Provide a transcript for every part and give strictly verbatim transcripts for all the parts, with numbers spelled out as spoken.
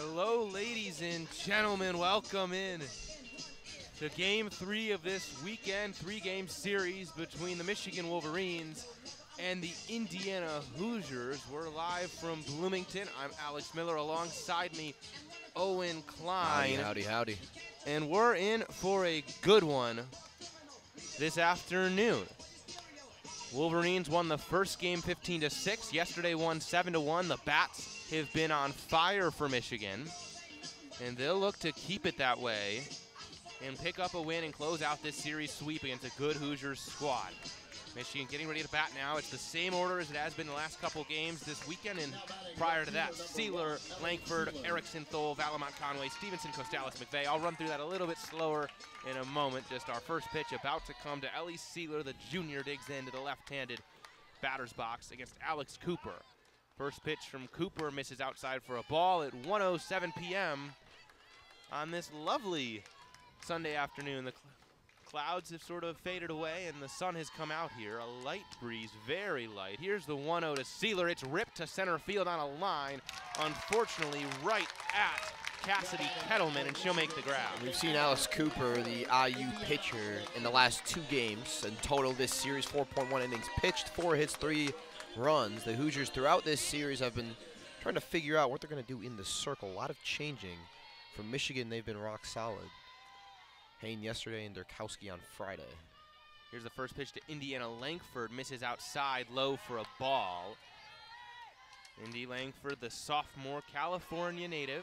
Hello, ladies and gentlemen. Welcome in to game three of this weekend three-game series between the Michigan Wolverines and the Indiana Hoosiers. We're live from Bloomington. I'm Alex Miller. Alongside me, Owen Klein. Howdy, howdy, howdy. And we're in for a good one this afternoon. Wolverines won the first game fifteen to six. Yesterday won seven to one. The Bats have been on fire for Michigan, and they'll look to keep it that way and pick up a win and close out this series sweep against a good Hoosiers squad. Michigan getting ready to bat now. It's the same order as it has been the last couple games this weekend, and prior to that, Sealer, Langford, Erickson, Thole, Valamont, Conway, Stevenson, Costalis, McVeigh. I'll run through that a little bit slower in a moment. Just our first pitch about to come to Ellie Sealer. The junior digs into the left-handed batter's box against Alex Cooper. First pitch from Cooper misses outside for a ball at one oh seven p m on this lovely Sunday afternoon. The cl clouds have sort of faded away and the sun has come out here. A light breeze, very light. Here's the one oh to Sealer. It's ripped to center field on a line. Unfortunately, right at Cassidy Kettleman, and she'll make the grab. We've seen Alex Cooper, the I U pitcher, in the last two games. In total, this series, four point one innings pitched, four hits, three runs. The Hoosiers throughout this series have been trying to figure out what they're going to do in the circle. A lot of changing. From Michigan, they've been rock solid. Hain yesterday and Durkowski on Friday. Here's the first pitch to Indiana Langford. Misses outside, low for a ball. Indy Langford, the sophomore California native.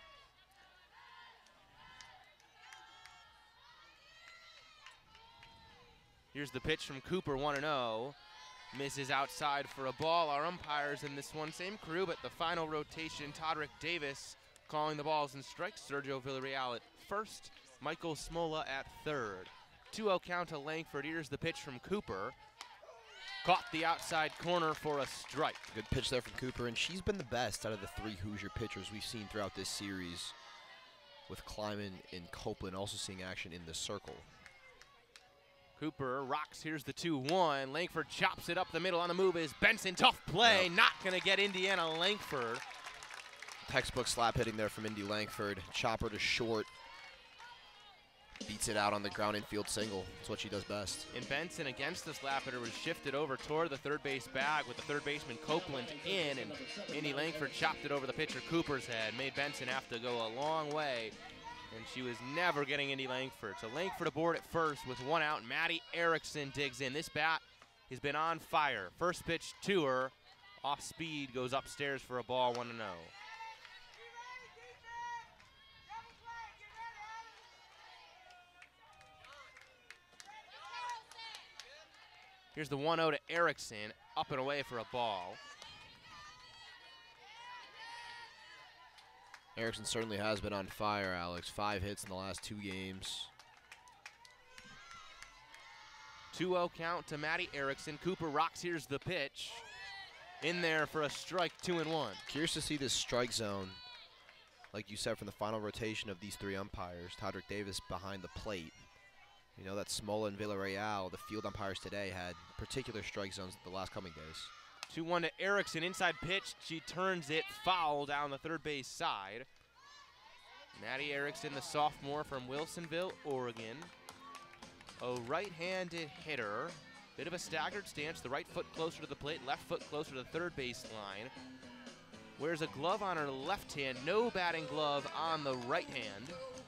Here's the pitch from Cooper, one and oh. Misses outside for a ball. Our umpires in this one, same crew, but the final rotation, Todrick Davis calling the balls and strikes. Sergio Villarreal at first, Michael Smola at third. two oh count to Langford. Here's the pitch from Cooper. Caught the outside corner for a strike. Good pitch there from Cooper, and she's been the best out of the three Hoosier pitchers we've seen throughout this series, with Kleiman and Copeland also seeing action in the circle. Cooper rocks, here's the two one. Langford chops it up the middle. On the move is Benson. Tough play, Yep. Not gonna get Indiana Langford. Textbook slap hitting there from Indy Langford. Chopper to short. Beats it out on the ground infield single. That's what she does best. And Benson against the slap hitter was shifted over toward the third base bag with the third baseman Copeland in, and Indy Langford chopped it over the pitcher Cooper's head. Made Benson have to go a long way, and she was never getting Indy Langford. So Langford aboard at first with one out. Maddie Erickson digs in. This bat has been on fire. First pitch to her, off speed, goes upstairs for a ball, one and oh. Here's the one oh to Erickson, up and away for a ball. Erickson certainly has been on fire, Alex. Five hits in the last two games. two oh count to Maddie Erickson. Cooper rocks, here's the pitch. In there for a strike, two and one. Curious to see this strike zone, like you said, from the final rotation of these three umpires. Todrick Davis behind the plate. You know that Smola and Villarreal, the field umpires today, had particular strike zones the last coming days. two one to Erickson, inside pitch. She turns it foul down the third base side. Maddie Erickson, the sophomore from Wilsonville, Oregon. A right-handed hitter. Bit of a staggered stance. The right foot closer to the plate, left foot closer to the third base line. Wears a glove on her left hand. No batting glove on the right hand.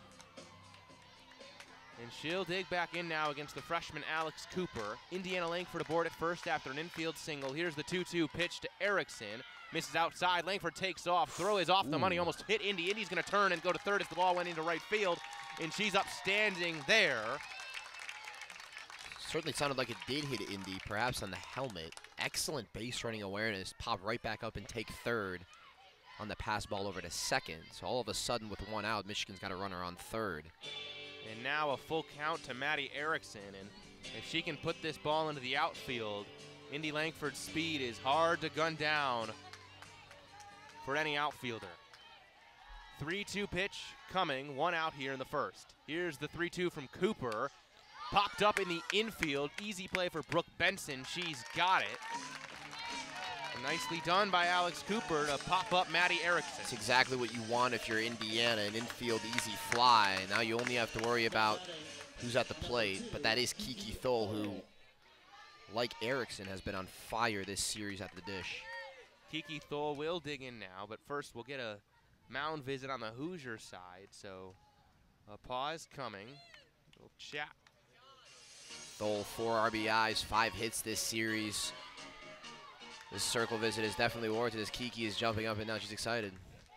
And she'll dig back in now against the freshman Alex Cooper. Indiana Langford aboard at first after an infield single. Here's the two two pitch to Erickson. Misses outside. Langford takes off. Throw is off the money. Almost hit Indy. Indy's going to turn and go to third as the ball went into right field. And she's upstanding there. Certainly sounded like it did hit Indy, perhaps on the helmet. Excellent base running awareness. Pop right back up and take third on the pass ball over to second. So all of a sudden with one out, Michigan's got a runner on third. And now a full count to Maddie Erickson. And if she can put this ball into the outfield, Indy Langford's speed is hard to gun down for any outfielder. three two pitch coming, one out here in the first. Here's the three two from Cooper. Popped up in the infield. Easy play for Brooke Benson. She's got it. Nicely done by Alex Cooper to pop up Maddie Erickson. That's exactly what you want if you're Indiana, an infield easy fly. Now you only have to worry about who's at the plate, but that is Kiki Thole, who, like Erickson, has been on fire this series at the dish. Kiki Thole will dig in now, but first we'll get a mound visit on the Hoosier side, so a pause coming. We'll chat. Thole, four R B Is, five hits this series. This circle visit is definitely warranted as Kiki is jumping up and down. She's excited.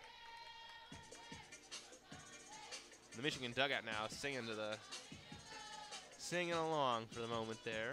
The Michigan dugout now singing to the singing along for the moment there.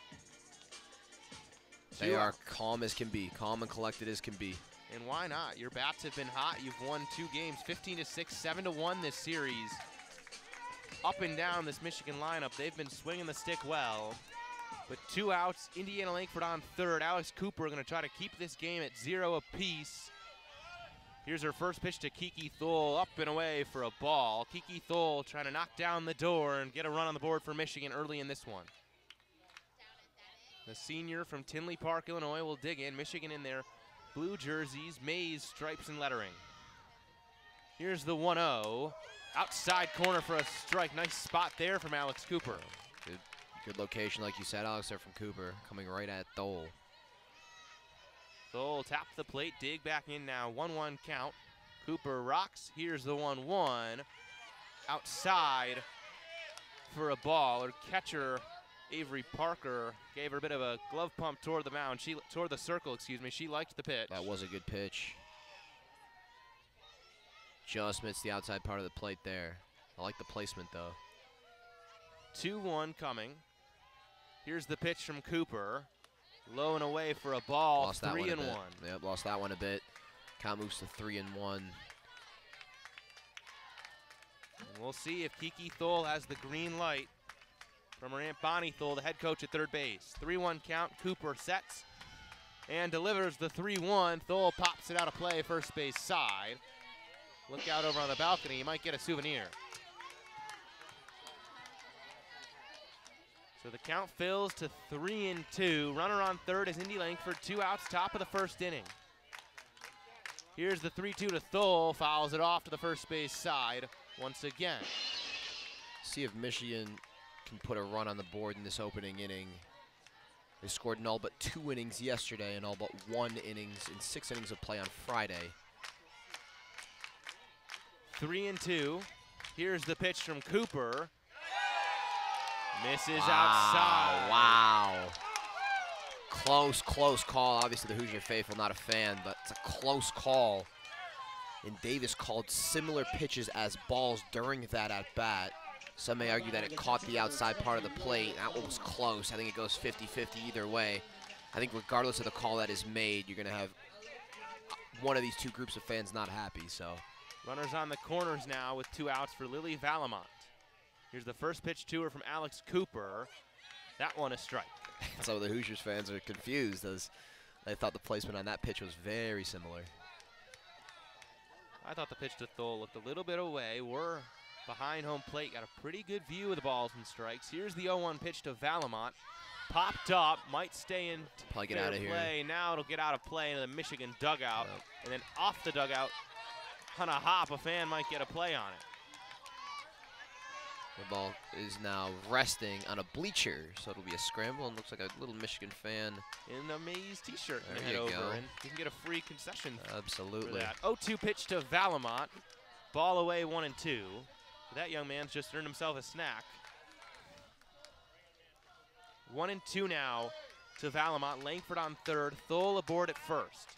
They are calm as can be, calm and collected as can be. And why not? Your bats have been hot. You've won two games, fifteen to six, seven to one this series. Up and down this Michigan lineup, they've been swinging the stick well. But two outs, Indiana Langford on third. Alex Cooper going to try to keep this game at zero apiece. Here's her first pitch to Kiki Thole, up and away for a ball. Kiki Thole trying to knock down the door and get a run on the board for Michigan early in this one. The senior from Tinley Park, Illinois will dig in. Michigan in their blue jerseys, maize, stripes, and lettering. Here's the one oh. Outside corner for a strike. Nice spot there from Alex Cooper. Good, good location, like you said, Alex, there from Cooper, coming right at Thole. Thole taps the plate, dig back in now, one one count. Cooper rocks, here's the one one. Outside for a ball. Her catcher, Avery Parker, gave her a bit of a glove pump toward the mound. She toward the circle, excuse me. She liked the pitch. That was a good pitch. Just missed the outside part of the plate there. I like the placement, though. two one coming. Here's the pitch from Cooper. Low and away for a ball, lost that three one and bit. one. Yep, lost that one a bit. Count moves to three and one. And we'll see if Kiki Thole has the green light from her Aunt Bonnie Thole, the head coach at third base. three one count, Cooper sets and delivers the three one. Thole pops it out of play, first base side. Look out over on the balcony, you might get a souvenir. So the count fills to three and two. Runner on third is Indy Langford, two outs, top of the first inning. Here's the three two to Thole, fouls it off to the first base side once again. See if Michigan can put a run on the board in this opening inning. They scored in all but two innings yesterday and all but one innings in six innings of play on Friday. Three and two. Here's the pitch from Cooper. Misses wow, outside. Wow. Close, close call. Obviously, the Hoosier faithful, not a fan, but it's a close call. And Davis called similar pitches as balls during that at-bat. Some may argue that it caught the outside part of the plate. That one was close. I think it goes fifty fifty either way. I think regardless of the call that is made, you're going to have one of these two groups of fans not happy, so. Runners on the corners now with two outs for Lily Valamont. Here's the first pitch to her from Alex Cooper. That one a strike. Some of the Hoosiers fans are confused as they thought the placement on that pitch was very similar. I thought the pitch to Thole looked a little bit away. We're behind home plate, got a pretty good view of the balls and strikes. Here's the oh one pitch to Valamont. Popped up, might stay in Probably get out of play. here. Now it'll get out of play into the Michigan dugout. Yep. And then off the dugout, on a hop, a fan might get a play on it. The ball is now resting on a bleacher, so it'll be a scramble, and looks like a little Michigan fan. In a maize t-shirt There to head you over, go. and you can get a free concession for Absolutely. that. oh two pitch to Valamont. Ball away, one and two. That young man's just earned himself a snack. One and two now to Valamont. Langford on third. Thole aboard at first.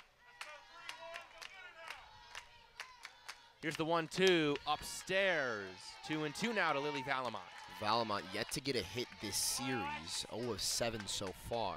Here's the one two upstairs. Two and two now to Lily Valamont. Valamont yet to get a hit this series. oh of seven so far.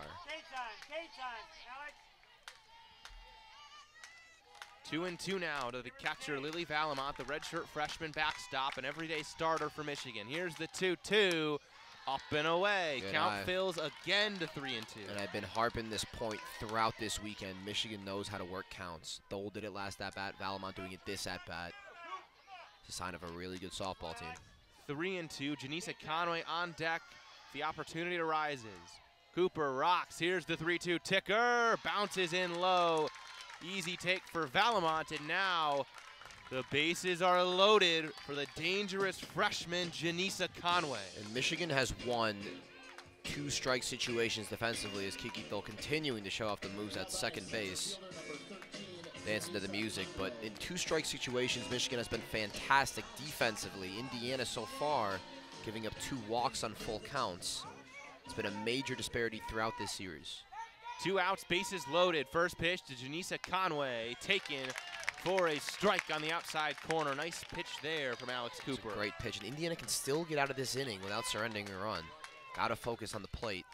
Two and two now to the catcher, Lily Valamont, the redshirt freshman backstop, an everyday starter for Michigan. Here's the two two, up and away. Good Count eye. fills again to three and two. And I've been harping this point throughout this weekend. Michigan knows how to work counts. Thole did it last at-bat. Valamont doing it this at-bat. It's a sign of a really good softball team. Three and two. Janisa Conway on deck. The opportunity arises. Cooper rocks. Here's the three two ticker. Bounces in low. Easy take for Valamont, and now the bases are loaded for the dangerous freshman, Janisa Conway. And Michigan has won two strike situations defensively as Kiki Thole continuing to show off the moves at second base. Dancing to the music, but in two strike situations, Michigan has been fantastic defensively. Indiana so far giving up two walks on full counts. It's been a major disparity throughout this series. Two outs, bases loaded. First pitch to Janisa Conway, taken for a strike on the outside corner. Nice pitch there from Alex Cooper. Great pitch, and Indiana can still get out of this inning without surrendering a run. Gotta focus on the plate.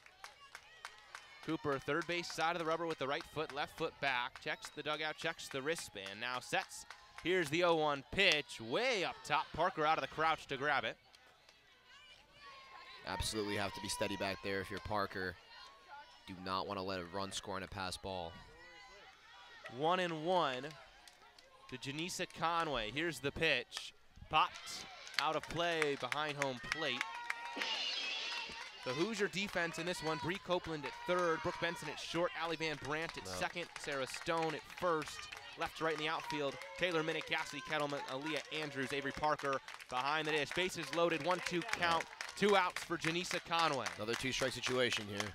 Cooper, third base side of the rubber with the right foot, left foot back. Checks the dugout, checks the wristband. Now sets. Here's the oh one pitch, way up top. Parker out of the crouch to grab it. Absolutely have to be steady back there if you're Parker. Do not want to let a run score on a pass ball. One and one to Janisa Conway. Here's the pitch. Popped out of play behind home plate. The Hoosier defense in this one, Bree Copeland at third, Brooke Benson at short, Allie Van Brandt at no. second, Sarah Stone at first, left to right in the outfield, Taylor Minnick, Cassidy Kettleman, Aaliyah Andrews, Avery Parker behind the dish. Bases loaded, one two count, two outs for Janisa Conway. Another two-strike situation here.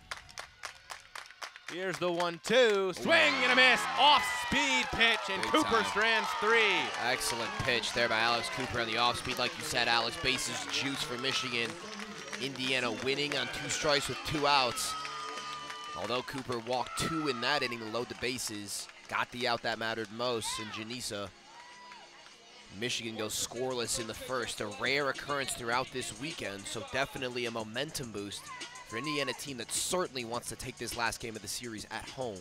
Here's the one two, swing and a miss, off-speed pitch, and Big Cooper time. strands three. Excellent pitch there by Alex Cooper on the off-speed. Like you said, Alex, bases juice for Michigan. Indiana winning on two strikes with two outs. Although Cooper walked two in that inning to load the bases, got the out that mattered most in Janisa. Michigan goes scoreless in the first, a rare occurrence throughout this weekend, so definitely a momentum boost for Indiana team that certainly wants to take this last game of the series at home.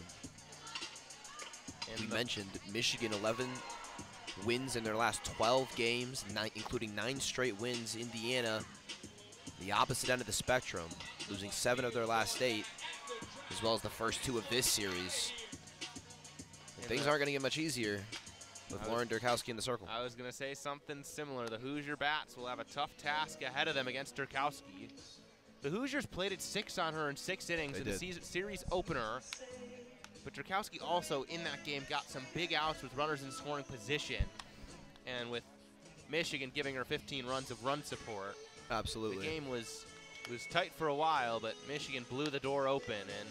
And we mentioned Michigan eleven wins in their last twelve games, nine, including nine straight wins. Indiana, the opposite end of the spectrum, losing seven of their last eight, as well as the first two of this series. And things aren't going to get much easier with Lauren Durkowski in the circle. I was going to say something similar. The Hoosier Bats will have a tough task ahead of them against Durkowski. The Hoosiers played at six on her in six innings They in the did. season, series opener. But Durkowski also, in that game, got some big outs with runners in scoring position. And with Michigan giving her fifteen runs of run support. Absolutely. The game was was tight for a while, but Michigan blew the door open. And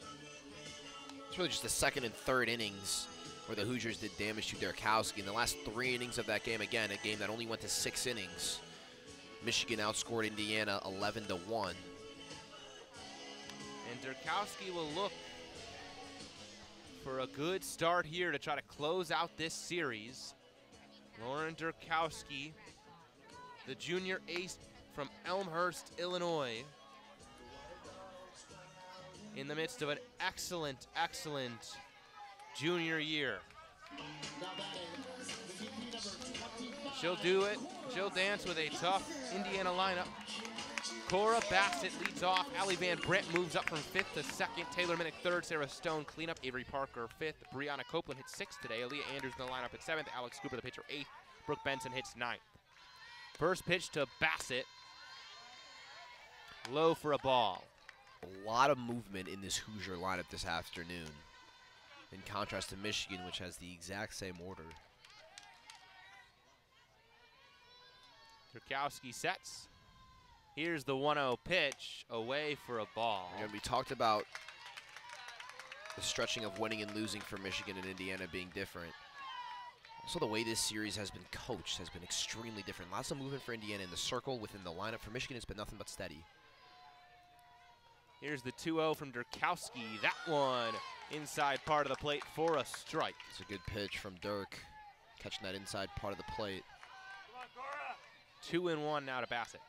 it's really just the second and third innings where the Hoosiers did damage to Durkowski. In the last three innings of that game, again, a game that only went to six innings, Michigan outscored Indiana eleven to one. And Durkowski will look for a good start here to try to close out this series. Lauren Durkowski, the junior ace from Elmhurst, Illinois, in the midst of an excellent, excellent junior year. She'll do it. She'll dance with a tough Indiana lineup. Cora Bassett leads off. Allie Van Brandt moves up from fifth to second. Taylor Minnick third. Sarah Stone cleanup. Avery Parker fifth. Brianna Copeland hits sixth today. Aaliyah Andrews in the lineup at seventh. Alex Cooper, the pitcher, eighth. Brooke Benson hits ninth. First pitch to Bassett. Low for a ball. A lot of movement in this Hoosier lineup this afternoon, in contrast to Michigan, which has the exact same order. Durkowski sets. Here's the one oh pitch, away for a ball. And we talked about the stretching of winning and losing for Michigan and Indiana being different. Also, the way this series has been coached has been extremely different. Lots of movement for Indiana in the circle, within the lineup. For Michigan, it's been nothing but steady. Here's the two oh from Durkowski. That one inside part of the plate for a strike. It's a good pitch from Dirk, catching that inside part of the plate. Two and one now to Bassett.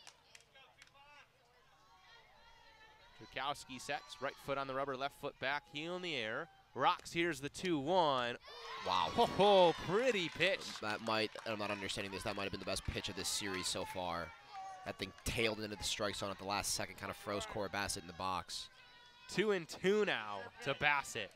Durkowski sets, right foot on the rubber, left foot back, heel in the air. Rocks, here's the two one. Wow. Oh, oh, pretty pitch. That might, I'm not understanding this, that might have been the best pitch of this series so far. That thing tailed into the strike zone at the last second, kind of froze Cora Bassett in the box. Two and two now to Bassett.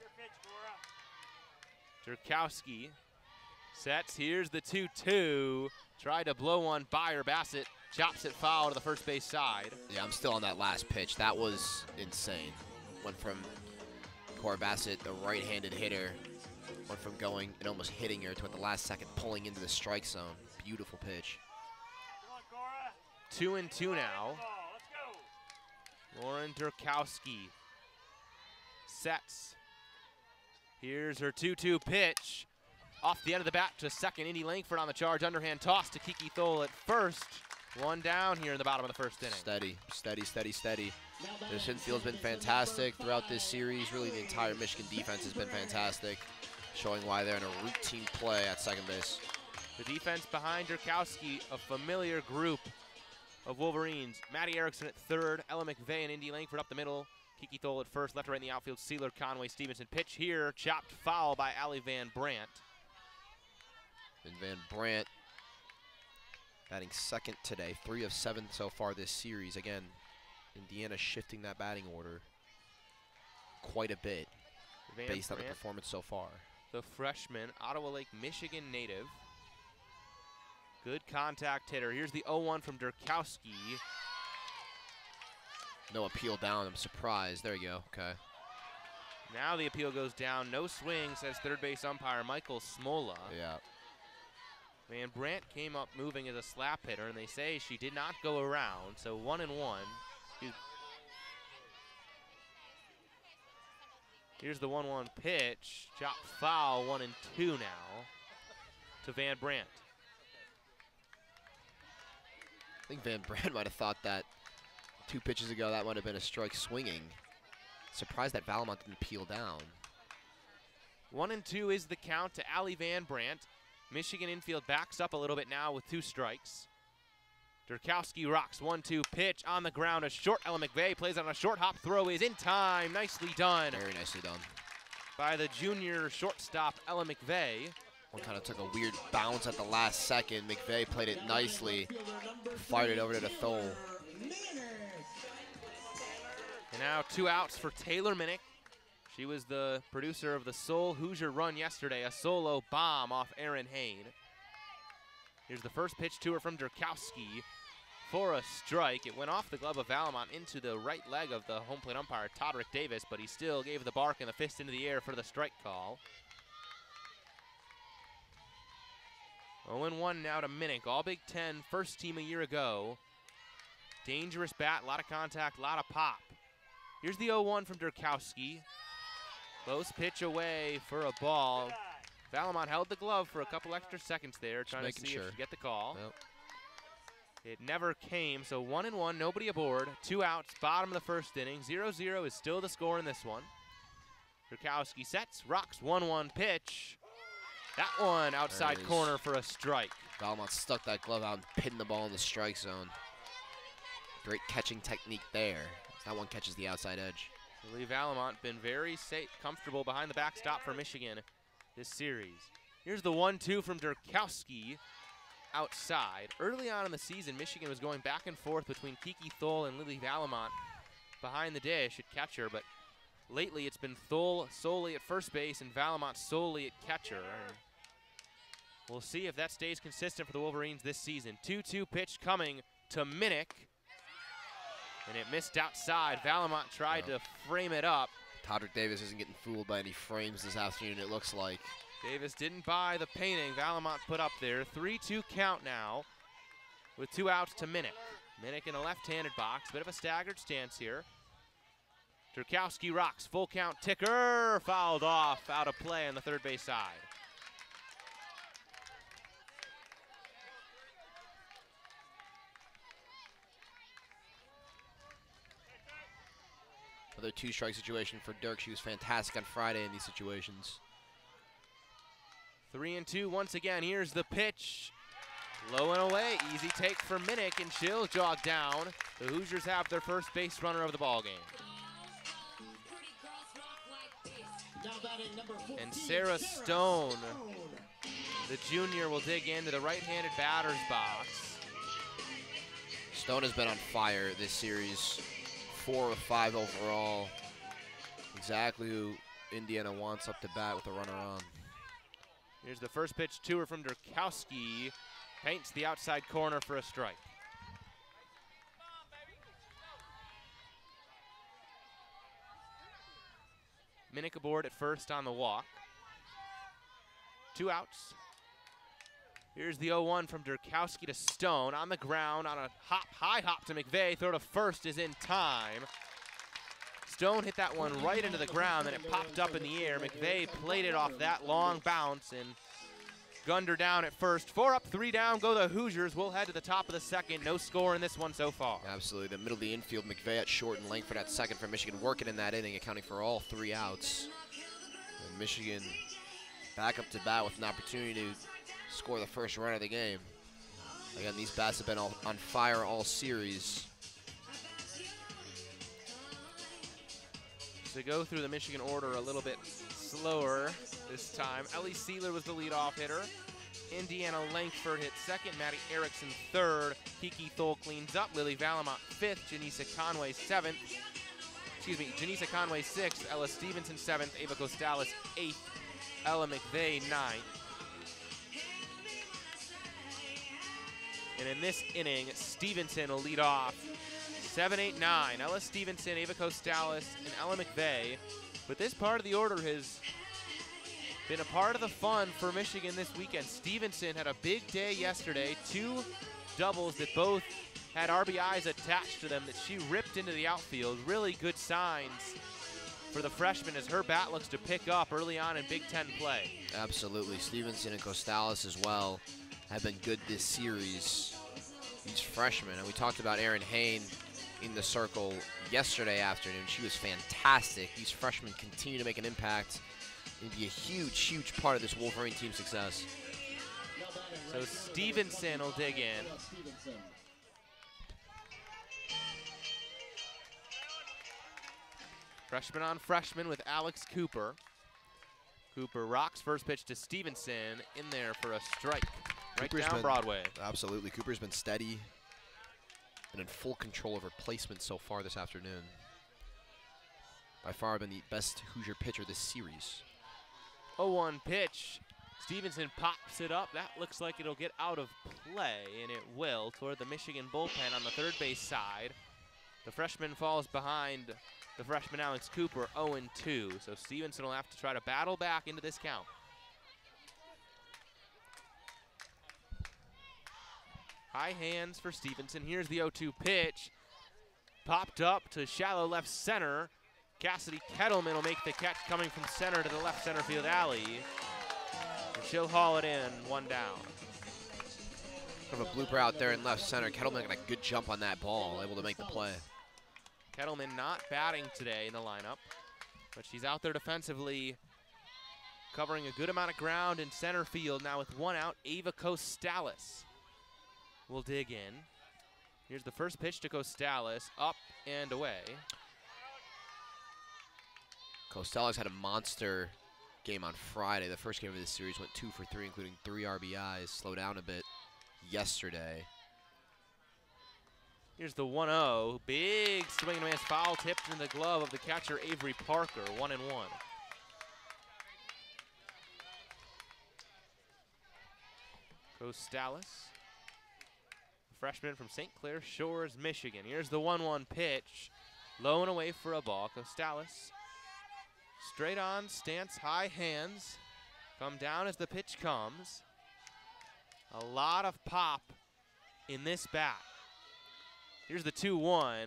Durkowski sets, here's the two two. Tried to blow one by her. Bassett chops it foul to the first base side. Yeah, I'm still on that last pitch. That was insane. Went from Cora Bassett, the right-handed hitter, went from going and almost hitting her to at the last second pulling into the strike zone. Beautiful pitch. Two and two now. Lauren Durkowski sets. Here's her two two pitch. Off the end of the bat to second. Indy Langford on the charge. Underhand toss to Kiki Thole at first. One down here in the bottom of the first inning. Steady, steady, steady, steady. This infield's been fantastic throughout this series. Really, the entire Michigan defense has been fantastic, showing why they're in a routine play at second base. The defense behind Durkowski, a familiar group of Wolverines. Maddie Erickson at third, Ella McVeigh and Indy Langford up the middle. Kiki Thole at first, left to right in the outfield, Sealer, Conway, Stevenson. Pitch here, chopped foul by Allie Van Brandt. And Van Brandt batting second today, three of seven so far this series. Again, Indiana shifting that batting order quite a bit Van based Brandt, on the performance so far. The freshman, Ottawa Lake, Michigan native. Good contact hitter. Here's the oh one from Durkowski. No appeal down, I'm surprised. There you go, okay. Now the appeal goes down. No swing, says third base umpire Michael Smola. Yeah. Van Brandt came up moving as a slap hitter, and they say she did not go around, so one and one. Here's the one one pitch. Chopped foul, one and two now to Van Brandt. I think Van Brandt might have thought that two pitches ago that might have been a strike swinging. Surprised that Valamont didn't peel down. One and two is the count to Allie Van Brandt. Michigan infield backs up a little bit now with two strikes. Durkowski rocks one two pitch on the ground. A short Ella McVeigh plays on a short hop throw is in time. Nicely done. Very nicely done. By the junior shortstop Ella McVeigh. One kind of took a weird bounce at the last second. McVeigh played it nicely. Fired it over to the Thole. And now two outs for Taylor Minnick. She was the producer of the sole Hoosier run yesterday, a solo bomb off Aaron Hain. Here's the first pitch to her from Durkowski for a strike. It went off the glove of Valamont into the right leg of the home plate umpire, Todrick Davis, but he still gave the bark and the fist into the air for the strike call. oh and one now to Minnick, all Big Ten, first team a year ago. Dangerous bat, a lot of contact, a lot of pop. Here's the oh one from Durkowski. Close pitch away for a ball. Valamont held the glove for a couple extra seconds there, trying to see sure. if she'd get the call. Yep. It never came, so one and one, nobody aboard. Two outs, bottom of the first inning. zero zero is still the score in this one. Durkowski sets, rocks one one pitch. That one outside corner for a strike. Valamont stuck that glove out and pinned the ball in the strike zone. Great catching technique there. That one catches the outside edge. I believe Valamont been very safe, comfortable behind the backstop for Michigan this series. Here's the one two from Durkowski outside. Early on in the season, Michigan was going back and forth between Kiki Thole and Lily Valamont behind the dish at catcher, but lately it's been Thole solely at first base and Valamont solely at catcher. And we'll see if that stays consistent for the Wolverines this season. two two pitch coming to Minnick. And it missed outside. Valamont tried no. to frame it up. Todrick Davis isn't getting fooled by any frames this afternoon, it looks like. Davis didn't buy the painting Valamont put up there. three two count now with two outs to Minnick. Minnick in a left-handed box. Bit of a staggered stance here. Durkowski rocks. Full count ticker. Fouled off. Out of play on the third base side. Another two-strike situation for Dirk. She was fantastic on Friday in these situations. Three and two once again. Here's the pitch. Low and away. Easy take for Minnick, and she'll jog down. The Hoosiers have their first base runner of the ball game. And Sarah Stone, the junior, will dig into the right-handed batter's box. Stone has been on fire this series. Four of five overall. Exactly who Indiana wants up to bat with a runner on. Here's the first pitch to her from Durkowski. Paints the outside corner for a strike. Minnick aboard at first on the walk. Two outs. Here's the oh one from Durkowski to Stone. On the ground on a hop, high hop to McVeigh. Throw to first is in time. Stone hit that one right into the ground, and it popped up in the air. McVeigh played it off that long bounce and gunned her down at first. Four up, three down, go the Hoosiers. We'll head to the top of the second. No score in this one so far. Absolutely. The middle of the infield, McVeigh at short and Langford at second for Michigan, working in that inning, accounting for all three outs. And Michigan back up to bat with an opportunity to score the first run of the game. Again, these bats have been all on fire all series. To go through the Michigan order a little bit slower this time. Ellie Sealer was the leadoff hitter. Indiana Langford hit second. Maddie Erickson third. Kiki Thole cleans up. Lily Valamont fifth. Janisa Conway seventh. Excuse me, Janisa Conway sixth. Ella Stevenson seventh. Ava Costalis eighth. Ella McVeigh ninth. And in this inning, Stevenson will lead off. seven, eight, nine. Ella Stevenson, Ava Costalis, and Ella McVeigh. But this part of the order has been a part of the fun for Michigan this weekend. Stevenson had a big day yesterday. Two doubles that both had R B Is attached to them that she ripped into the outfield. Really good signs for the freshman as her bat looks to pick up early on in Big Ten play. Absolutely. Stevenson and Costalis as well have been good this series. These freshmen, and we talked about Erin Hain in the circle yesterday afternoon. She was fantastic. These freshmen continue to make an impact and be a huge, huge part of this Wolverine team's success. So Stevenson will dig in. Freshman on freshman with Alex Cooper. Cooper rocks first pitch to Stevenson, in there for a strike. Right Cooper's down been, Broadway. Absolutely. Cooper's been steady and in full control of her placement so far this afternoon. By far been the best Hoosier pitcher this series. oh one pitch. Stevenson pops it up. That looks like it'll get out of play, and it will, toward the Michigan bullpen on the third base side. The freshman falls behind the freshman Alex Cooper, oh and two. So Stevenson will have to try to battle back into this count. High hands for Stevenson. Here's the oh two pitch. Popped up to shallow left center. Cassidy Kettleman will make the catch coming from center to the left center field alley. And she'll haul it in, one down. From a blooper out there in left center. Kettleman got a good jump on that ball, able to make the play. Kettleman not batting today in the lineup, but she's out there defensively, covering a good amount of ground in center field. Now with one out, Ava Costalis will dig in. Here's the first pitch to Costalis, up and away. Costalis had a monster game on Friday. The first game of this series went two for three, including three R B Is. Slowed down a bit yesterday. Here's the one oh. Big swing and a miss, foul tipped in the glove of the catcher Avery Parker, one and one. Costalis, freshman from Saint Clair Shores, Michigan. Here's the one one pitch. Low and away for a ball. Costalis, straight on stance, high hands. Come down as the pitch comes. A lot of pop in this bat. Here's the two one.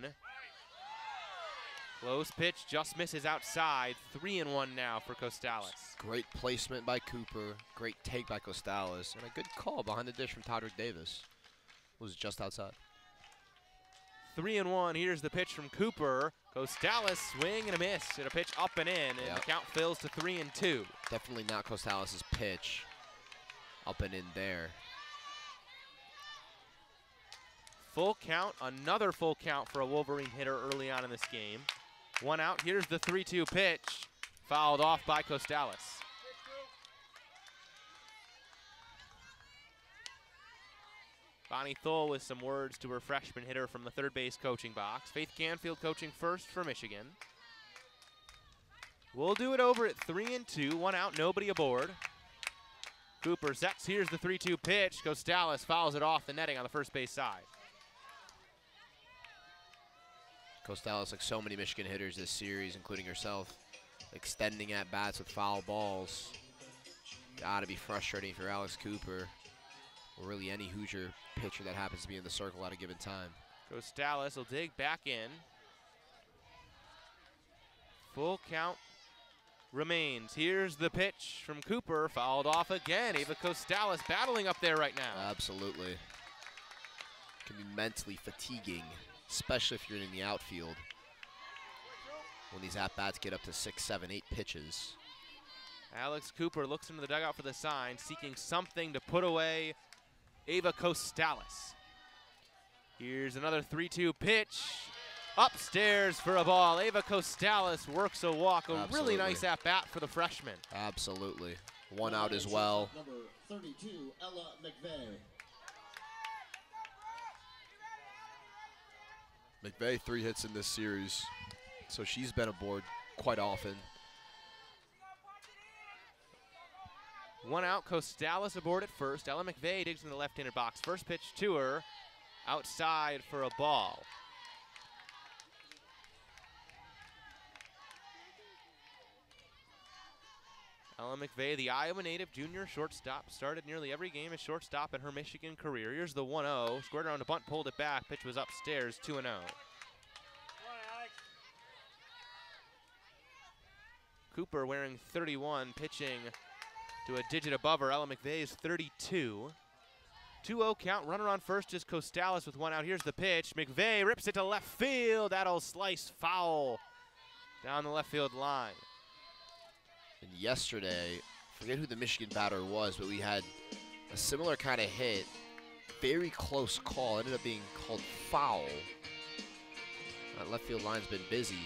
Close pitch, just misses outside. Three and one now for Costalis. Great placement by Cooper. Great take by Costalis. And a good call behind the dish from Todrick Davis. Was just outside. Three and one. Here's the pitch from Cooper. Costalis, swing and a miss. And a pitch up and in. And yep. The count fills to three and two. Definitely not Costalis' pitch. Up and in there. Full count, another full count for a Wolverine hitter early on in this game. One out, here's the three two pitch. Fouled off by Costalis. Bonnie Thole with some words to her freshman hitter from the third base coaching box. Faith Canfield coaching first for Michigan. We'll do it over at three and two, one out, nobody aboard. Cooper sets, here's the three two pitch. Costalis fouls it off the netting on the first base side. Costalis, like so many Michigan hitters this series, including herself, extending at bats with foul balls. Gotta be frustrating for Alex Cooper, or really any Hoosier pitcher that happens to be in the circle at a given time. Costalis will dig back in. Full count remains. Here's the pitch from Cooper, fouled off again. Ava Costalis battling up there right now. Absolutely. Can be mentally fatiguing, especially if you're in the outfield, when these at-bats get up to six, seven, eight pitches. Alex Cooper looks into the dugout for the sign, seeking something to put away Ava Costalis. Here's another three two pitch. Upstairs for a ball. Ava Costalis works a walk. A Absolutely. really nice at-bat for the freshman. Absolutely. One out as well. Number thirty-two, Ella McVeigh. McVeigh, three hits in this series, so she's been aboard quite often. One out, Costalis aboard at first. Ella McVeigh digs in the left-handed box. First pitch to her, outside for a ball. Ella McVeigh, the Iowa native junior shortstop, started nearly every game as shortstop in her Michigan career. Here's the one oh, squared around a bunt, pulled it back. Pitch was upstairs, two and oh. Cooper wearing thirty-one, pitching to a digit above her. Ella McVeigh is thirty-two. two oh count, runner on first is Costalis with one out. Here's the pitch. McVeigh rips it to left field. That'll slice foul down the left field line. And yesterday, forget who the Michigan batter was, but we had a similar kind of hit. Very close call. Ended up being called foul. That left field line's been busy.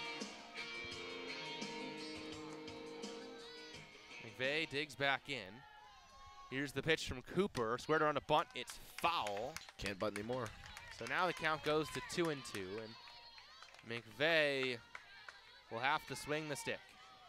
McVeigh digs back in. Here's the pitch from Cooper. Squared around a bunt. It's foul. Can't bunt anymore. So now the count goes to two and two, and McVeigh will have to swing the stick.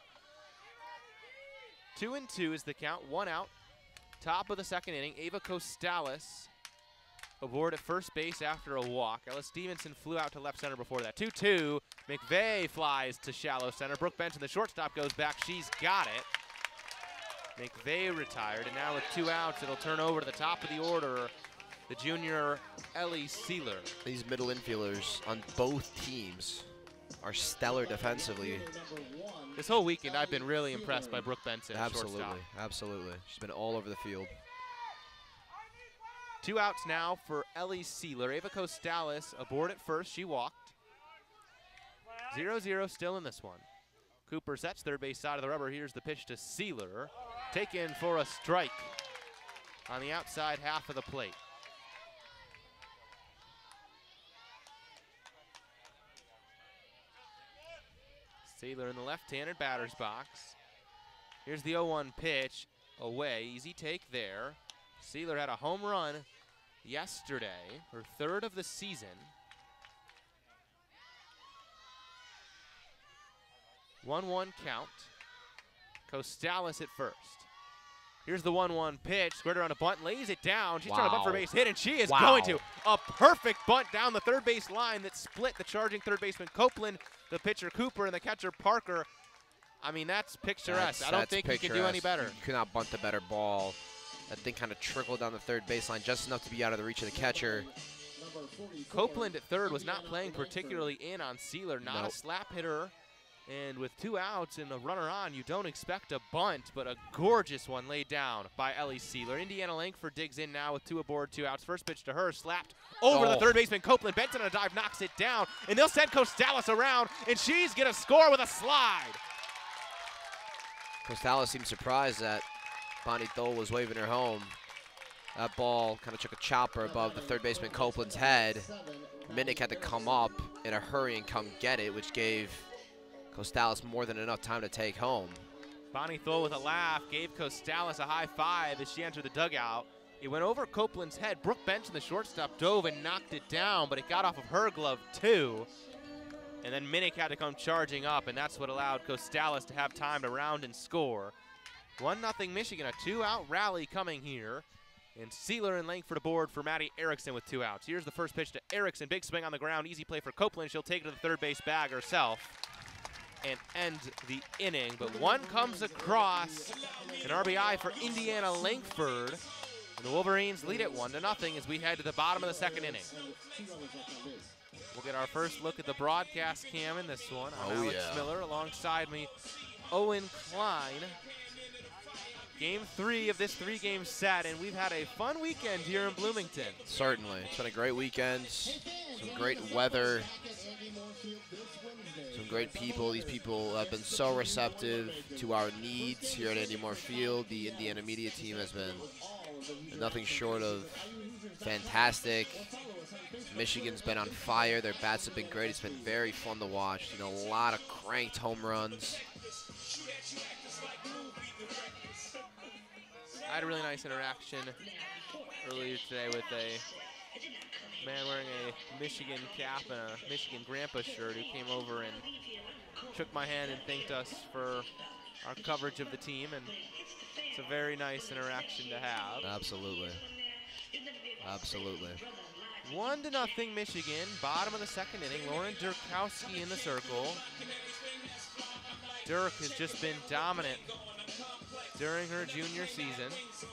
Two and two is the count, one out. Top of the second inning, Ava Costalis aboard at first base after a walk. Ella Stevenson flew out to left center before that. two two, McVeigh flies to shallow center. Brooke Benson, the shortstop, goes back. She's got it. McVeigh retired, and now with two outs, it'll turn over to the top of the order, the junior Ellie Sealer. These middle infielders on both teams are stellar defensively. This whole weekend, I've been really impressed by Brooke Benson, Absolutely, shortstop. absolutely. She's been all over the field. Two outs now for Ellie Sealer. Ava Costalis aboard at first. She walked. zero zero still in this one. Cooper sets third base side of the rubber. Here's the pitch to Sealer. Taken for a strike on the outside half of the plate. Sealer in the left-handed batter's box. Here's the oh one pitch. Away, easy take there. Sealer had a home run yesterday, her third of the season. one one count. Costalis at first. Here's the one one pitch, squared around a bunt, lays it down. She's Wow. trying to bunt for a base hit, and she is Wow. going to. A perfect bunt down the third base line that split the charging third baseman Copeland, the pitcher Cooper, and the catcher Parker. I mean, that's picturesque. That's, I don't that's think you can do any picturesque. better. You could not bunt a better ball. That thing kind of trickled down the third baseline just enough to be out of the reach of the catcher. Copeland at third was not playing particularly in on Sealer, not Nope. a slap hitter. And with two outs and a runner on, you don't expect a bunt, but a gorgeous one laid down by Ellie Sealer. Indiana Langford digs in now with two aboard, two outs. First pitch to her, slapped over Oh. the third baseman Copeland. Benson on a dive knocks it down, and they'll send Costalis around, and she's going to score with a slide. Costalis seemed surprised that Bonnie Thole was waving her home. That ball kind of took a chopper above the third baseman Copeland's head. Minnick had to come up in a hurry and come get it, which gave Costalis more than enough time to take home. Bonnie Thole with a laugh gave Costalis a high five as she entered the dugout. It went over Copeland's head. Brooke Benson, the shortstop, dove and knocked it down, but it got off of her glove too. And then Minnick had to come charging up, and that's what allowed Costalis to have time to round and score. one nothing Michigan, a two-out rally coming here. And Sealer and Langford aboard for Maddie Erickson with two outs. Here's the first pitch to Erickson. Big swing on the ground. Easy play for Copeland. She'll take it to the third base bag herself. and end the inning. But one comes across, an R B I for Indiana Langford. And the Wolverines lead it one to nothing as we head to the bottom of the second inning. We'll get our first look at the broadcast cam in this one. I'm oh, Alex yeah. Miller, alongside me, Owen Klein. Game three of this three-game set, and we've had a fun weekend here in Bloomington. Certainly. It's been a great weekend. Some great weather. Some great people. These people have been so receptive to our needs here at Andy Moore Field. The Indiana media team has been nothing short of fantastic. Michigan's been on fire. Their bats have been great. It's been very fun to watch. You know, a lot of cranked home runs. I had a really nice interaction earlier today with a man wearing a Michigan cap and a Michigan grandpa shirt who came over and shook my hand and thanked us for our coverage of the team, and it's a very nice interaction to have. Absolutely. Absolutely. One to nothing Michigan, bottom of the second inning. Lauren Durkowski in the circle. Dirk has just been dominant during her junior season.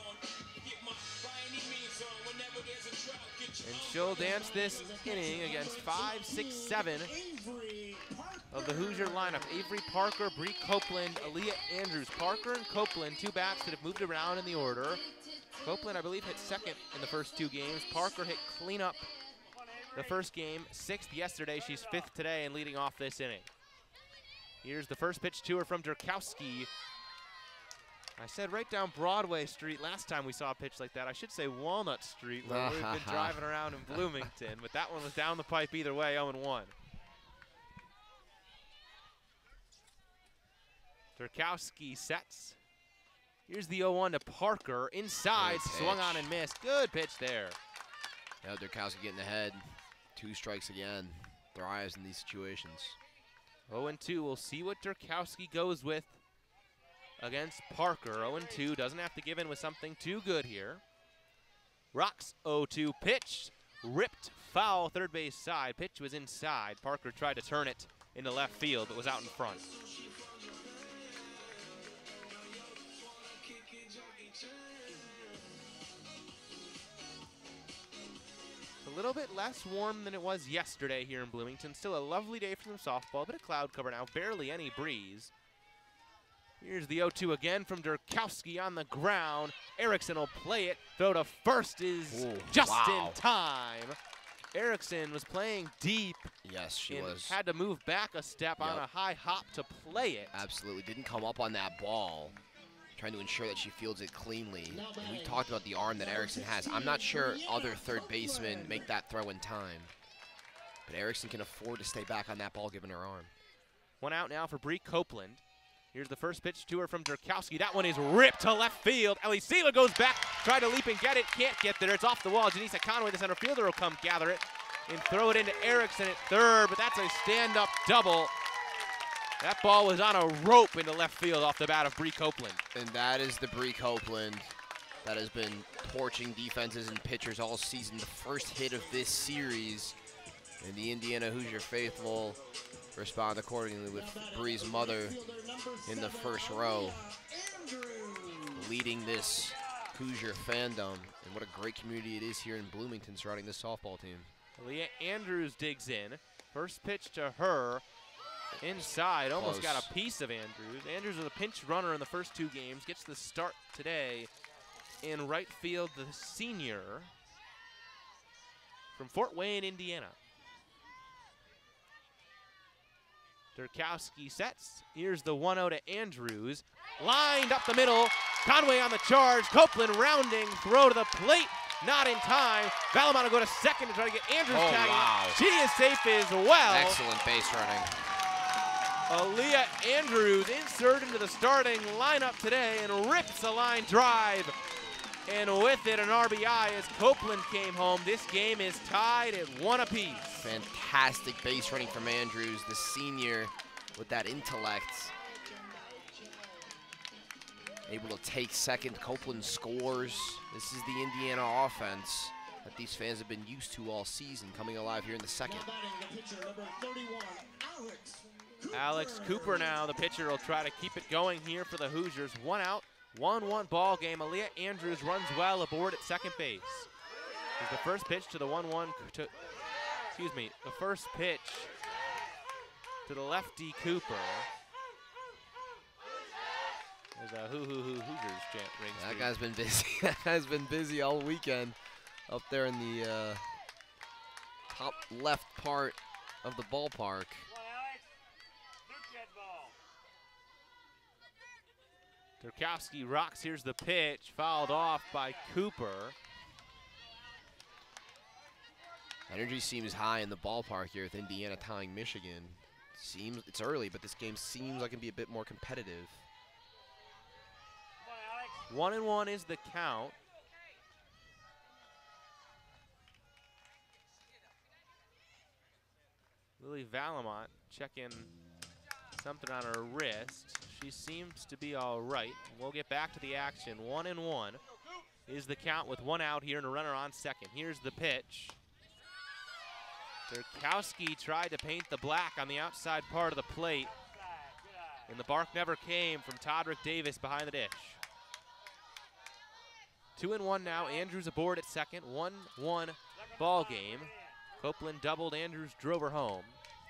And she'll dance this inning against five, six, seven of the Hoosier lineup. Avery Parker, Bree Copeland, Aaliyah Andrews. Parker and Copeland, two bats that have moved around in the order. Copeland, I believe, hit second in the first two games. Parker hit cleanup the first game, sixth yesterday. She's fifth today and leading off this inning. Here's the first pitch to her from Durkowski. I said right down Broadway Street last time we saw a pitch like that. I should say Walnut Street, where we've been driving around in Bloomington, but that one was down the pipe either way, oh and one. Durkowski sets. Here's the oh one to Parker. Inside, swung on and missed. Good pitch there. Yeah, Durkowski getting ahead. Two strikes again. Thrives in these situations. oh and two. We'll see what Durkowski goes with against Parker. oh and two. Doesn't have to give in with something too good here. Rocks oh two. Pitch. Ripped foul third base side. Pitch was inside. Parker tried to turn it into left field, but was out in front. A little bit less warm than it was yesterday here in Bloomington. Still a lovely day for some softball, bit of cloud cover now, barely any breeze. Here's the oh two again from Durkowski on the ground. Erickson will play it. Throw to first is Ooh, just wow. in time. Erickson was playing deep. Yes, she and was. had to move back a step Yep. on a high hop to play it. Absolutely. Didn't come up on that ball. Trying to ensure that she fields it cleanly. And we talked about the arm that Erickson has. I'm not sure other third basemen make that throw in time. But Erickson can afford to stay back on that ball given her arm. One out now for Bree Copeland. Here's the first pitch to her from Durkowski. That one is ripped to left field. Ellie Seela goes back, try to leap and get it. Can't get there. It's off the wall. Janisa Conway, the center fielder, will come gather it and throw it into Erickson at third, but that's a stand-up double. That ball was on a rope into left field off the bat of Bree Copeland. And that is the Bree Copeland that has been torching defenses and pitchers all season. The first hit of this series, and the Indiana Hoosier faithful respond accordingly with Bree's mother in the first row, leading this Hoosier fandom. And what a great community it is here in Bloomington surrounding this softball team. Leah Andrews digs in. First pitch to her. Inside, almost Close. got a piece of Andrews. Andrews was a pinch runner in the first two games. Gets the start today in right field, the senior from Fort Wayne, Indiana. Durkowski sets. Here's the one oh to Andrews. Lined up the middle. Conway on the charge. Copeland rounding. Throw to the plate. Not in time. Valamon will go to second to try to get Andrews Oh, tagging. wow. She is safe as well. Excellent base running. Aaliyah Andrews inserted into the starting lineup today and rips a line drive. And with it, an R B I as Copeland came home. This game is tied at one apiece. Fantastic base running from Andrews, the senior with that intellect. Able to take second. Copeland scores. This is the Indiana offense that these fans have been used to all season, coming alive here in the second. Alex Cooper now, the pitcher, will try to keep it going here for the Hoosiers. One out, one one ball game. Aaliyah Andrews runs well aboard at second base. Here's the first pitch to the one one, to, excuse me, the first pitch to the lefty Cooper. There's a hoo hoo hoo Hoosiers chant rings. That guy's been busy. That guy's been busy all weekend up there in the uh, top left part of the ballpark. Durkowski rocks. Here's the pitch, fouled off by Cooper. Energy seems high in the ballpark here with Indiana tying Michigan. Seems it's early, but this game seems like it can be a bit more competitive. One and one is the count. Lily Valamont checking something on her wrist. She seems to be all right. We'll get back to the action. One and one is the count with one out here and a runner on second. Here's the pitch. Durkowski tried to paint the black on the outside part of the plate, and the bark never came from Todrick Davis behind the dish. Two and one now. Andrews aboard at second. one one ball game. Copeland doubled. Andrews drove her home.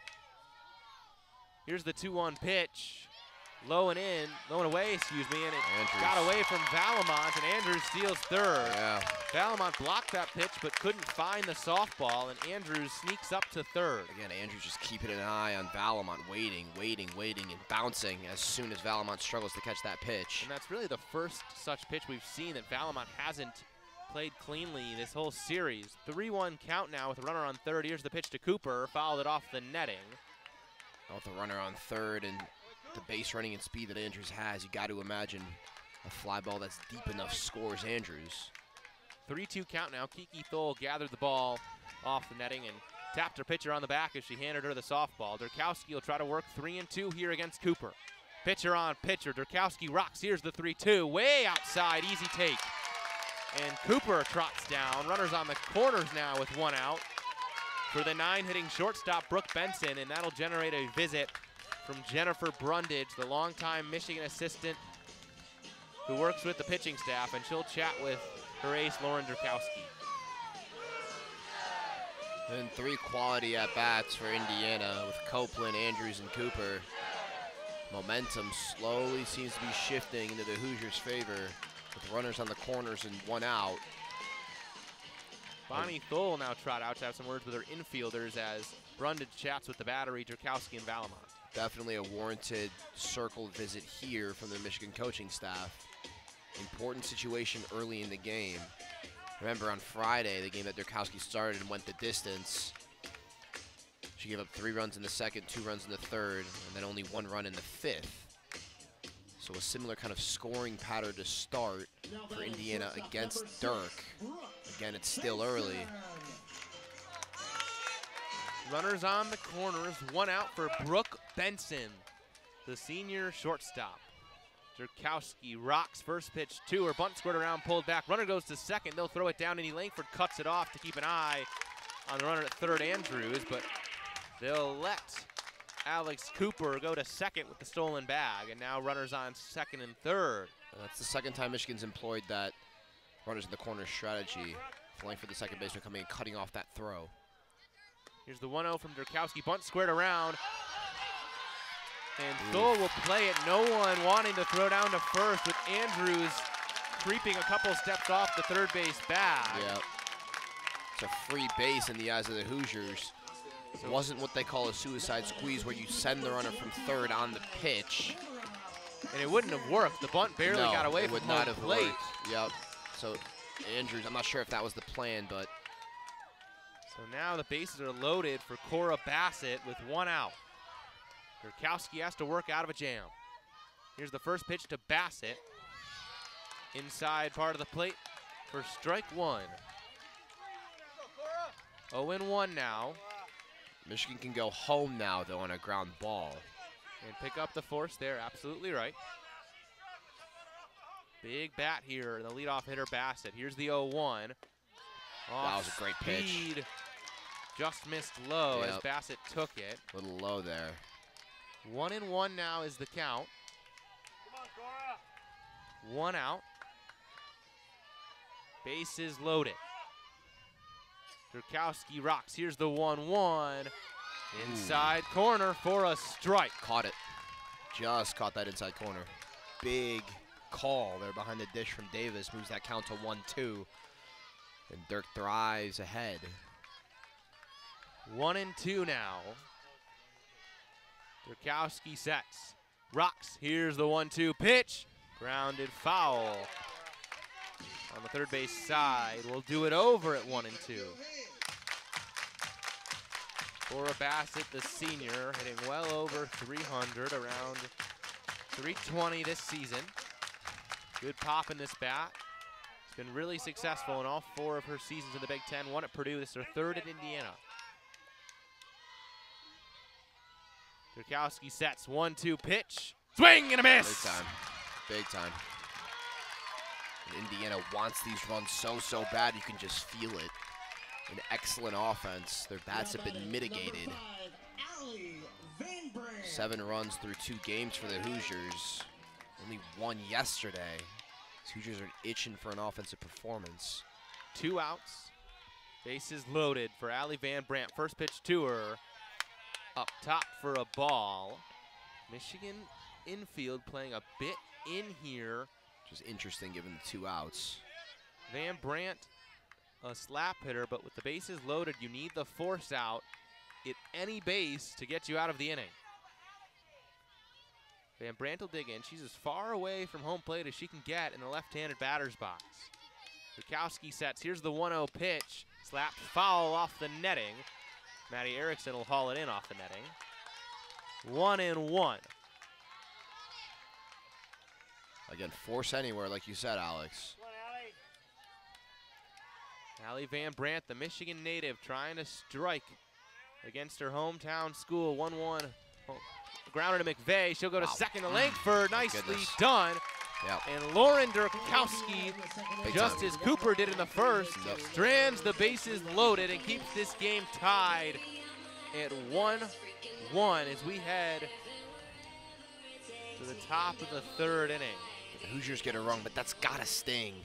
Here's the two one pitch. Low and in, low and away, excuse me, and it Andrews got away from Valamont, and Andrews steals third. Yeah. Valamont blocked that pitch but couldn't find the softball, and Andrews sneaks up to third. Again, Andrews just keeping an eye on Valamont, waiting, waiting, waiting, and bouncing as soon as Valamont struggles to catch that pitch. And that's really the first such pitch we've seen that Valamont hasn't played cleanly this whole series. three one count now with a runner on third. Here's the pitch to Cooper, fouled it off the netting. With a runner on third and the base running and speed that Andrews has, you got to imagine a fly ball that's deep enough scores Andrews. three two count now. Kiki Thole gathered the ball off the netting and tapped her pitcher on the back as she handed her the softball. Durkowski will try to work three and two here against Cooper. Pitcher on pitcher. Durkowski rocks. Here's the three two. Way outside. Easy take. And Cooper trots down. Runners on the corners now with one out for the nine-hitting shortstop, Brooke Benson, and that'll generate a visit from Jennifer Brundage, the longtime Michigan assistant who works with the pitching staff, and she'll chat with her ace, Lauren Durkowski. And three quality at-bats for Indiana with Copeland, Andrews, and Cooper. Momentum slowly seems to be shifting into the Hoosiers' favor with runners on the corners and one out. Bonnie Thole now trot out to have some words with her infielders as Brundage chats with the battery, Durkowski and Valamont. Definitely a warranted circle visit here from the Michigan coaching staff. Important situation early in the game. Remember on Friday, the game that Durkowski started and went the distance, she gave up three runs in the second, two runs in the third, and then only one run in the fifth. So a similar kind of scoring pattern to start for Indiana against Dirk. Again, it's still early. Runners on the corners, one out for Brooke Benson, the senior shortstop. Durkowski rocks, first pitch to her, bunt squared around, pulled back. Runner goes to second, they'll throw it down, and Langford cuts it off to keep an eye on the runner at third, Andrews, but they'll let Alex Cooper go to second with the stolen bag, and now runners on second and third. That's the second time Michigan's employed that runners in the corner strategy. Langford, the second baseman, coming and cutting off that throw. Here's the one oh from Durkowski, bunt squared around. And Thole will play it, no one wanting to throw down to first with Andrews creeping a couple steps off the third base bag. Yep. It's a free base in the eyes of the Hoosiers. It wasn't what they call a suicide squeeze where you send the runner from third on the pitch. And it wouldn't have worked. The bunt barely no, got away it from would not home have plate. Worked. Yep. So Andrews, I'm not sure if that was the plan, but. So now the bases are loaded for Cora Bassett with one out. Durkowski has to work out of a jam. Here's the first pitch to Bassett. Inside part of the plate for strike one. oh and one now. Michigan can go home now, though, on a ground ball. And pick up the force there, absolutely right. Big bat here, the leadoff hitter Bassett. Here's the oh one. That was a great pitch. Just missed low yep. as Bassett took it. A little low there. One and one now is the count. One out. Bases loaded. Durkowski rocks. Here's the one one. Inside Ooh. Corner for a strike. Caught it. Just caught that inside corner. Big call there behind the dish from Davis. Moves that count to one two. And Dirk thrives ahead. One and two now. Durkowski sets. Rocks. Here's the one two pitch. Grounded foul. On the third base side. We'll do it over at one and two. Cora Bassett, the senior, hitting well over three hundred, around three twenty this season. Good pop in this bat. She's been really successful in all four of her seasons in the Big Ten. One at Purdue, this is her third at Indiana. Durkowski sets, one two pitch. Swing and a miss! Big time, big time. And Indiana wants these runs so, so bad, you can just feel it. An excellent offense. Their bats have been mitigated. Seven runs through two games for the Hoosiers. Only one yesterday. The Hoosiers are itching for an offensive performance. Two outs. Bases loaded for Allie Van Brandt. First pitch to her. Up top for a ball. Michigan infield playing a bit in here. Which is interesting given the two outs. Van Brandt, a slap hitter, but with the bases loaded, you need the force out at any base to get you out of the inning. Van Brandt will dig in. She's as far away from home plate as she can get in the left-handed batter's box. Durkowski sets. Here's the one oh pitch. Slapped foul off the netting. Maddie Erickson will haul it in off the netting. One and one. Again, force anywhere, like you said, Alex. Allie Van Brandt, the Michigan native, trying to strike against her hometown school. one one. Grounder to McVeigh. She'll go to wow. second to Langford. Nicely Goodness. done. Yep. And Lauren Durkowski, Big just time. as Cooper did in the first, yep. strands the bases loaded and keeps this game tied at one one as we head to the top of the third inning. The Hoosiers get it wrong, but that's gotta sting.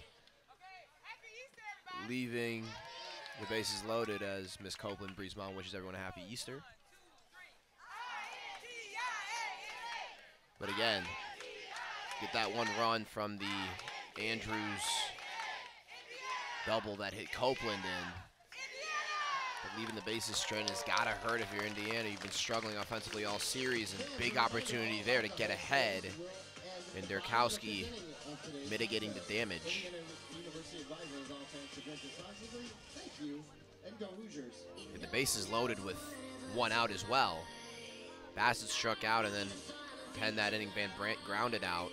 Leaving the bases loaded as Miss Copeland Breezemont wishes everyone a happy Easter. But again, get that one run from the Andrews double that hit Copeland in. But leaving the bases stranded has gotta hurt if you're Indiana. You've been struggling offensively all series, and big opportunity there to get ahead. And Durkowski mitigating the damage. And the bases loaded with one out as well. Bassett struck out, and then to end that inning, Van Brandt grounded out.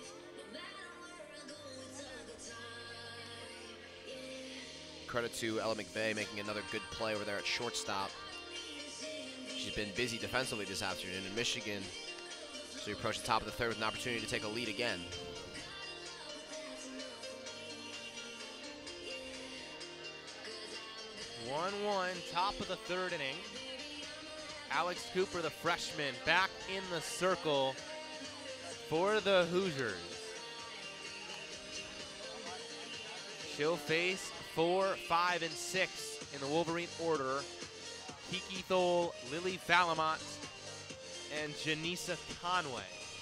Credit to Ella McVeigh making another good play over there at shortstop. She's been busy defensively this afternoon in Michigan. So you approach the top of the third with an opportunity to take a lead again. one one, top of the third inning. Alex Cooper, the freshman, back in the circle for the Hoosiers. She'll face four, five, and six in the Wolverine order. Kiki Thole, Lily Falamont, and Janisa Conway.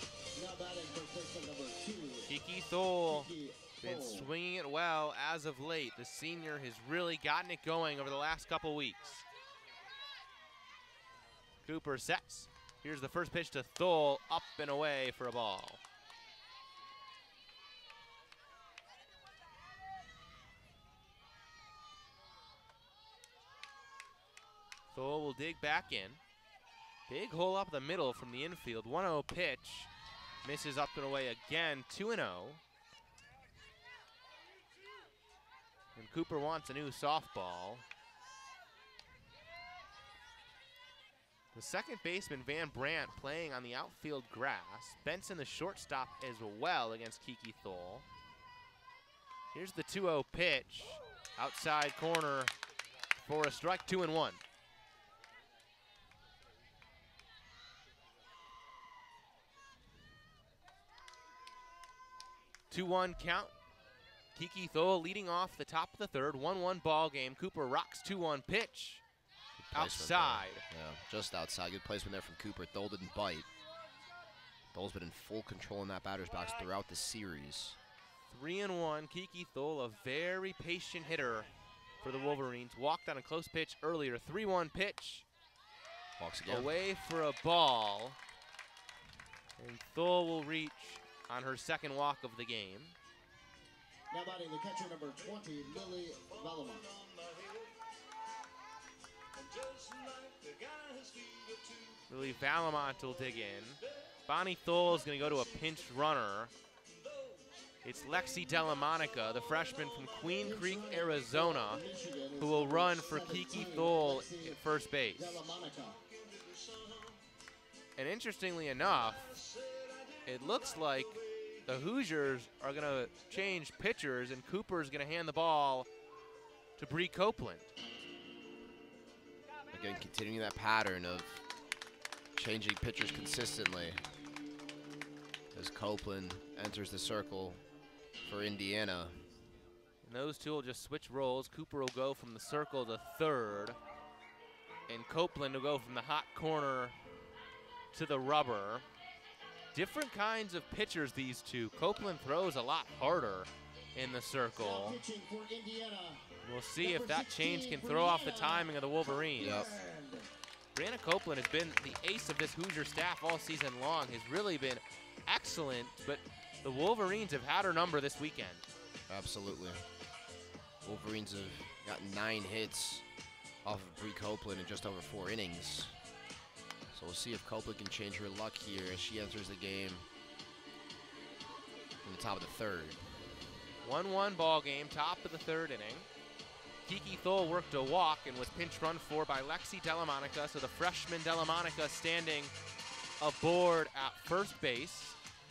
Kiki Thole been swinging it well as of late. The senior has really gotten it going over the last couple weeks. Cooper sets. Here's the first pitch to Thole, up and away for a ball. Thole will dig back in. Big hole up the middle from the infield. one oh pitch. Misses up and away again. two and oh. And Cooper wants a new softball. The second baseman, Van Brandt, playing on the outfield grass. Benson, the shortstop, as well against Kiki Thole. Here's the two oh pitch. Outside corner for a strike, two and one. two one count. Kiki Thole leading off the top of the third. one one ball game. Cooper rocks two one pitch. Outside. There. Yeah, just outside. Good placement there from Cooper. Thole didn't bite. Thole's been in full control in that batter's box throughout the series. Three and one. Kiki Thole, a very patient hitter for the Wolverines. Walked on a close pitch earlier. three one pitch. Walks again. Away for a ball. And Thole will reach on her second walk of the game. Now batting the catcher, number twenty, Lily Valamont. Lily Valamont will dig in. Bonnie Thole is going to go to a pinch runner. It's Lexi Delamonica, the freshman from Queen Creek, Arizona, who will run for Kiki Thole at first base. And interestingly enough, it looks like the Hoosiers are going to change pitchers, and Cooper's going to hand the ball to Bree Copeland. Again, continuing that pattern of changing pitchers consistently as Copeland enters the circle for Indiana. And those two will just switch roles. Cooper will go from the circle to third, and Copeland will go from the hot corner to the rubber. Different kinds of pitchers, these two. Copeland throws a lot harder in the circle. We'll see if that change can throw off the timing of the Wolverines. Yep. Brianna Copeland has been the ace of this Hoosier staff all season long, has really been excellent, but the Wolverines have had her number this weekend. Absolutely. Wolverines have got nine hits off of Bree Copeland in just over four innings. So we'll see if Copeland can change her luck here as she enters the game in the top of the third. one one ball game, top of the third inning. Kiki Thole worked a walk and was pinch run for by Lexi Delamonica, so the freshman Delamonica standing aboard at first base.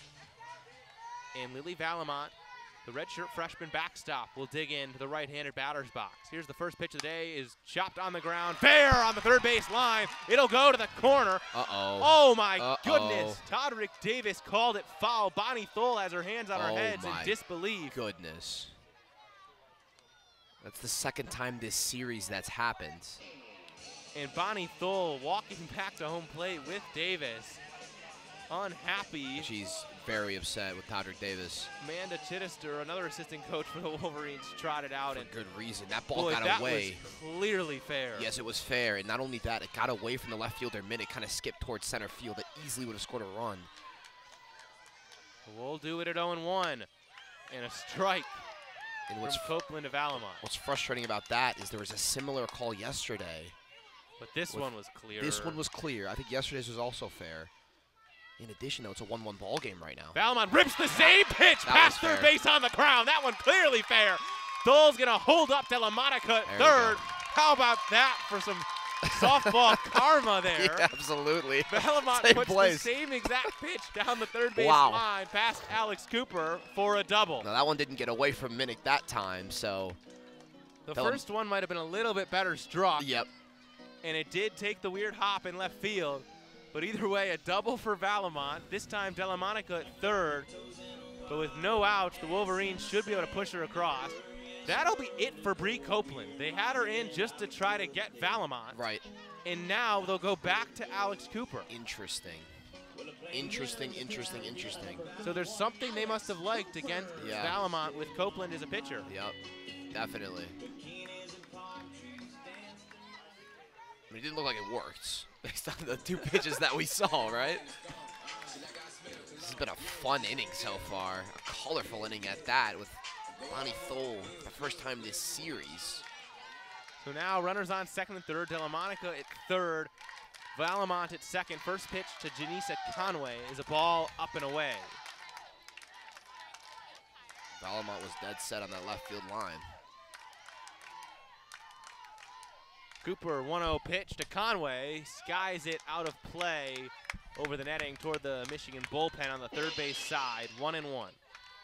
And Lily Valamont, the redshirt freshman backstop, will dig into the right-handed batter's box. Here's the first pitch of the day, is chopped on the ground, fair on the third base line. It'll go to the corner. Uh-oh. Oh, my Uh-oh. goodness. Todrick Davis called it foul. Bonnie Thole has her hands on her Oh heads in my disbelief. Goodness. That's the second time this series that's happened. And Bonnie Thole walking back to home plate with Davis. Unhappy. She's very upset with Todrick Davis. Amanda Chittister, another assistant coach for the Wolverines, trotted out. For and good reason. That ball boy, got that away. Was clearly fair. Yes, it was fair. And not only that, it got away from the left fielder mid. It kind of skipped towards center field. It easily would have scored a run. We'll do it at oh and one. And a strike And from what's, Copeland to Valamont. what's frustrating about that is there was a similar call yesterday. But this with- one was clear. This one was clear. I think yesterday's was also fair. In addition, though, it's a one one ball game right now. Valamont rips the same pitch That past was third fair. base on the ground. That one clearly fair. Thole's going to hold up Delamonica at There we third. go. How about that for some softball karma there? Yeah, absolutely. Valamont Same puts place. the same exact pitch down the third base Wow. line past Alex Cooper for a double. Now, that one didn't get away from Minnick that time, so. The Valam- first one might have been a little bit better struck, Yep. and it did take the weird hop in left field. But either way, a double for Valamont. This time, Delamonica at third. But with no outs, the Wolverines should be able to push her across. That'll be it for Bree Copeland. They had her in just to try to get Valamont. Right. And now they'll go back to Alex Cooper. Interesting. Interesting, interesting, interesting. So there's something they must have liked against Yeah. Valamont with Copeland as a pitcher. Yep. Definitely. I mean, it didn't look like it worked based on the two pitches that we saw, right? This has been a fun inning so far. A colorful inning at that with Bonnie Thole the first time this series. So now runners on second and third. Delamonica at third. Valamont at second. First pitch to Janisa Conway is a ball up and away. Valamont was dead set on that left field line. Cooper one oh pitch to Conway. Skies it out of play over the netting toward the Michigan bullpen on the third base side. One and one.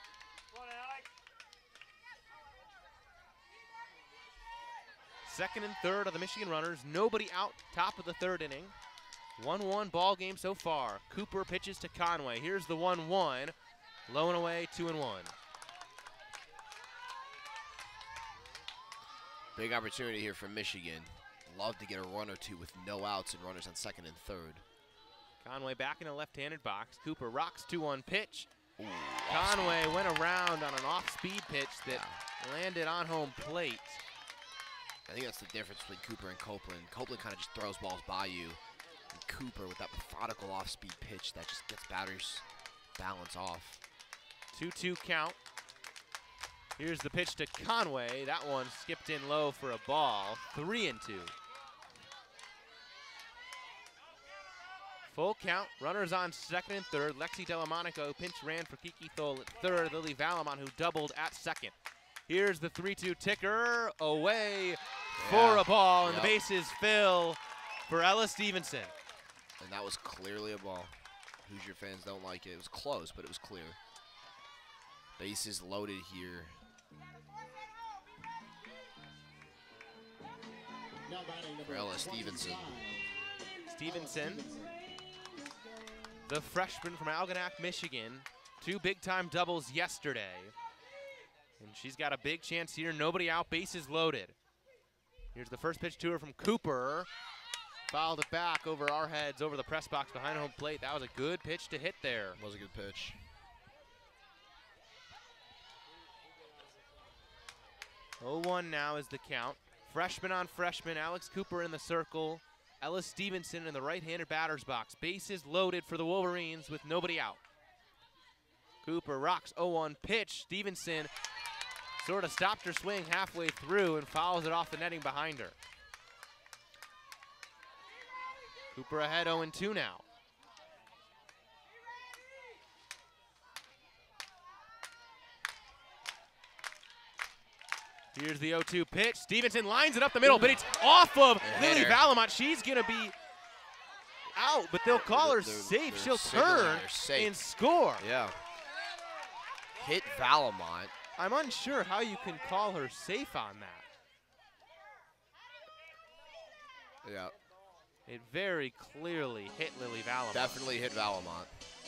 Second and third of the Michigan runners. Nobody out, top of the third inning. one one ball game so far. Cooper pitches to Conway. Here's the one one. Low and away, two and one. Big opportunity here for Michigan. Love to get a run or two with no outs and runners on second and third. Conway back in a left-handed box. Cooper rocks two one pitch. Ooh, Conway went around on an off-speed pitch that yeah. landed on home plate. I think that's the difference between Cooper and Copeland. Copeland kind of just throws balls by you. And Cooper with that methodical off-speed pitch that just gets batters' balance off. two two count. Here's the pitch to Conway. That one skipped in low for a ball. three and two. Full count. Runners on second and third. Lexi Dellamonico pinch ran for Kiki Thole at third. Lily Valamon, who doubled at second. Here's the three two ticker. Away yeah. for a ball, and yep. the bases fill for Ella Stevenson. And that was clearly a ball. Hoosier fans don't like it. It was close, but it was clear. Bases loaded here. For Ella Stevenson. Stevenson, the freshman from Algonac, Michigan. Two big-time doubles yesterday. And she's got a big chance here. Nobody out, bases loaded. Here's the first pitch to her from Cooper. Fouled it back over our heads, over the press box behind home plate. That was a good pitch to hit there. Was a good pitch. oh one now is the count. Freshman on freshman, Alex Cooper in the circle. Ella Stevenson in the right-handed batter's box. Bases loaded for the Wolverines with nobody out. Cooper rocks oh one pitch. Stevenson sort of stopped her swing halfway through and fouls it off the netting behind her. Cooper ahead oh and two now. Here's the oh two pitch. Stevenson lines it up the middle, but it's off of Lily Valamont. She's going to be out, but they'll call her they're, safe. they're She'll turn safe. and score. Yeah. Hit Valamont. I'm unsure how you can call her safe on that. Yeah. It very clearly hit Lily Valamont. Definitely hit Valamont.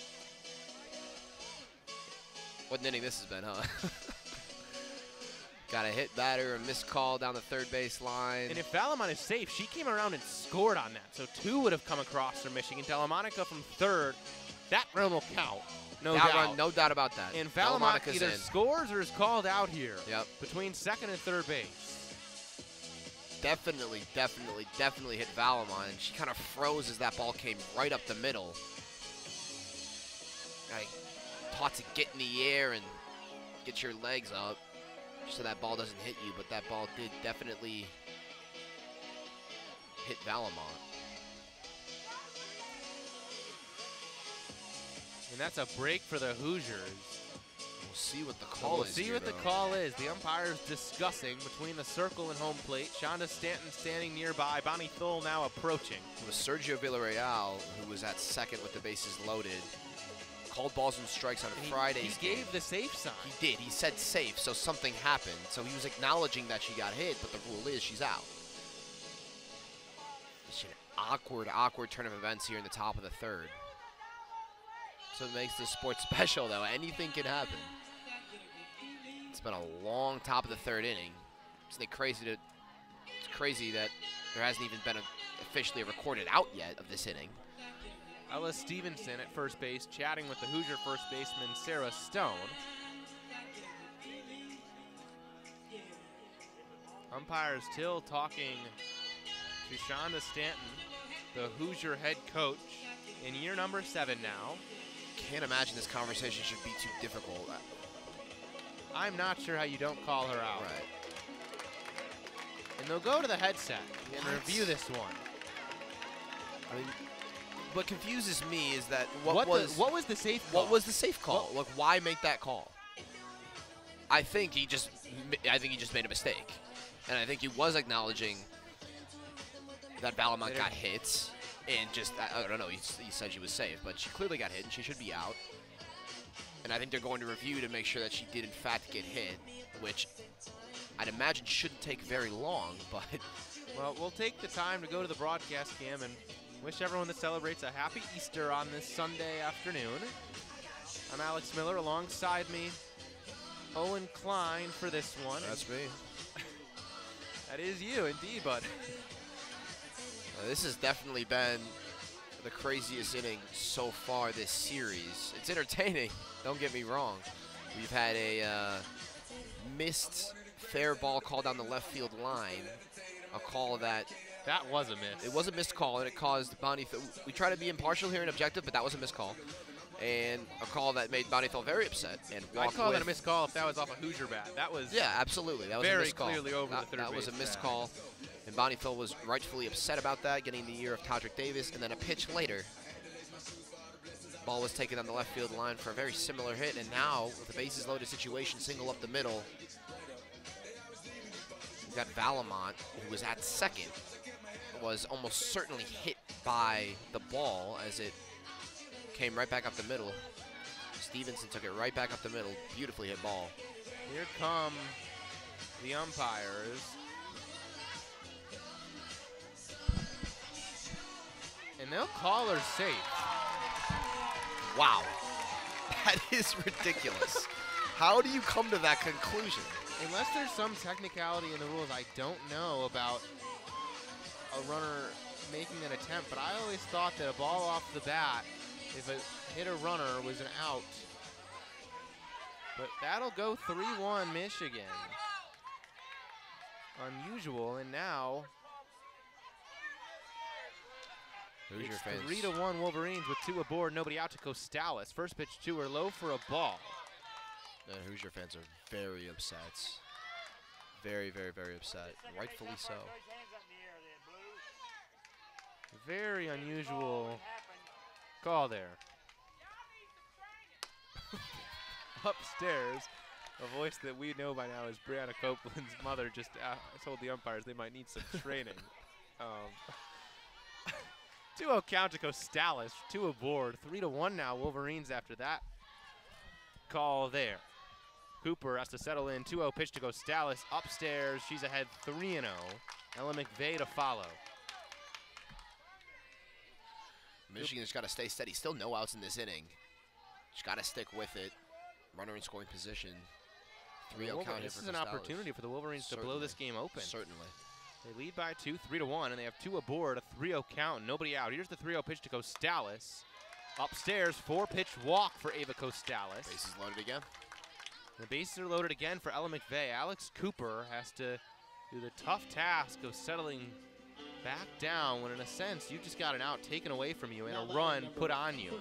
What an inning this has been, huh? Got a hit batter, a missed call down the third base line. And if Valamont is safe, she came around and scored on that. So two would have come across for Michigan. Dellamonico from third. That run will count. No that doubt. Run, no doubt about that. And Valamont either in. scores or is called out here. Yep. Between second and third base. Definitely, definitely, definitely hit Valamont. And she kind of froze as that ball came right up the middle. I taught to get in the air and get your legs up so that ball doesn't hit you, but that ball did definitely hit Valamont. And that's a break for the Hoosiers. We'll see what the So call we'll is see here, what though. the call is. The umpire's discussing between the circle and home plate. Shonda Stanton standing nearby. Bonnie Thole now approaching. It was Sergio Villarreal, who was at second with the bases loaded. Called balls and strikes on He, Friday's he gave game. the safe sign. He did. He said safe, so something happened. So he was acknowledging that she got hit, but the rule is she's out. It's an awkward, awkward turn of events here in the top of the third. So it makes this sport special, though. Anything can happen. It's been a long top of the third inning. Isn't it crazy to? It's crazy that there hasn't even been a, officially a recorded out yet of this inning. Ella Stevenson at first base, chatting with the Hoosier first baseman, Sarah Stone. Umpire still talking to Shonda Stanton, the Hoosier head coach, in year number seven now. Can't imagine this conversation should be too difficult. I'm not sure how you don't call her out. Right. And they'll go to the headset and What? review this one. I mean, what confuses me is that what, What, was the, what was the safe call? what was the safe call? What- Like, why make that call? I think he just, I think he just made a mistake, and I think he was acknowledging that Valamont Later. got hit, and just I, I don't know. He, he said she was safe, but she clearly got hit, and she should be out. And I think they're going to review to make sure that she did in fact get hit, which I'd imagine shouldn't take very long, but. Well, we'll take the time to go to the broadcast cam and wish everyone that celebrates a happy Easter on this Sunday afternoon. I'm Alex Miller. Alongside me, Owen Klein for this one. That's me. That is you, indeed, bud. Uh, this has definitely been the craziest inning so far this series. It's entertaining, don't get me wrong. We've had a uh, missed fair ball call down the left field line, a call that That was a miss. it was a missed call, and it caused Bonneyfield. We try to be impartial here and objective, but that was a missed call, and a call that made Bonneyfield very upset and I walked call with. that a missed call if that was off a Hoosier bat. That was Yeah, absolutely. That was very a missed call. clearly over that, the third That was a base missed bag. call, and Bonneyfield was rightfully upset about that, getting the year of Todrick Davis, and then a pitch later, ball was taken on the left field line for a very similar hit, and now with the bases loaded situation, single up the middle, we've got Valamont, who was at second, was almost certainly hit by the ball as it came right back up the middle. Stevenson took it right back up the middle, beautifully hit ball. Here come the umpires. And they'll call her safe. Wow, that is ridiculous. How do you come to that conclusion? Unless there's some technicality in the rules I don't know about a runner making an attempt, but I always thought that a ball off the bat, if it hit a runner, was an out. But that'll go three one Michigan. Unusual, and now Hoosier it's fans. three to one Wolverines with two aboard, nobody out to Costales. First pitch two are low for a ball. The Hoosier fans are very upset. Very, very, very upset. Rightfully so. Very unusual call there. Upstairs, a voice that we know by now is Brianna Copeland's mother just uh, told the umpires they might need some training. Um, two oh count to Costales, two aboard, three to one now Wolverines after that call there. Cooper has to settle in, two oh pitch to Costales, upstairs, she's ahead three and oh. Ella McVeigh to follow. Michigan's got to stay steady. Still no outs in this inning. Just got to stick with it. Runner in scoring position. three oh count here This for is an Costales. opportunity for the Wolverines to blow this game open. Certainly. They lead by two, three to one, and they have two aboard, a three oh count, nobody out. Here's the three oh pitch to Costales. Upstairs, four-pitch walk for Ava Costales. Bases loaded again. The bases are loaded again for Ella McVeigh. Alex Cooper has to do the tough task of settling back down when, in a sense, you just got an out taken away from you and a run put on you.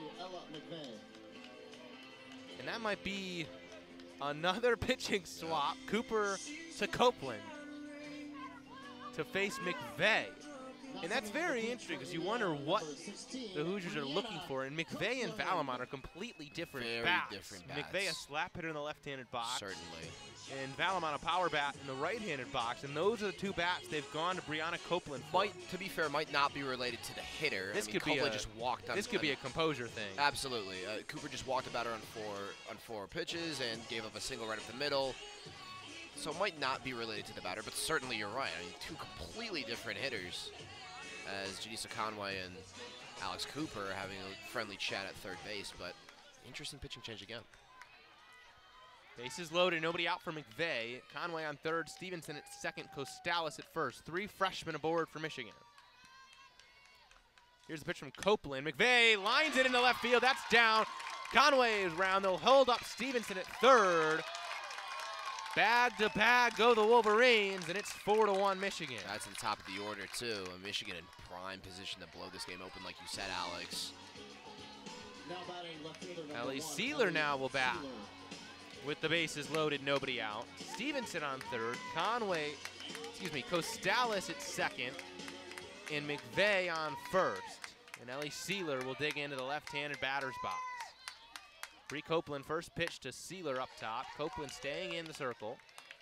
And that might be another pitching swap. Cooper to Copeland to face McVeigh. And that's very interesting because you wonder what the Hoosiers are looking for. And McVeigh and Valamont are completely different Very bats. different bats. McVeigh a slap hitter in the left-handed box. Certainly. And Valamont a power bat in the right-handed box. And those are the two bats they've gone to Brianna Copeland for. Might, to be fair, might not be related to the hitter. This I mean, could be Copeland a- just walked on. This could on- be a composure thing. Absolutely. Uh, Cooper just walked about her on four on four pitches and gave up a single right up the middle. So it might not be related to the batter, but certainly you're right. I mean, two completely different hitters, as Janisa Conway and Alex Cooper are having a friendly chat at third base. But interesting pitching change again. Bases loaded, nobody out for McVeigh. Conway on third, Stevenson at second, Costales at first. Three freshmen aboard for Michigan. Here's the pitch from Copeland. McVeigh lines it into left field. That's down. Conway is round. They'll hold up Stevenson at third. Bag to bag go the Wolverines, and it's four to one Michigan. That's at the top of the order too. And Michigan in prime position to blow this game open, like you said, Alex. Ellie Sealer now will bat. With the bases loaded, nobody out. Stevenson on third. Conway, excuse me, Costales at second. And McVeigh on first. And Ellie Sealer will dig into the left-handed batter's box. Bree Copeland, first pitch to Sealer up top. Copeland staying in the circle.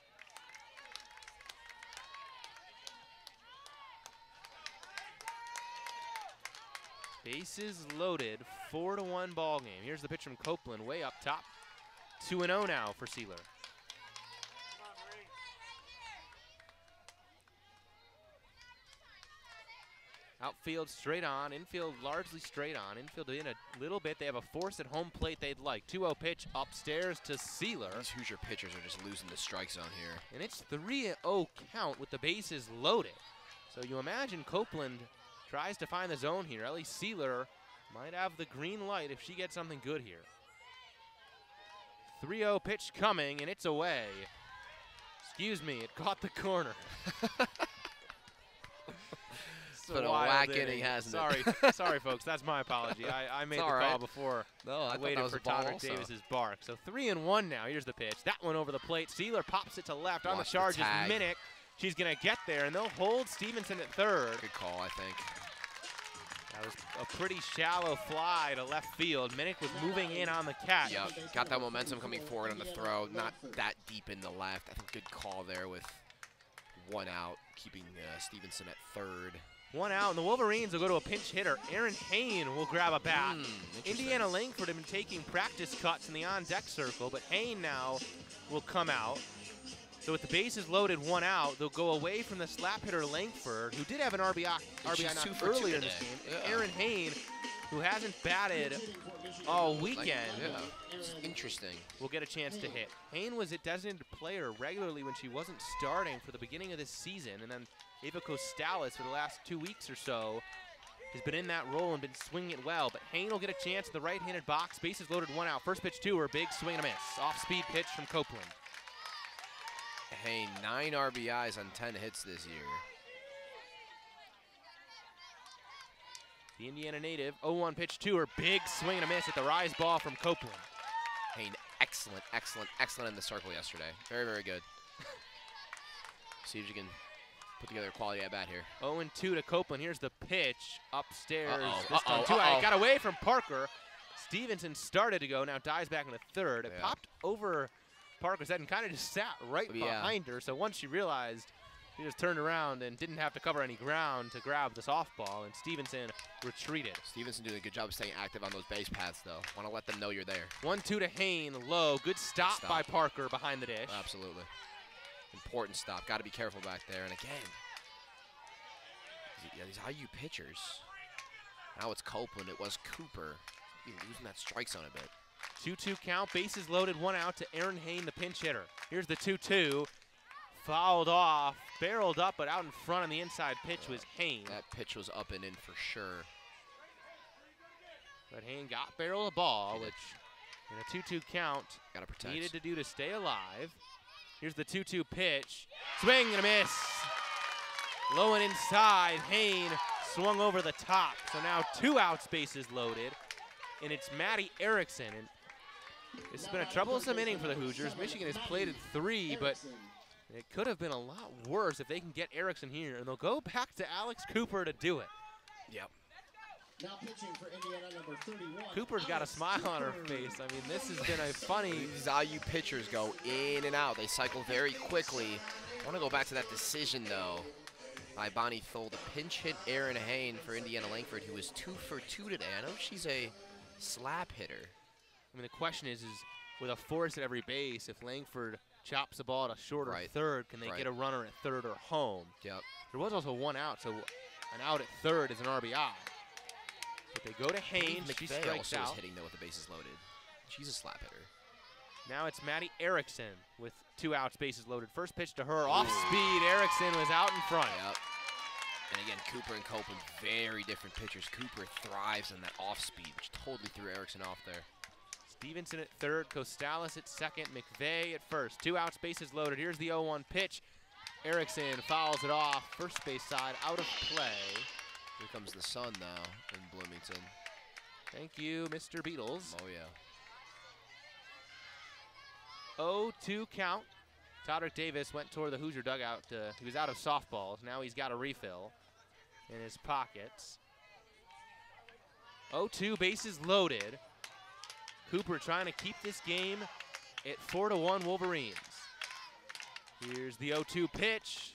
Bases loaded, four to one ball game. Here's the pitch from Copeland, way up top. two and oh now for Sealer. Outfield straight on, infield largely straight on, infield in a little bit. They have a force at home plate they'd like. two oh pitch upstairs to Sealer. These Hoosier pitchers are just losing the strike zone here. And it's three oh count with the bases loaded. So you imagine Copeland tries to find the zone here. Ellie Sealer might have the green light if she gets something good here. three oh pitch coming, and it's away. Excuse me, it caught the corner. It's been a whack inning, hasn't sorry, it? sorry, folks. That's my apology. I, I made the call right. before. No, I, I waited that was for a ball Todrick also. Davis's bark. So three and one now. Here's the pitch. That one over the plate. Sealer pops it to left. On the Watch the charge is tag. Minnick. She's going to get there, and they'll hold Stevenson at third. Good call, I think. That was a pretty shallow fly to left field. Minnick was moving in on the catch. Yep, got that momentum coming forward on the throw. Not that deep in the left. I think good call there with one out, keeping uh, Stevenson at third. One out, and the Wolverines will go to a pinch hitter. Aaron Hain will grab a bat. Mm, Indiana Langford have been taking practice cuts in the on-deck circle, but Hain now will come out. So with the bases loaded, one out, they'll go away from the slap hitter Langford, who did have an R B I, R B I She's two knock for two earlier in this today. game. Yeah. Aaron Hain, who hasn't batted all weekend, Yeah, it's interesting. will get a chance to hit. Hain was a designated player regularly when she wasn't starting for the beginning of this season, and then Ava Costalis for the last two weeks or so has been in that role and been swinging it well. But Hain will get a chance in the right-handed box. Bases loaded, one out. First pitch to her, big swing and a miss. Off-speed pitch from Copeland. Hey, nine R B Is on ten hits this year. The Indiana native, oh one pitch to her, big swing and a miss at the rise ball from Copeland. Hey, excellent, excellent, excellent in the circle yesterday. Very, very good. See if you can put together a quality at bat here. oh and two to Copeland. Here's the pitch upstairs. Uh-oh, This time uh-oh, two out. uh-oh. It got away from Parker. Stevenson started to go, now dives back into third. It Yeah. popped over Parker's head and kind of just sat right Yeah. behind her. So once she realized, she just turned around and didn't have to cover any ground to grab the softball, and Stevenson retreated. Stevenson doing a good job of staying active on those base paths, though. Want to let them know you're there. one two to Hain, low. Good stop, stop. by Parker behind the dish. Absolutely. Important stop. Got to be careful back there. And again, yeah, these I U pitchers. Now it's Copeland. It was Cooper. He's losing that strike zone a bit. two two count, bases loaded, one out to Aaron Hain, the pinch hitter. Here's the two two. Fouled off, barreled up, but out in front on the inside pitch was Hain. That pitch was up and in for sure. But Hain got barrel a ball, He did. which in a two two count Got to protect. needed to do to stay alive. Here's the two two pitch. Swing and a miss. Low and inside, Hain swung over the top. So now two outs, bases loaded. And it's Maddie Erickson. And it's been a troublesome inning for the Hoosiers. Michigan has played at three, but it could have been a lot worse if they can get Erickson here. And they'll go back to Alex Cooper to do it. Yep. Now pitching for Indiana, number thirty-one. Cooper's got a smile on her face. I mean, this has been a funny. These I U pitchers go in and out. They cycle very quickly. I want to go back to that decision, though, by Bonnie Thole to pinch hit Aaron Hain for Indiana Langford, who was two for two today. I know she's a slap hitter. I mean, the question is, is with a force at every base, if Langford chops the ball to short or Right. third, can they Right. get a runner at third or home? Yep. There was also one out, so an out at third is an R B I. But they go to Hain, she McVeigh strikes also was out. hitting, though, with the bases loaded. She's a slap hitter. Now it's Maddie Erickson with two outs, bases loaded. First pitch to her, off speed. Erickson was out in front. Yep. And again, Cooper and Copeland, very different pitchers. Cooper thrives on that off speed, which totally threw Erickson off there. Stevenson at third, Costalis at second, McVeigh at first. Two outs, bases loaded. Here's the oh one pitch. Erickson fouls it off, first base side, out of play. Here comes the sun now in Bloomington. Thank you, Mister Beatles. Oh, yeah. oh two count. Todrick Davis went toward the Hoosier dugout. Uh, he was out of softballs. Now he's got a refill in his pockets. oh two, bases loaded. Cooper trying to keep this game at four to one Wolverines. Here's the oh two pitch.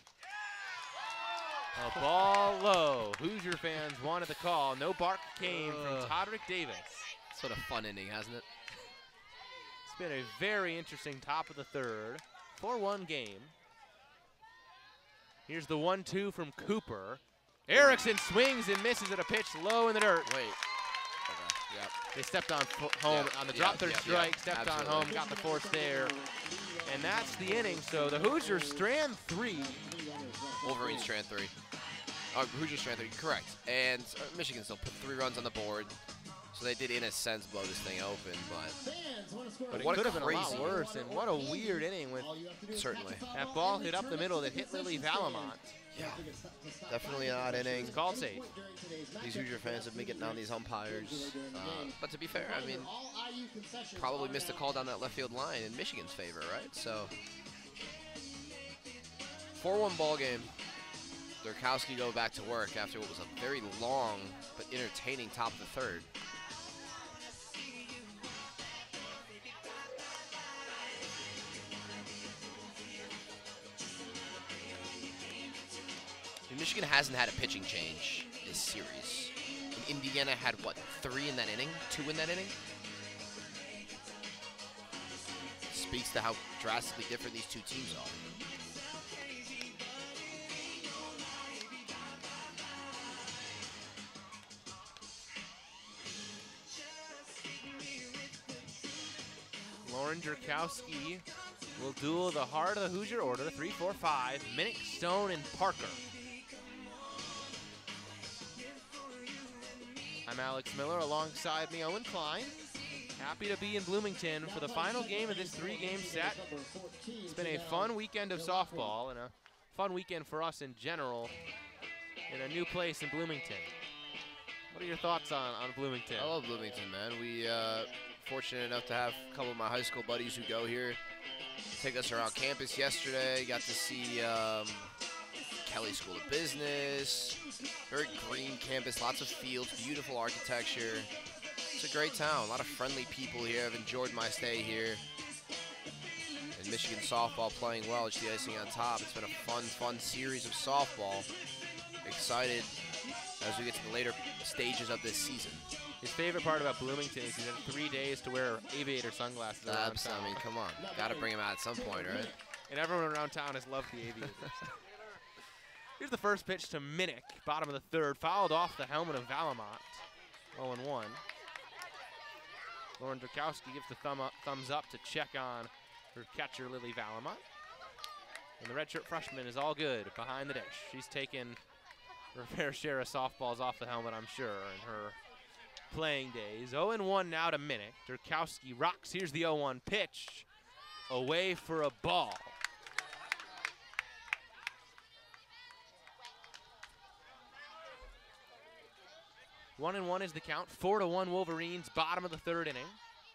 A ball low. Hoosier fans wanted the call. No bark came from Ugh. Todrick Davis. Sort of fun inning, hasn't it? It's been a very interesting top of the third. four one game. Here's the one two from Cooper. Erickson swings and misses at a pitch low in the dirt. Wait. Okay. Yep. They stepped on home Yep. on the Yep. drop third Yep. strike, Yep. stepped Absolutely. on home, got the force there. And that's the inning. So the Hoosiers strand three. Wolverines strand three. Uh, Hoosiers strand three, correct. And uh, Michigan still put three runs on the board. So they did, in a sense, blow this thing open, but, But it what could a have been a crazy, lot worse. And what a weird inning with certainly. that ball hit up the middle that hit Lily Valamont. Yeah, definitely an odd inning. It's called safe. These Hoosier fans have been getting on these umpires. Uh, but to be fair, I mean, probably missed a call down that left field line in Michigan's favor, right? So, four one ball game. Durkowski go back to work after what was a very long but entertaining top of the third. Michigan hasn't had a pitching change this series. And Indiana had, what, three in that inning? Two in that inning? Speaks to how drastically different these two teams are. Lauren Durkowski will duel the heart of the Hoosier order, three, four, five, Minnick, Stone, and Parker. I'm Alex Miller, alongside me, Owen Klein. Happy to be in Bloomington for the final game of this three-game set. It's been a fun weekend of softball and a fun weekend for us in general in a new place in Bloomington. What are your thoughts on, on Bloomington? I love Bloomington, man. We uh, fortunate enough to have a couple of my high school buddies who go here, take us around campus yesterday. Got to see um, Kelly School of Business. Very green campus, lots of fields, beautiful architecture. It's a great town, a lot of friendly people here. I've enjoyed my stay here. And Michigan softball playing well, it's the icing on top. It's been a fun, fun series of softball. Excited as we get to the later stages of this season. His favorite part about Bloomington is he's had three days to wear aviator sunglasses around That's, town. I mean, come on. Got to bring him out at some point, right? And everyone around town has loved the aviators. Here's the first pitch to Minnick, bottom of the third, fouled off the helmet of Valamont. oh and one. Lauren Durkowski gives the thumb up, thumbs up to check on her catcher, Lily Valamont. And the redshirt freshman is all good behind the dish. She's taken her fair share of softballs off the helmet, I'm sure, in her playing days. oh and one now to Minnick. Durkowski rocks. Here's the oh one pitch. Away for a ball. One and one is the count. Four to one Wolverines, bottom of the third inning.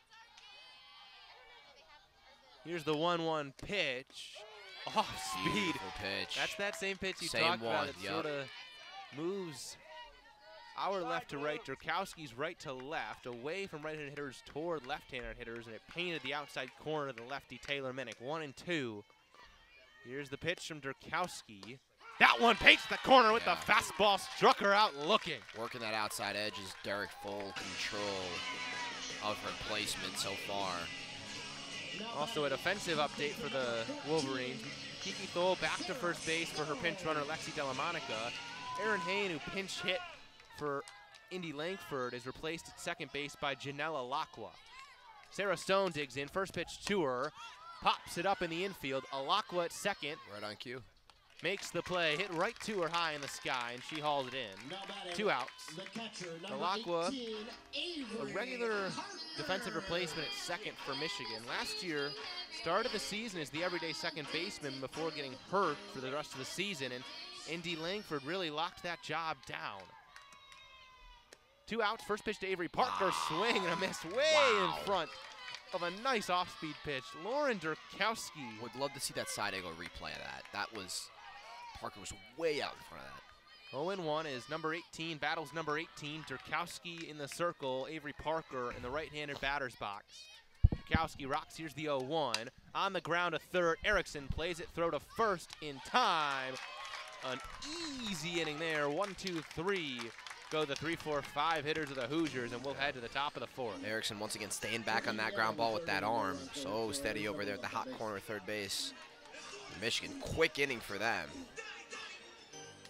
Here's the one one pitch. Off speed. Beautiful pitch. That's that same pitch you Same talked one, about. It yep. sort of moves our left to right. Durkowski's right to left, away from right-handed hitters toward left-handed hitters, and it painted the outside corner of the lefty Taylor Minnick. One and two. Here's the pitch from Durkowski. That one paints the corner with Yeah. the fastball, struck her out looking. Working that outside edge is Derek full control of her placement so far. Also a defensive update for the Wolverines. Kiki Thole back to first base for her pinch runner, Lexi Delamonica. Erin Hain, who pinch hit for Indy Langford, is replaced at second base by Janella Lacqua. Sarah Stone digs in, first pitch to her, pops it up in the infield. Alakwa at second. Right on cue. Makes the play, hit right to her high in the sky, and she hauls it in. Two outs. Alakwa, a regular defensive replacement at second for Michigan. Last year, started the season as the everyday second baseman before getting hurt for the rest of the season, and Indy Langford really locked that job down. Two outs, first pitch to Avery Parker, wow. Swing and a miss way wow. in front of a nice off-speed pitch. Lauren Durkowski. Would love to see that side angle replay of that. That was, Parker was way out in front of that. oh and one is number eighteen, battles number eighteen. Durkowski in the circle, Avery Parker in the right-handed batter's box. Durkowski rocks, here's the oh one. On the ground to third, Erickson plays it, throw to first in time. An easy inning there, one, two, three. Go the three, four, five hitters of the Hoosiers, and we'll head to the top of the fourth. Erickson once again staying back on that ground ball with that arm. So steady over there at the hot corner of third base. Michigan, quick inning for them.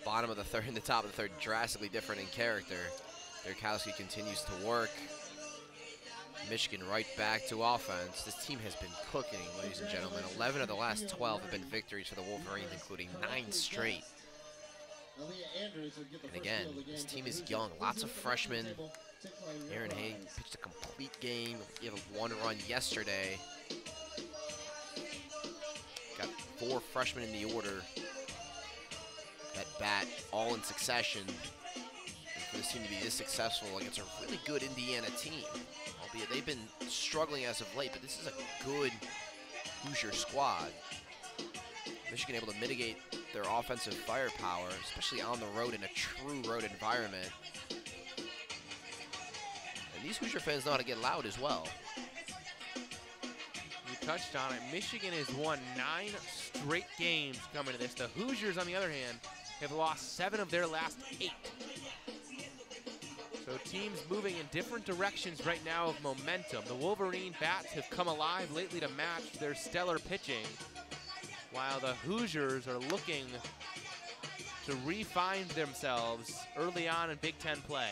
Bottom of the third and the top of the third, drastically different in character. Derkowski continues to work. Michigan right back to offense. This team has been cooking, ladies and gentlemen. eleven of the last twelve have been victories for the Wolverines, including nine straight. And again, this team is young. Lots of freshmen. Aaron Haig pitched a complete game. He had a one run yesterday. Got four freshmen in the order that bat all in succession. And for this team to be this successful against a really good Indiana team, albeit they've been struggling as of late, but this is a good Hoosier squad. Michigan able to mitigate their offensive firepower, especially on the road in a true road environment. And these Hoosier fans know how to get loud as well. You touched on it. Michigan has won nine straight games coming to this. The Hoosiers, on the other hand, have lost seven of their last eight. So teams moving in different directions right now of momentum. The Wolverine bats have come alive lately to match their stellar pitching, while the Hoosiers are looking to refine themselves early on in Big Ten play.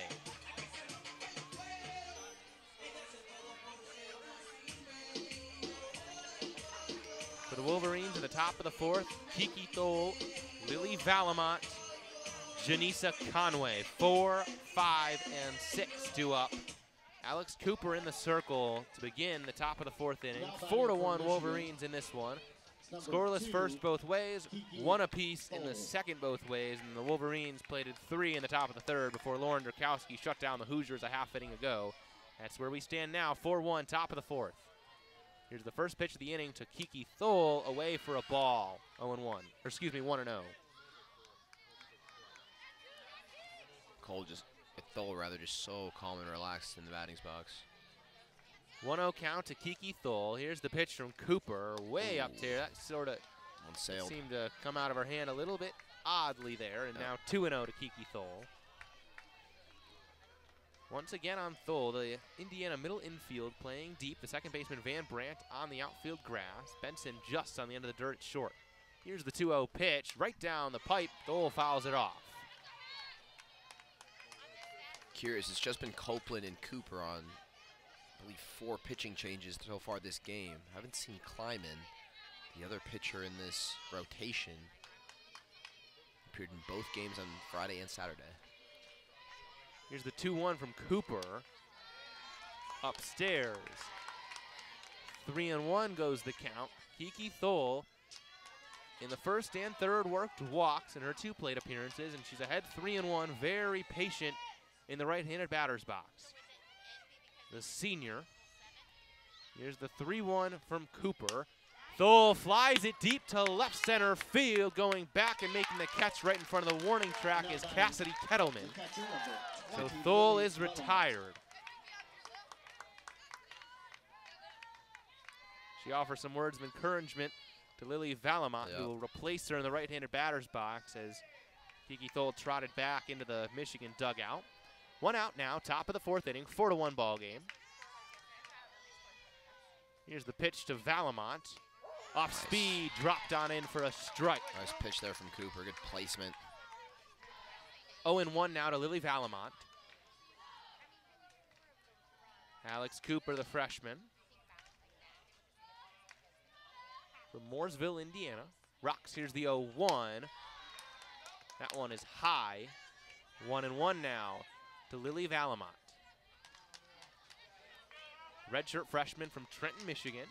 For the Wolverines at the top of the fourth, Kiki Thole, Lily Valamont, Janisa Conway, four, five, and six due up. Alex Cooper in the circle to begin the top of the fourth inning. Four to one Wolverines in this one. Scoreless first both ways, one apiece in the second both ways, and the Wolverines plated three in the top of the third before Lauren Derkowski shut down the Hoosiers a half inning ago. That's where we stand now, four one, top of the fourth. Here's the first pitch of the inning to Kiki Thole, away for a ball, oh and one, or excuse me, one and oh. Cole just, Thole rather, just so calm and relaxed in the batting box. one oh count to Kiki Thole. Here's the pitch from Cooper, way Ooh. up there. That sort of seemed to come out of her hand a little bit oddly there, and now two and oh to Kiki Thole. Once again on Thole, the Indiana middle infield playing deep. The second baseman Van Brandt on the outfield grass. Benson just on the end of the dirt short. Here's the two oh pitch, right down the pipe. Thole fouls it off. Curious, it's just been Copeland and Cooper on, I believe, four pitching changes so far this game. I haven't seen Kleiman, the other pitcher in this rotation. Appeared in both games on Friday and Saturday. Here's the two one from Cooper. Upstairs. Three and one goes the count. Kiki Thole in the first and third worked walks in her two plate appearances, and she's ahead three and one, very patient in the right-handed batter's box. The senior. Here's the three one from Cooper. Thole flies it deep to left center field. Going back and making the catch right in front of the warning track is Cassidy Kettleman. So Thole is retired. She offers some words of encouragement to Lily Valamont, yep. who will replace her in the right-handed batter's box as Kiki Thole trotted back into the Michigan dugout. One out now, top of the fourth inning, four to one ball game. Here's the pitch to Valamont. Off nice. Speed, dropped on in for a strike. Nice pitch there from Cooper, good placement. oh and one now to Lily Valamont. Alex Cooper, the freshman. From Mooresville, Indiana. Rocks, here's the oh one. That one is high. One and one now to Lily Valamont. Redshirt freshman from Trenton, Michigan.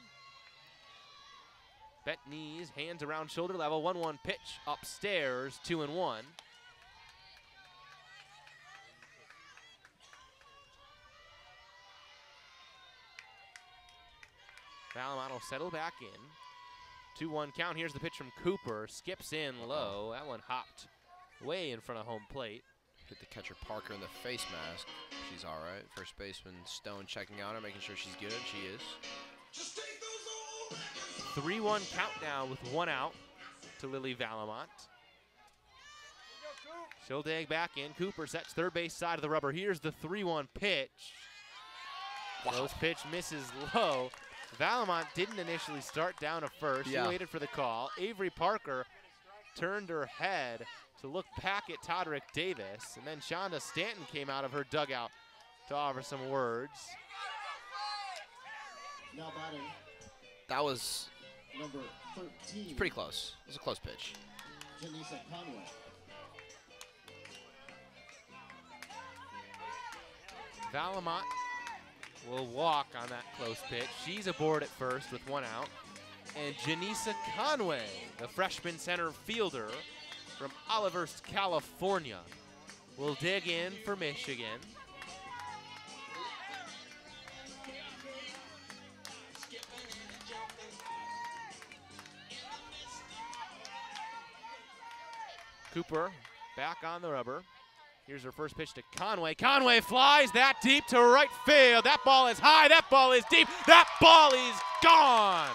Bent knees, hands around shoulder level. one one pitch upstairs, two and one. Valamont will settle back in. two one count. Here's the pitch from Cooper. Skips in low. That one hopped way in front of home plate. Hit the catcher Parker in the face mask. She's all right. First baseman Stone checking on her, making sure she's good. She is. three one count now with one out to Lily Valamont. She'll dig back in. Cooper sets third base side of the rubber. Here's the three one pitch. Wow. Close pitch misses low. Valamont didn't initially start down at first. Yeah. She waited for the call. Avery Parker turned her head to look back at Todrick Davis, and then Shonda Stanton came out of her dugout to offer some words. Now batting, That was number thirteen. pretty close. It was a close pitch. Janisa Conway. Valamont will walk on that close pitch. She's aboard at first with one out. And Janisa Conway, the freshman center fielder from Olivehurst, California, will dig in for Michigan. Cooper back on the rubber. Here's her first pitch to Conway. Conway flies that deep to right field. That ball is high. That ball is deep. That ball is gone.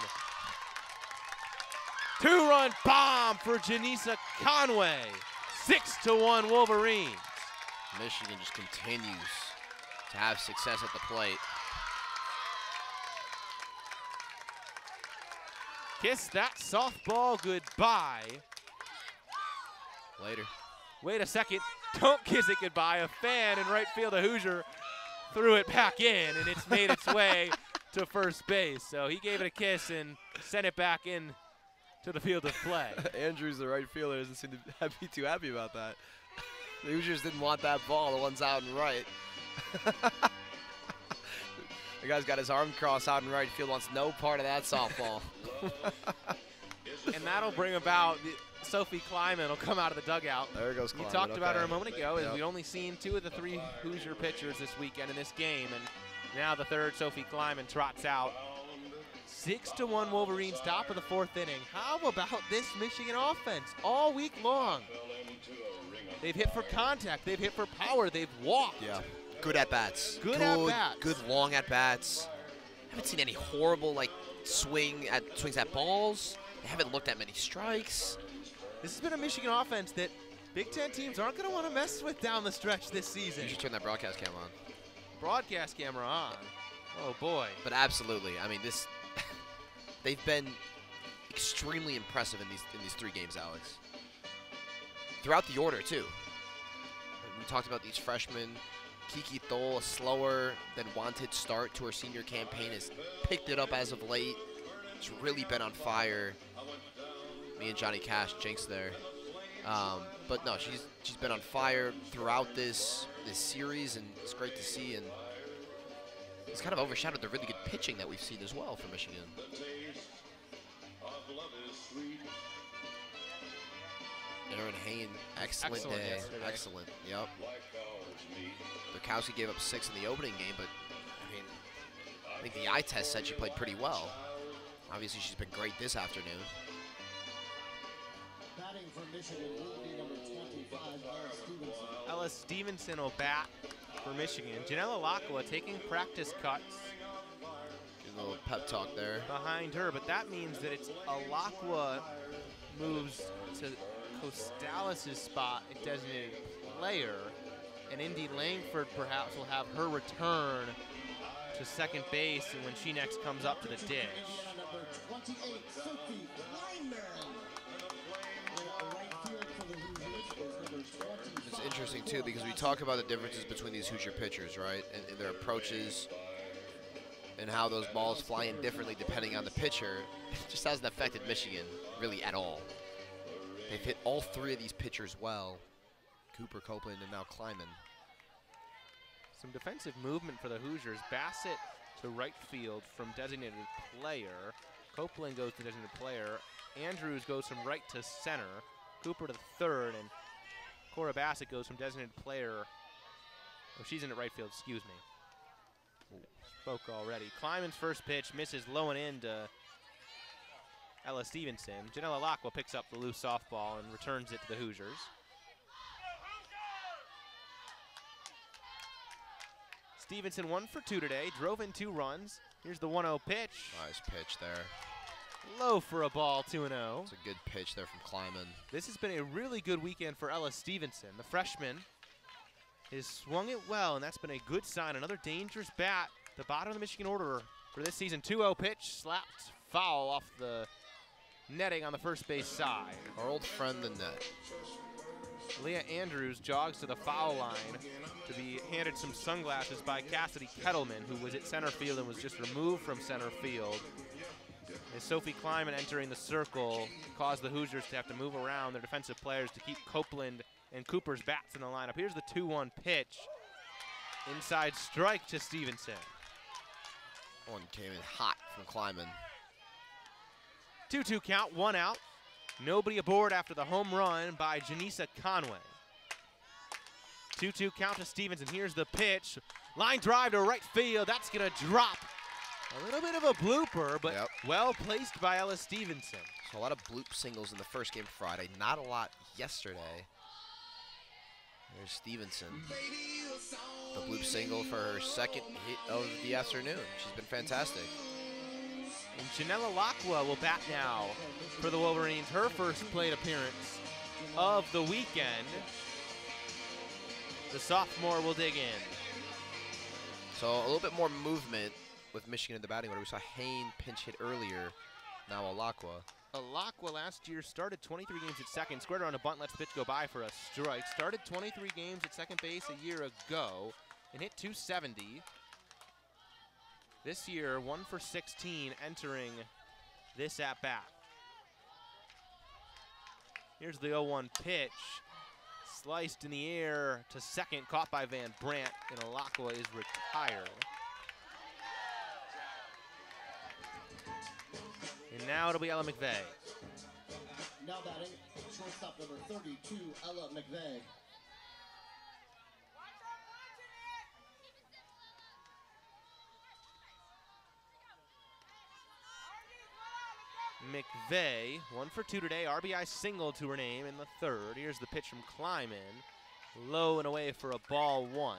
Two-run bomb for Janisa Conway. Six to one Wolverines. Michigan just continues to have success at the plate. Kiss that softball goodbye. Later. Wait a second. Don't kiss it goodbye. A fan in right field, a Hoosier, threw it back in, and it's made its way to first base. So he gave it a kiss and sent it back in to the field of play. Andrews, the right fielder, doesn't seem to be too happy about that. The Hoosiers didn't want that ball, the one's out and right. The guy's got his arm crossed out in right field, wants no part of that softball. And that'll bring about the, Sophie Kleiman will come out of the dugout. There goes You Kleiman. talked okay. about her a moment ago, as Yep. we'd only seen two of the three Hoosier pitchers this weekend in this game, and now the third, Sophie Kleiman, trots out. Six to one Wolverines, top of the fourth inning. How about this Michigan offense all week long? They've hit for contact, they've hit for power, they've walked. Yeah. Good at bats. Good at-bats. Good long at bats. Haven't seen any horrible like swing at swings at balls. They haven't looked at many strikes. This has been a Michigan offense that Big Ten teams aren't going to want to mess with down the stretch this season. You should turn that broadcast camera on. Broadcast camera on. Oh boy. But absolutely, I mean this. They've been extremely impressive in these in these three games, Alex. Throughout the order too. We talked about these freshmen. Kiki Thole, a slower than wanted start to her senior campaign, has picked it up as of late. She's really been on fire. Me and Johnny Cash jinxed there. Um, but no, she's she's been on fire throughout this this series, and it's great to see. And it's kind of overshadowed the really good pitching that we've seen as well from Michigan. Aaron Hain, excellent, Excellent day. yesterday. Excellent. Yep. Bukowski gave up six in the opening game, but I mean, I think the eye test said she played pretty well. Obviously, she's been great this afternoon. Batting for Michigan will be number twenty-five, Ella Stevenson. Ella Stevenson will bat for Michigan. Janella Lacqua taking practice cuts Give a little pep talk there. behind her, but that means that it's Alakwa moves to Costales' spot at designated player, and Indy Langford perhaps will have her return to second base and when she next comes up to the dish. Number twenty-eight, Sophie Kleiman. Right field for the Hoosiers is number twenty-five. It's interesting, too, because we talk about the differences between these Hoosier pitchers, right, and, and their approaches and how those balls fly in differently depending on the pitcher. It just hasn't affected Michigan really at all. They've hit all three of these pitchers well. Cooper, Copeland, and now Kleiman. Some defensive movement for the Hoosiers. Bassett to right field from designated player. Copeland goes to designated player. Andrews goes from right to center. Cooper to third, and Cora Bassett goes from designated player. Oh, she's in at right field, excuse me. Spoke already. Kleiman's first pitch misses low and in to Ella Stevenson. Janella Lacqua picks up the loose softball and returns it to the Hoosiers. Stevenson one for two today, drove in two runs. Here's the one oh pitch. Nice pitch there. Low for a ball, two and oh. It's a good pitch there from Kleiman. This has been a really good weekend for Ella Stevenson. The freshman has swung it well, and that's been a good sign. Another dangerous bat, the bottom of the Michigan order for this season. two oh pitch, slapped foul off the netting on the first base side. Our old friend, the net. Leah Andrews jogs to the foul line to be handed some sunglasses by Cassidy Kettleman, who was at center field and was just removed from center field. As Sophie Kleiman entering the circle caused the Hoosiers to have to move around their defensive players to keep Copeland and Cooper's bats in the lineup. Here's the two one pitch. Inside strike to Stevenson. One came in hot from Kleiman. two two count, one out. Nobody aboard after the home run by Janisa Conway. two two count to Stevenson. Here's the pitch. Line drive to right field. That's going to drop. A little bit of a blooper, but yep. well placed by Ella Stevenson. So a lot of bloop singles in the first game Friday. Not a lot yesterday. There's Stevenson. The bloop single for her second hit of the afternoon. She's been fantastic. And Janella Lacqua will bat now for the Wolverines. Her first plate appearance of the weekend. The sophomore will dig in. So a little bit more movement with Michigan in the batting order. We saw Hain pinch hit earlier. Now Alakwa. Alakwa last year started twenty-three games at second, squared around a bunt, lets the pitch go by for a strike. Started twenty-three games at second base a year ago and hit two seventy. This year, one for sixteen entering this at-bat. Here's the oh one pitch. Sliced in the air to second, caught by Van Brandt, and Alakwa is retired. And now it'll be Ella McVeigh. Now batting, shortstop number thirty-two, Ella McVeigh. McVeigh, one for two today. R B I single to her name in the third. Here's the pitch from Kleiman. Low and away for a ball one.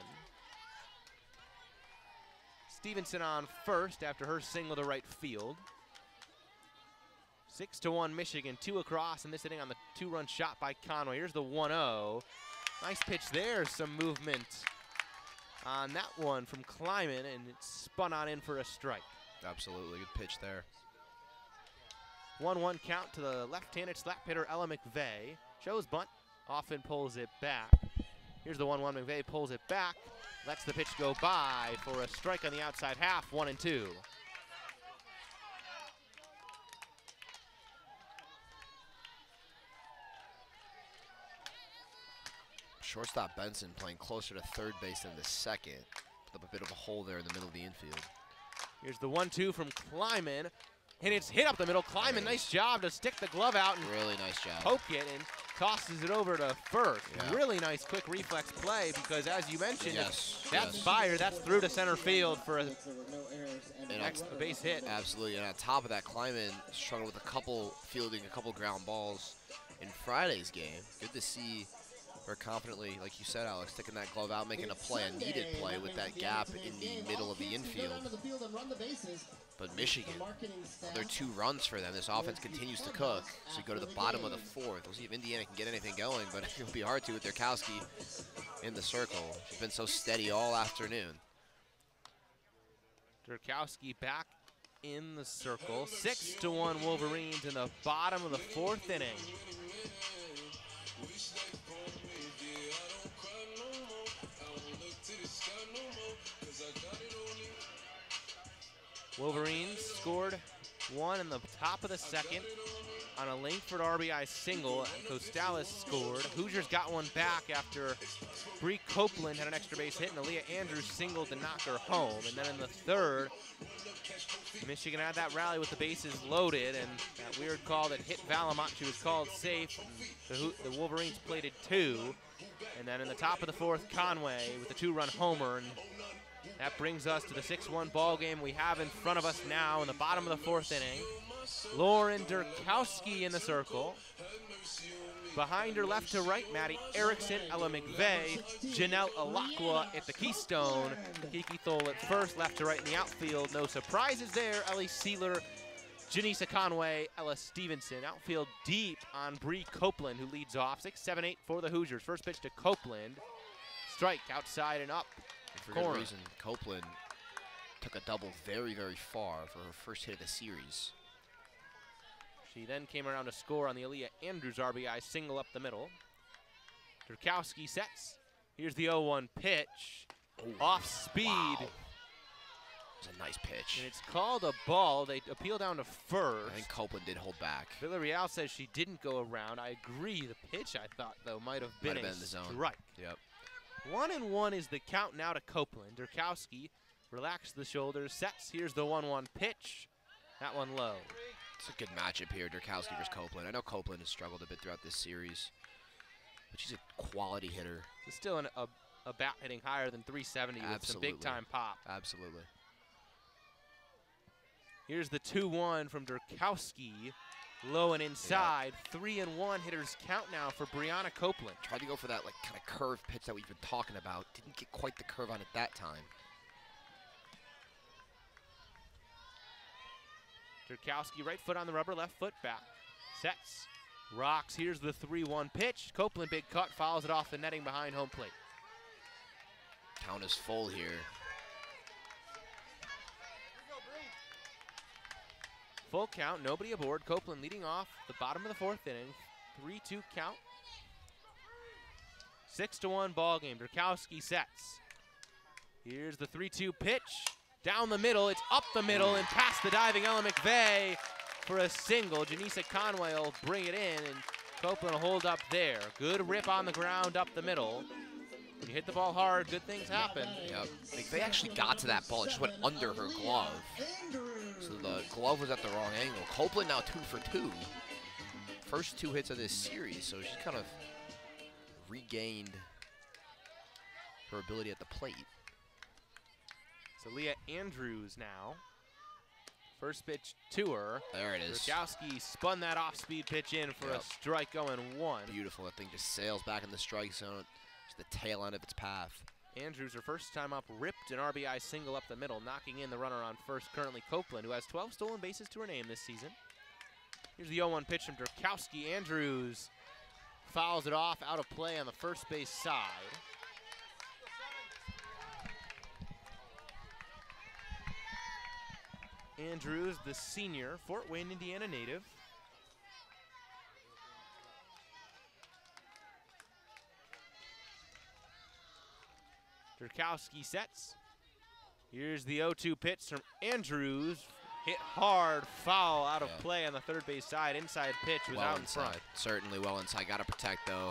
Stevenson on first after her single to right field. Six to one Michigan, two across, and this inning on the two-run shot by Conway. Here's the one oh. Nice pitch there, some movement on that one from Kleiman, and it's spun on in for a strike. Absolutely, good pitch there. one one count to the left-handed slap hitter Ella McVeigh. Shows bunt, often pulls it back. Here's the one one, McVeigh pulls it back, lets the pitch go by for a strike on the outside half, one and two. Shortstop Benson playing closer to third base than the second. Put up a bit of a hole there in the middle of the infield. Here's the one two from Kleiman, and it's hit up the middle. Kleiman, nice job to stick the glove out and really nice job. Poke it and tosses it over to first. Yeah. Really nice quick reflex play because, as you mentioned, yes, that's yes. fire. That's through to center field for a, and next, a base hit. Absolutely, and on top of that, Kleiman struggled with a couple, fielding a couple ground balls in Friday's game. Good to see her confidently, like you said, Alex, sticking that glove out, making a play, a needed play with that gap in the middle of the infield. But Michigan, another two runs for them. This offense continues to cook. So you go to the bottom of the fourth. We'll see if Indiana can get anything going, but it'll be hard to with Derkowski in the circle. She's been so steady all afternoon. Derkowski back in the circle. Six to one Wolverines in the bottom of the fourth inning. Wolverines scored one in the top of the second on a Langford R B I single. Costales scored. Hoosiers got one back after Bree Copeland had an extra base hit and Aaliyah Andrews singled to knock her home. And then in the third, Michigan had that rally with the bases loaded, and that weird call that hit Valamont, she was called safe. The, the Wolverines plated two. And then in the top of the fourth, Conway with a two-run homer. And that brings us to the six one ball game we have in front of us now in the bottom of the fourth inning. Lauren Derkowski in the circle. Behind her left to right, Maddie Erickson, Ella McVeigh, Janelle Alakwa at the keystone. Kiki Thole at first, left to right in the outfield. No surprises there. Ellie Sealer, Janisa Conway, Ella Stevenson. Outfield deep on Bree Copeland, who leads off. six seven eight for the Hoosiers. First pitch to Copeland. Strike outside and up. And for Corner. good reason, Copeland took a double very, very far for her first hit of the series. She then came around to score on the Aaliyah Andrews R B I single up the middle. Durkowski sets. Here's the oh one pitch. Ooh, Off speed. Wow. It's a nice pitch. And it's called a ball. They appeal down to first. I think Copeland did hold back. Villarreal says she didn't go around. I agree. The pitch, I thought, though, might have been Might have a been the zone. strike. Yep. One and one is the count now to Copeland. Durkowski relaxed the shoulders, sets. Here's the one one pitch. That one low. It's a good matchup here, Durkowski versus Copeland. I know Copeland has struggled a bit throughout this series, but she's a quality hitter. It's still an, a, a bat hitting higher than three seventy with some Absolutely. big-time pop. Absolutely. Here's the two one from Durkowski. Low and inside. Yep. Three and one hitters count now for Brianna Copeland. Tried to go for that like kind of curve pitch that we've been talking about. Didn't get quite the curve on it that time. Durkowski, right foot on the rubber, left foot back. Sets. Rocks. Here's the three one pitch. Copeland, big cut, fouls it off the netting behind home plate. Count is full here. Full count, nobody aboard. Copeland leading off the bottom of the fourth inning. three two count. six to one ball game. Durkowski sets. Here's the three two pitch. Down the middle, it's up the middle and past the diving Ella McVeigh for a single. Janisa Conway will bring it in and Copeland will hold up there. Good rip on the ground up the middle. When you hit the ball hard, good things happen. Yep. McVeigh actually got to that ball. It just went under her glove. So the glove was at the wrong angle. Copeland now two for two. First two hits of this series, so she's kind of regained her ability at the plate. So Leah Andrews now. First pitch to her. There it is. Durkowski spun that off-speed pitch in for Yep. a strike going one. Beautiful. That thing just sails back in the strike zone. It's the tail end of its path. Andrews, her first time up, ripped an R B I single up the middle, knocking in the runner on first. Currently Copeland, who has twelve stolen bases to her name this season. Here's the oh one pitch from Durkowski. Andrews fouls it off, out of play on the first base side. Andrews, the senior, Fort Wayne, Indiana native. Durkowski sets. Here's the oh two pitch from Andrews. Hit hard, foul, out of yeah. play on the third base side. Inside pitch was well out in inside. front. Certainly well inside. Got to protect, though.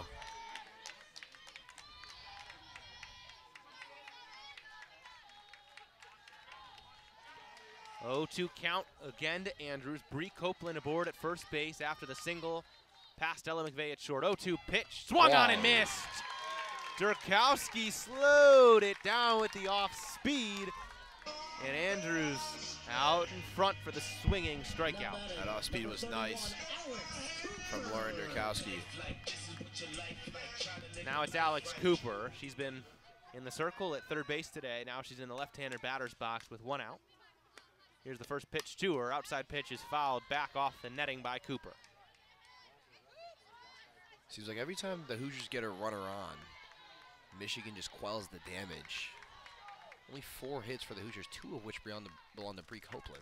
oh two count again to Andrews. Bree Copeland aboard at first base after the single. Past Ella McVeigh at short. oh two pitch. Swung Whoa. on and missed. Durkowski slowed it down with the off speed. And Andrews out in front for the swinging strikeout. That off speed was nice from Lauren Durkowski. Now it's Alex Cooper. She's been in the circle at third base today. Now she's in the left-hander batter's box with one out. Here's the first pitch to her. Outside pitch is fouled back off the netting by Cooper. Seems like every time the Hoosiers get a runner on, Michigan just quells the damage. Only four hits for the Hoosiers, two of which belong to, belong to Bree Copeland.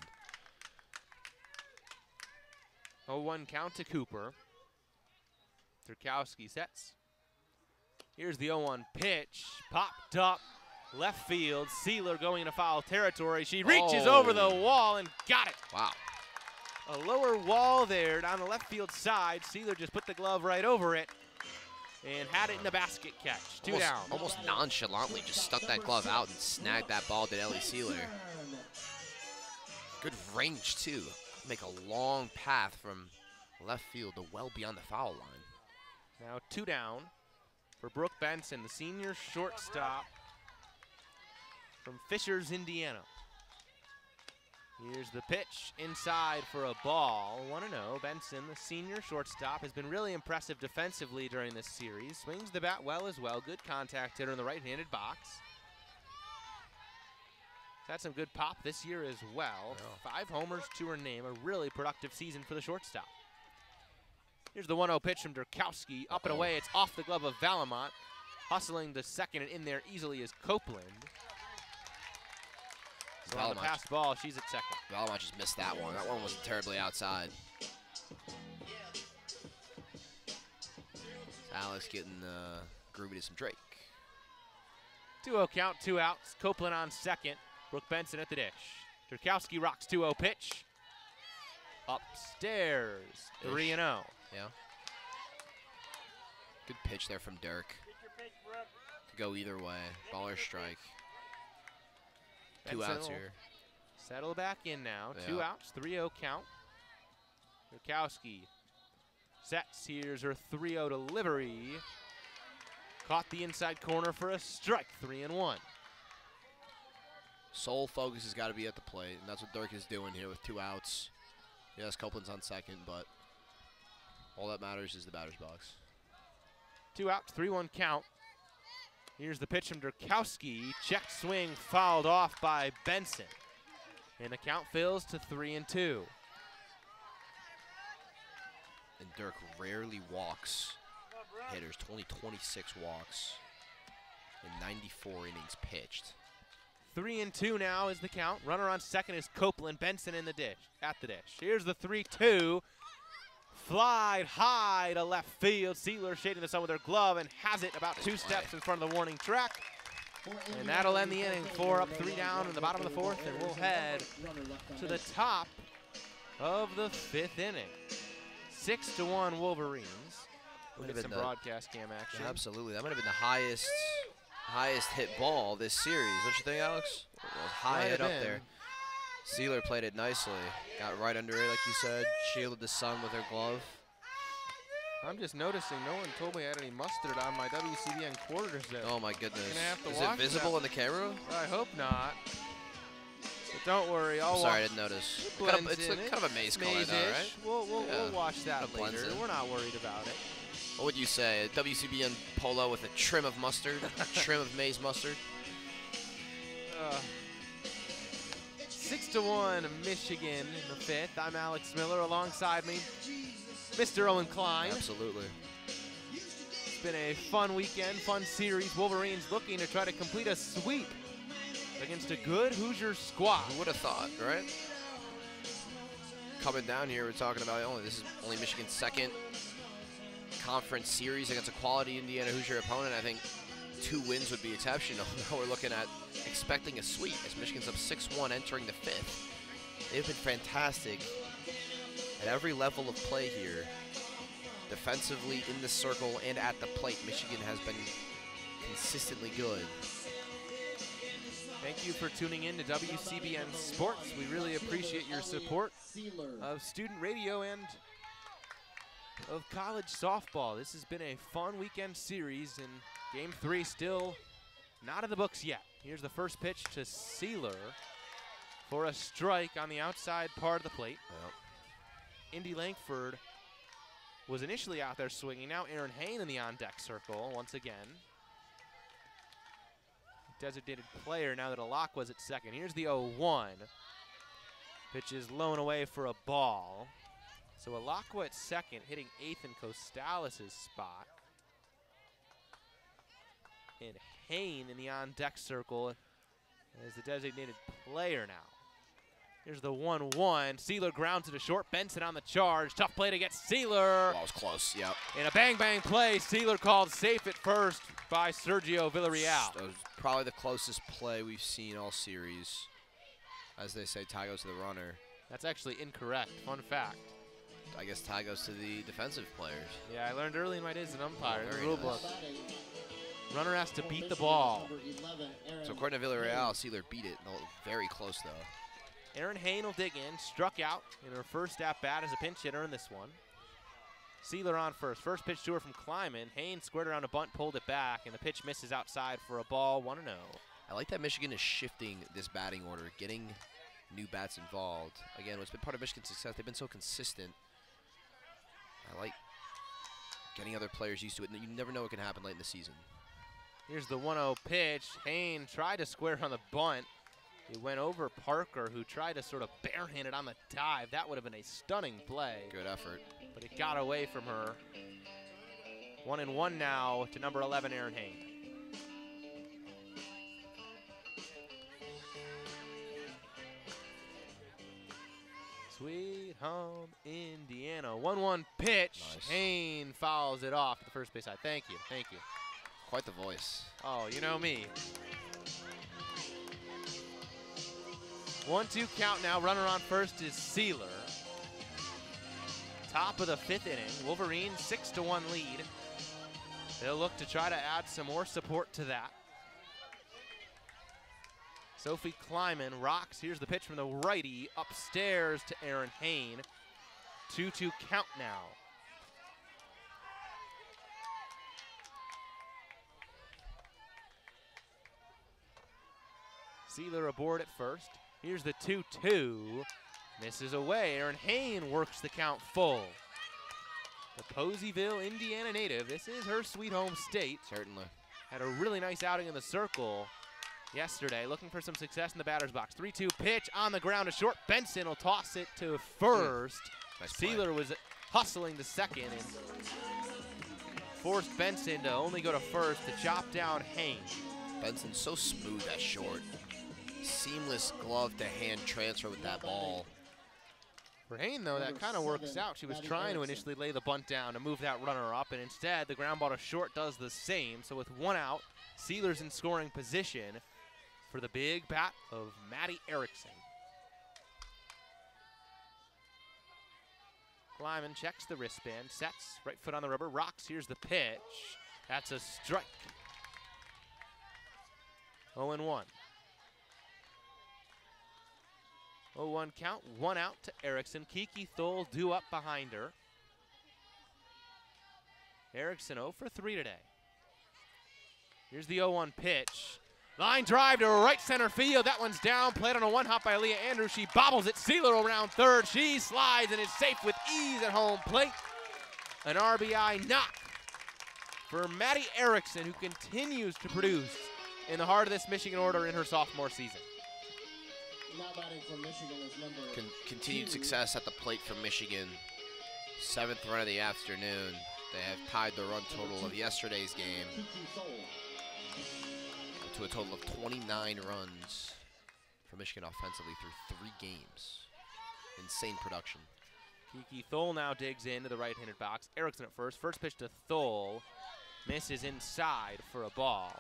oh one count to Cooper. Durkowski sets. Here's the oh one pitch. Popped up. Left field. Sealer going into foul territory. She reaches Oh. over the wall and got it. Wow. A lower wall there down the left field side. Sealer just put the glove right over it and had it in the basket catch. Two almost, down. Almost nonchalantly just stuck that glove out and snagged that ball to Ellie Sealer. Good range, too. Make a long path from left field to well beyond the foul line. Now two down for Brooke Benson, the senior shortstop from Fishers, Indiana. Here's the pitch inside for a ball. one and oh. Benson, the senior shortstop, has been really impressive defensively during this series. Swings the bat well as well. Good contact hitter in the right-handed box. Had some good pop this year as well. Yeah. Five homers to her name. A really productive season for the shortstop. Here's the one oh pitch from Durkowski. Up and away. It's off the glove of Valamont. Hustling the second and in there easily is Copeland. So on the pass ball, she's at second. Valamont just missed that one. That one wasn't terribly outside. Alex getting uh, groovy to some Drake. two oh count, two outs. Copeland on second. Brooke Benson at the dish. Turkowski rocks two oh pitch. Upstairs, three and oh. Yeah. Good pitch there from Dirk. Could go either way. Ball or strike. Two Benson outs will here. Settle back in now. Yeah. Two outs, three oh count. Turkowski sets. Here's her three oh delivery. Caught the inside corner for a strike, three and one. Sole focus has got to be at the plate, and that's what Dirk is doing here with two outs. Yes, Copeland's on second, but all that matters is the batter's box. Two outs, three one count. Here's the pitch from Turkowski. Check swing fouled off by Benson. And the count fills to three and two. And Dirk rarely walks hitters, only twenty-six walks in ninety-four innings pitched. Three and two now is the count. Runner on second is Copeland. Benson in the dish, at the dish. Here's the three two. Flied high to left field. Sealer shading the sun with her glove and has it about two steps in front of the warning track. And that'll end the inning. Four up, three down in the bottom of the fourth, and we'll head to the top of the fifth inning. Six to one Wolverines. We'll get some broadcast cam action. Yeah, absolutely, that might have been the highest, highest hit ball this series. Don't you think, Alex? It was high hit up there. Sealer played it nicely. Got right under it, like you said. Shielded the sun with her glove. I'm just noticing no one told me I had any mustard on my W C B N quarters there. Oh my goodness. Have to Is watch it visible that. on the camera? I hope not. But don't worry, I'll I'm sorry, I watch. didn't notice. It Kind of, blends it's a, in. kind of a maze color though, Maze-ish. right? We'll, we'll, Yeah. we'll watch that Kinda blends later. in. We're not worried about it. What would you say? A W C B N polo with a trim of mustard? Trim of maize mustard? Uh, Six to one, Michigan in the fifth. I'm Alex Miller. Alongside me, Mister Owen Klein. Absolutely. It's been a fun weekend, fun series. Wolverines looking to try to complete a sweep against a good Hoosier squad. Who would have thought, right? Coming down here, we're talking about only this is only Michigan's second conference series against a quality Indiana Hoosier opponent. I think two wins would be exceptional. Now we're looking at expecting a sweep as Michigan's up six one entering the fifth. They've been fantastic at every level of play here. Defensively, in the circle, and at the plate, Michigan has been consistently good. Thank you for tuning in to W C B N Sports. We really appreciate your support of student radio and of college softball. This has been a fun weekend series, and game three still not in the books yet. Here's the first pitch to Sealer for a strike on the outside part of the plate. Yep. Indy Langford was initially out there swinging. Now Aaron Hain in the on-deck circle once again. Designated player now that Alak was at second. Here's the oh one. Pitch is lown away for a ball. So Alakwa at second, hitting eighth in Costales' spot. And Hain in the on-deck circle as the designated player now. Here's the one one. Sealer grounds it to short. Benson on the charge. Tough play to get Sealer. That was close, yep. In a bang-bang play, Sealer called safe at first by Sergio Villarreal. That was probably the closest play we've seen all series. As they say, tie goes to the runner. That's actually incorrect. Fun fact. I guess tie goes to the defensive players. Yeah, I learned early in my days as an umpire in the Very rule nice. book. Runner has to beat the ball. So according to Villarreal, Sealer beat it. No, very close, though. Aaron Hain will dig in, struck out in her first at-bat as a pinch hitter in this one. Sealer on first. First pitch to her from Kleiman. Hain squared around a bunt, pulled it back, and the pitch misses outside for a ball, one and oh. I like that Michigan is shifting this batting order, getting new bats involved. Again, what's been part of Michigan's success, they've been so consistent. I like getting other players used to it. You never know what can happen late in the season. Here's the one oh pitch. Hain tried to square on the bunt. It went over Parker, who tried to sort of barehand it on the dive. That would have been a stunning play. Good effort. But it got away from her. One and one now to number eleven, Aaron Hain. Sweet Sweet home Indiana. one one pitch. Nice. Hain fouls it off to the first base side. Thank you. Thank you. Quite the voice. Oh, you know me. one two count now. Runner on first is Sealer. Top of the fifth inning. Wolverines six to one lead. They'll look to try to add some more support to that. Sophie Kleiman rocks. Here's the pitch from the righty. Upstairs to Aaron Hain. two two count now. Sealer aboard at first. Here's the two two. Misses away. Aaron Hain works the count full. The Poseyville, Indiana native. This is her sweet home state. Certainly. Had a really nice outing in the circle yesterday. Looking for some success in the batter's box. three two pitch on the ground to short. Benson will toss it to first. Mm. Nice Sealer play. was hustling to second and forced Benson to only go to first to chop down Hain. Benson's so smooth at short. Seamless glove to hand transfer with that ball. For Hain, though, that kind of works out. She was trying to initially lay the bunt down to move that runner up, and instead the ground ball to short does the same. So with one out, Sealer's in scoring position for the big bat of Maddie Erickson. Kleiman checks the wristband, sets, right foot on the rubber, rocks. Here's the pitch. That's a strike. oh and one. oh one count, one out to Erickson. Kiki Thole due up behind her. Erickson oh for three today. Here's the oh one pitch. Line drive to right center field. That one's down. Played on a one hop by Leah Andrews. She bobbles it. Sealer around third. She slides and is safe with ease at home plate. An R B I knock for Maddie Erickson, who continues to produce in the heart of this Michigan order in her sophomore season. Now batting for Michigan is number Con continued two. success at the plate from Michigan. Seventh run of the afternoon. They have tied the run total of yesterday's game Kiki Thole. to a total of twenty-nine runs for Michigan offensively through three games. Insane production. Kiki Thole now digs into the right-handed box. Erickson at first. First pitch to Thole. Misses inside for a ball.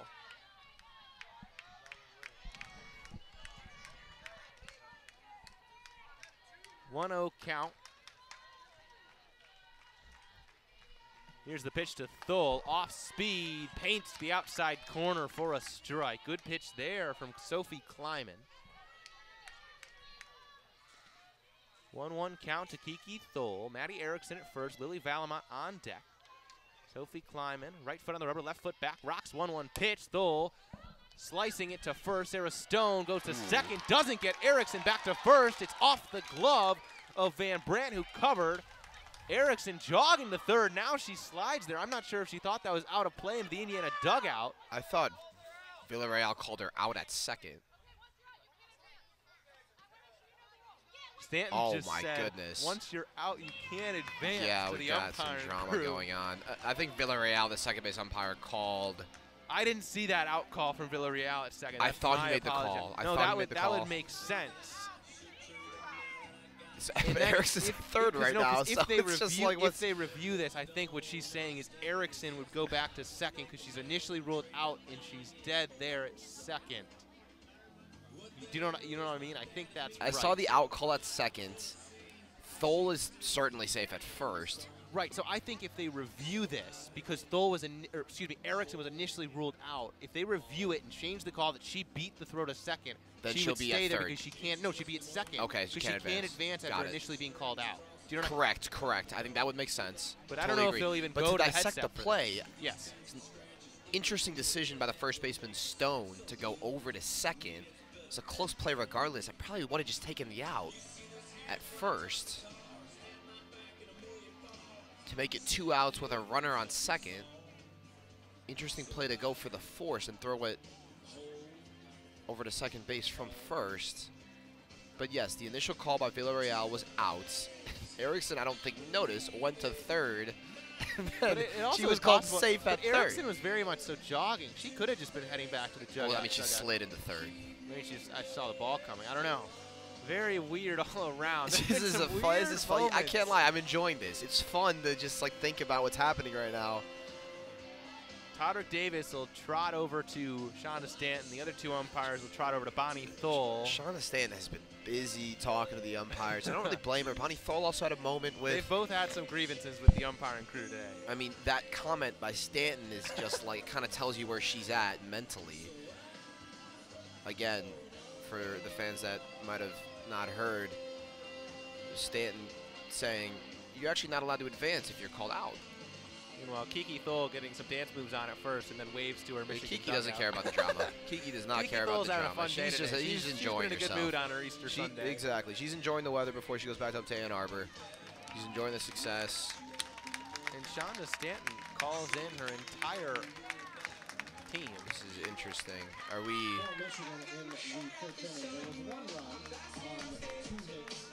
one oh count. Here's the pitch to Thole. Off speed. Paints the outside corner for a strike. Good pitch there from Sophie Kleiman. one one count to Kiki Thole. Maddie Erickson at first. Lily Valamont on deck. Sophie Kleiman, right foot on the rubber, left foot back. Rocks one one pitch. Thole slicing it to first. Sarah Stone goes to second. Doesn't get Erickson back to first. It's off the glove of Van Brandt, who covered. Erickson jogging to third. Now she slides there. I'm not sure if she thought that was out of play in the Indiana dugout. I thought Villarreal called her out at second. Stanton Oh just my said, goodness. once you're out, you can't advance Yeah, to we the got some umpiring drama crew. going on. I, I think Villarreal, the second base umpire, called. I didn't see that out call from Villarreal at second. I That's thought he my made the apology. call. I no, thought that he would made the that call. would make sense. And that- Erickson's if- third because, right no, 'cause now, so if they it's review, just like if what's. they review this, I think what she's saying is Erickson would go back to second because she's initially ruled out and she's dead there at second. Do you know what, you know what I mean? I think that's I right. saw the out call at second. Thole is certainly safe at first. Right, so I think if they review this, because Thole was, in, or excuse me, Erickson was initially ruled out, if they review it and change the call that she beat the throw to second, Then she she'll would be stay at there third. because she can't, no, she'd be at second. Okay, she because can't she can't advance. advance Got after it. initially being called out. Do you know what Correct, correct. I think that would make sense. But I don't Totally know agree. if they'll even but go to to the dissect headset the for play, this. Yes. interesting decision by the first baseman Stone to go over to second. It's a close play regardless. I probably would have just taken the out at first to make it two outs with a runner on second. Interesting play to go for the force and throw it over to second base from first. But yes, the initial call by Villarreal was out. Erickson, I don't think noticed, went to third. But it, it also she was is called possible- safe at but Erickson third. was very much so jogging. She could have just been heading back to the dugout. Well, I mean, she dugout. slid into third. Maybe she just, I saw the ball coming. I don't know. very weird all around. This is a fun. This is fun. I can't lie. I'm enjoying this. It's fun to just like think about what's happening right now. Todrick Davis will trot over to Shonda Stanton. The other two umpires will trot over to Bonnie Thole. Shonda Stanton has been busy talking to the umpires. I don't really blame her. Bonnie Thole also had a moment with. They've both had some grievances with the umpiring crew today. I mean, that comment by Stanton is just like kind of tells you where she's at mentally. Again, for the fans that might have not heard, Stanton saying you're actually not allowed to advance if you're called out. Meanwhile, Kiki Thole getting some dance moves on at first and then waves to her Michigan Kiki dugout. doesn't care about the drama. Kiki does not Kiki care Thole's about the having drama. A fun day she's just today. she's, she's enjoying she's herself. in a good mood on her Easter she, Sunday. Exactly. She's enjoying the weather before she goes back up to Ann Arbor. She's enjoying the success. And Shonda Stanton calls in her entire team. This is interesting. Are we? Michigan in the fifth inning. There was one run on two hits.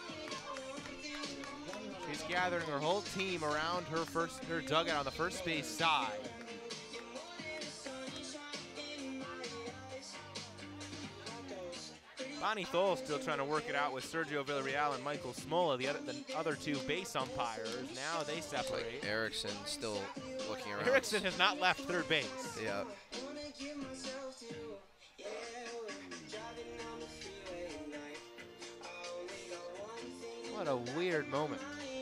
She's gathering her whole team around her first her dugout on the first base side. Bonnie Thole still trying to work it out with Sergio Villarreal and Michael Smola, the other, the other two base umpires. Now they separate. Like Erickson still looking around. Erickson has not left third base. Yeah. What a weird moment.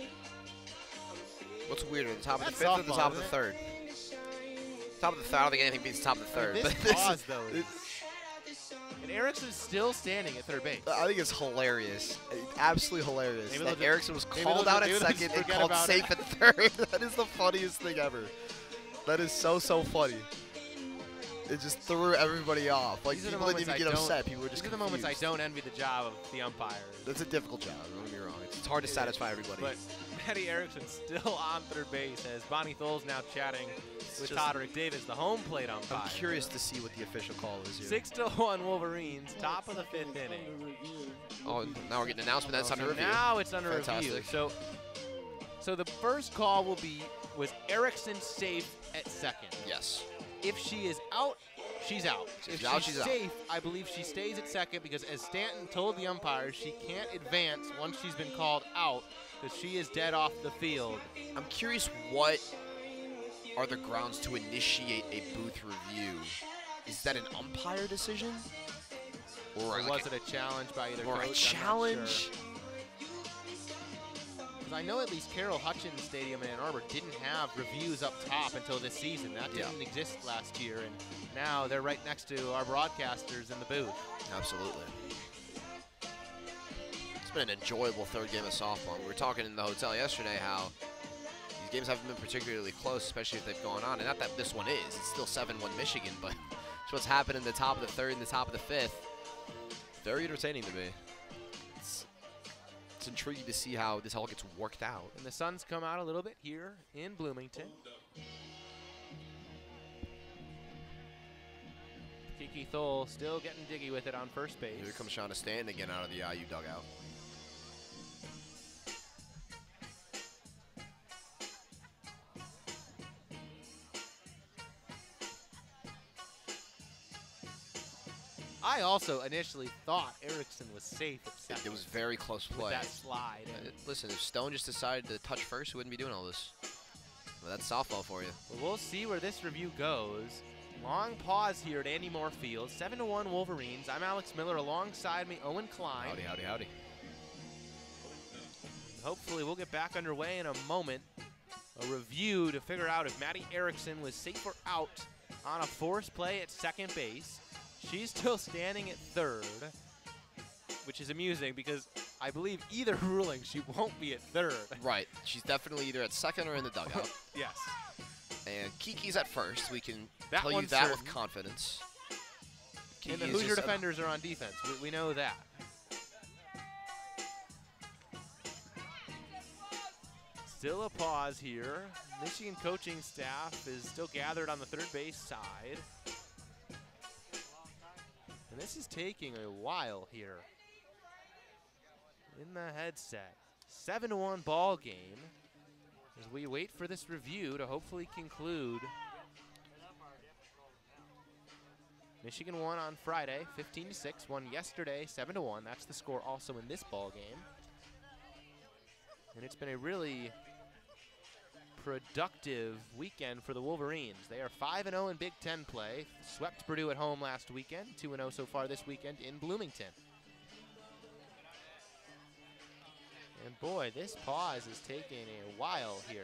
What's weird at the top of That's the fifth or the softball, top of the isn't it? third? Top of the third. I don't think anything beats the top of the third. This but pause, though, is, and Erickson's still standing at third base. I think it's hilarious. Absolutely hilarious. Maybe That they'll Erickson was maybe called they'll out just- at maybe they'll second just and forget called about safe it. at third. That is the funniest thing ever. That is so, so funny. It just threw everybody off. Like, These are the people didn't moments even I get don't- upset. People were just These are the moments I confused. don't envy the job of the umpires. That's a difficult job. Don't get me wrong. It's hard to It satisfy is. everybody. But Maddie Erickson's still on third base as Bonnie Thole's now chatting with just- Todrick Davis, the home plate umpire. I'm curious to see what the official call is here. Six to one Wolverines, top of the fifth inning. Oh, now we're getting an announcement that's So under review. now it's under review. Fantastic. So, so the first call will be, was Erickson safe at second? Yes. If she is out, she's out. She's if out, she's, she's out. safe, I believe she stays at second because as Stanton told the umpires, she can't advance once she's been called out because she is dead off the field. I'm curious what are the grounds to initiate a booth review? Is that an umpire decision? Or, Or like was it a challenge by either or coach? a I'm not challenge? sure. 'Cause I know at least Carroll Hutchins Stadium in Ann Arbor didn't have reviews up top until this season. That Yeah. didn't exist last year, and now they're right next to our broadcasters in the booth. Absolutely. It's been an enjoyable third game of softball. We were talking in the hotel yesterday how these games haven't been particularly close, especially if they've gone on. And not that this one is. It's still seven one Michigan, but it's what's happened in the top of the third and the top of the fifth. Very entertaining to me. It's, it's intriguing to see how this all gets worked out. And the sun's come out a little bit here in Bloomington. Kiki Thole still getting diggy with it on first base. Here comes Shonda Stanton again out of the I U dugout. I also initially thought Erickson was safe at It, second it was very close with play. that slide. Uh, And Listen, if Stone just decided to touch first, he wouldn't be doing all this. Well, that's softball for you. we'll see where this review goes. Long pause here at Andy Moore Field. seven to one Wolverines. I'm Alex Miller. Alongside me, Owen Klein. Howdy, howdy, howdy. Hopefully we'll get back underway in a moment. A review to figure out if Maddie Erickson was safe or out on a forced play at second base. She's still standing at third, which is amusing because I believe either ruling she won't be at third. Right. She's definitely either at second or in the dugout. Yes. And Kiki's at first. We can That tell you one's that certain. with confidence. Kiki And the is Hoosier just a- defenders are on defense. We, we know that. Still a pause here. Michigan coaching staff is still gathered on the third base side. And this is taking a while here in the headset. seven to one ball game as we wait for this review to hopefully conclude. Michigan won on Friday, fifteen to six. Won yesterday, seven to one. That's the score also in this ball game. And it's been a really productive weekend for the Wolverines. They are five and oh in Big Ten play. Swept Purdue at home last weekend. two and oh so far this weekend in Bloomington. And boy, this pause is taking a while here.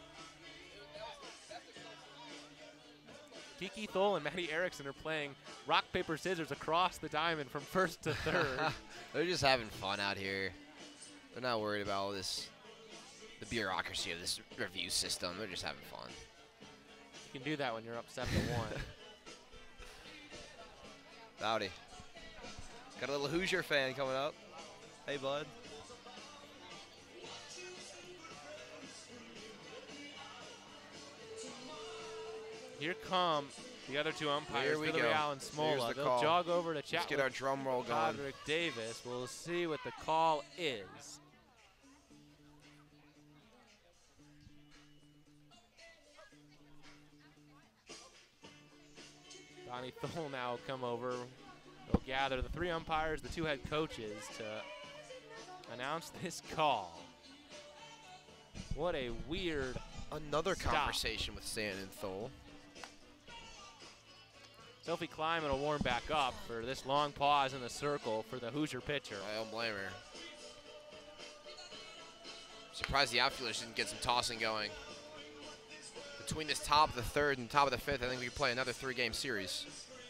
Kiki Thole and Maddie Erickson are playing rock, paper, scissors across the diamond from first to third. They're just having fun out here. They're not worried about all this, the bureaucracy of this review system. They're just having fun. You can do that when you're up seven to one. Howdy. Got a little Hoosier fan coming up. Hey, bud. Here come the other two umpires, Here we Billy go. Real and Smola. The They'll call. jog over to chat Let's get with our drum roll going. Roderick Davis. We'll see what the call is. Donnie Thole now come over. They'll gather the three umpires, the two head coaches to announce this call. What a weird Another stop. conversation with Stan and Thole. Sophie Kleiman will warm back up for this long pause in the circle for the Hoosier pitcher. I don't blame her. Surprised the outfielders didn't get some tossing going. Between this top of the third and top of the fifth, I think we could play another three-game series.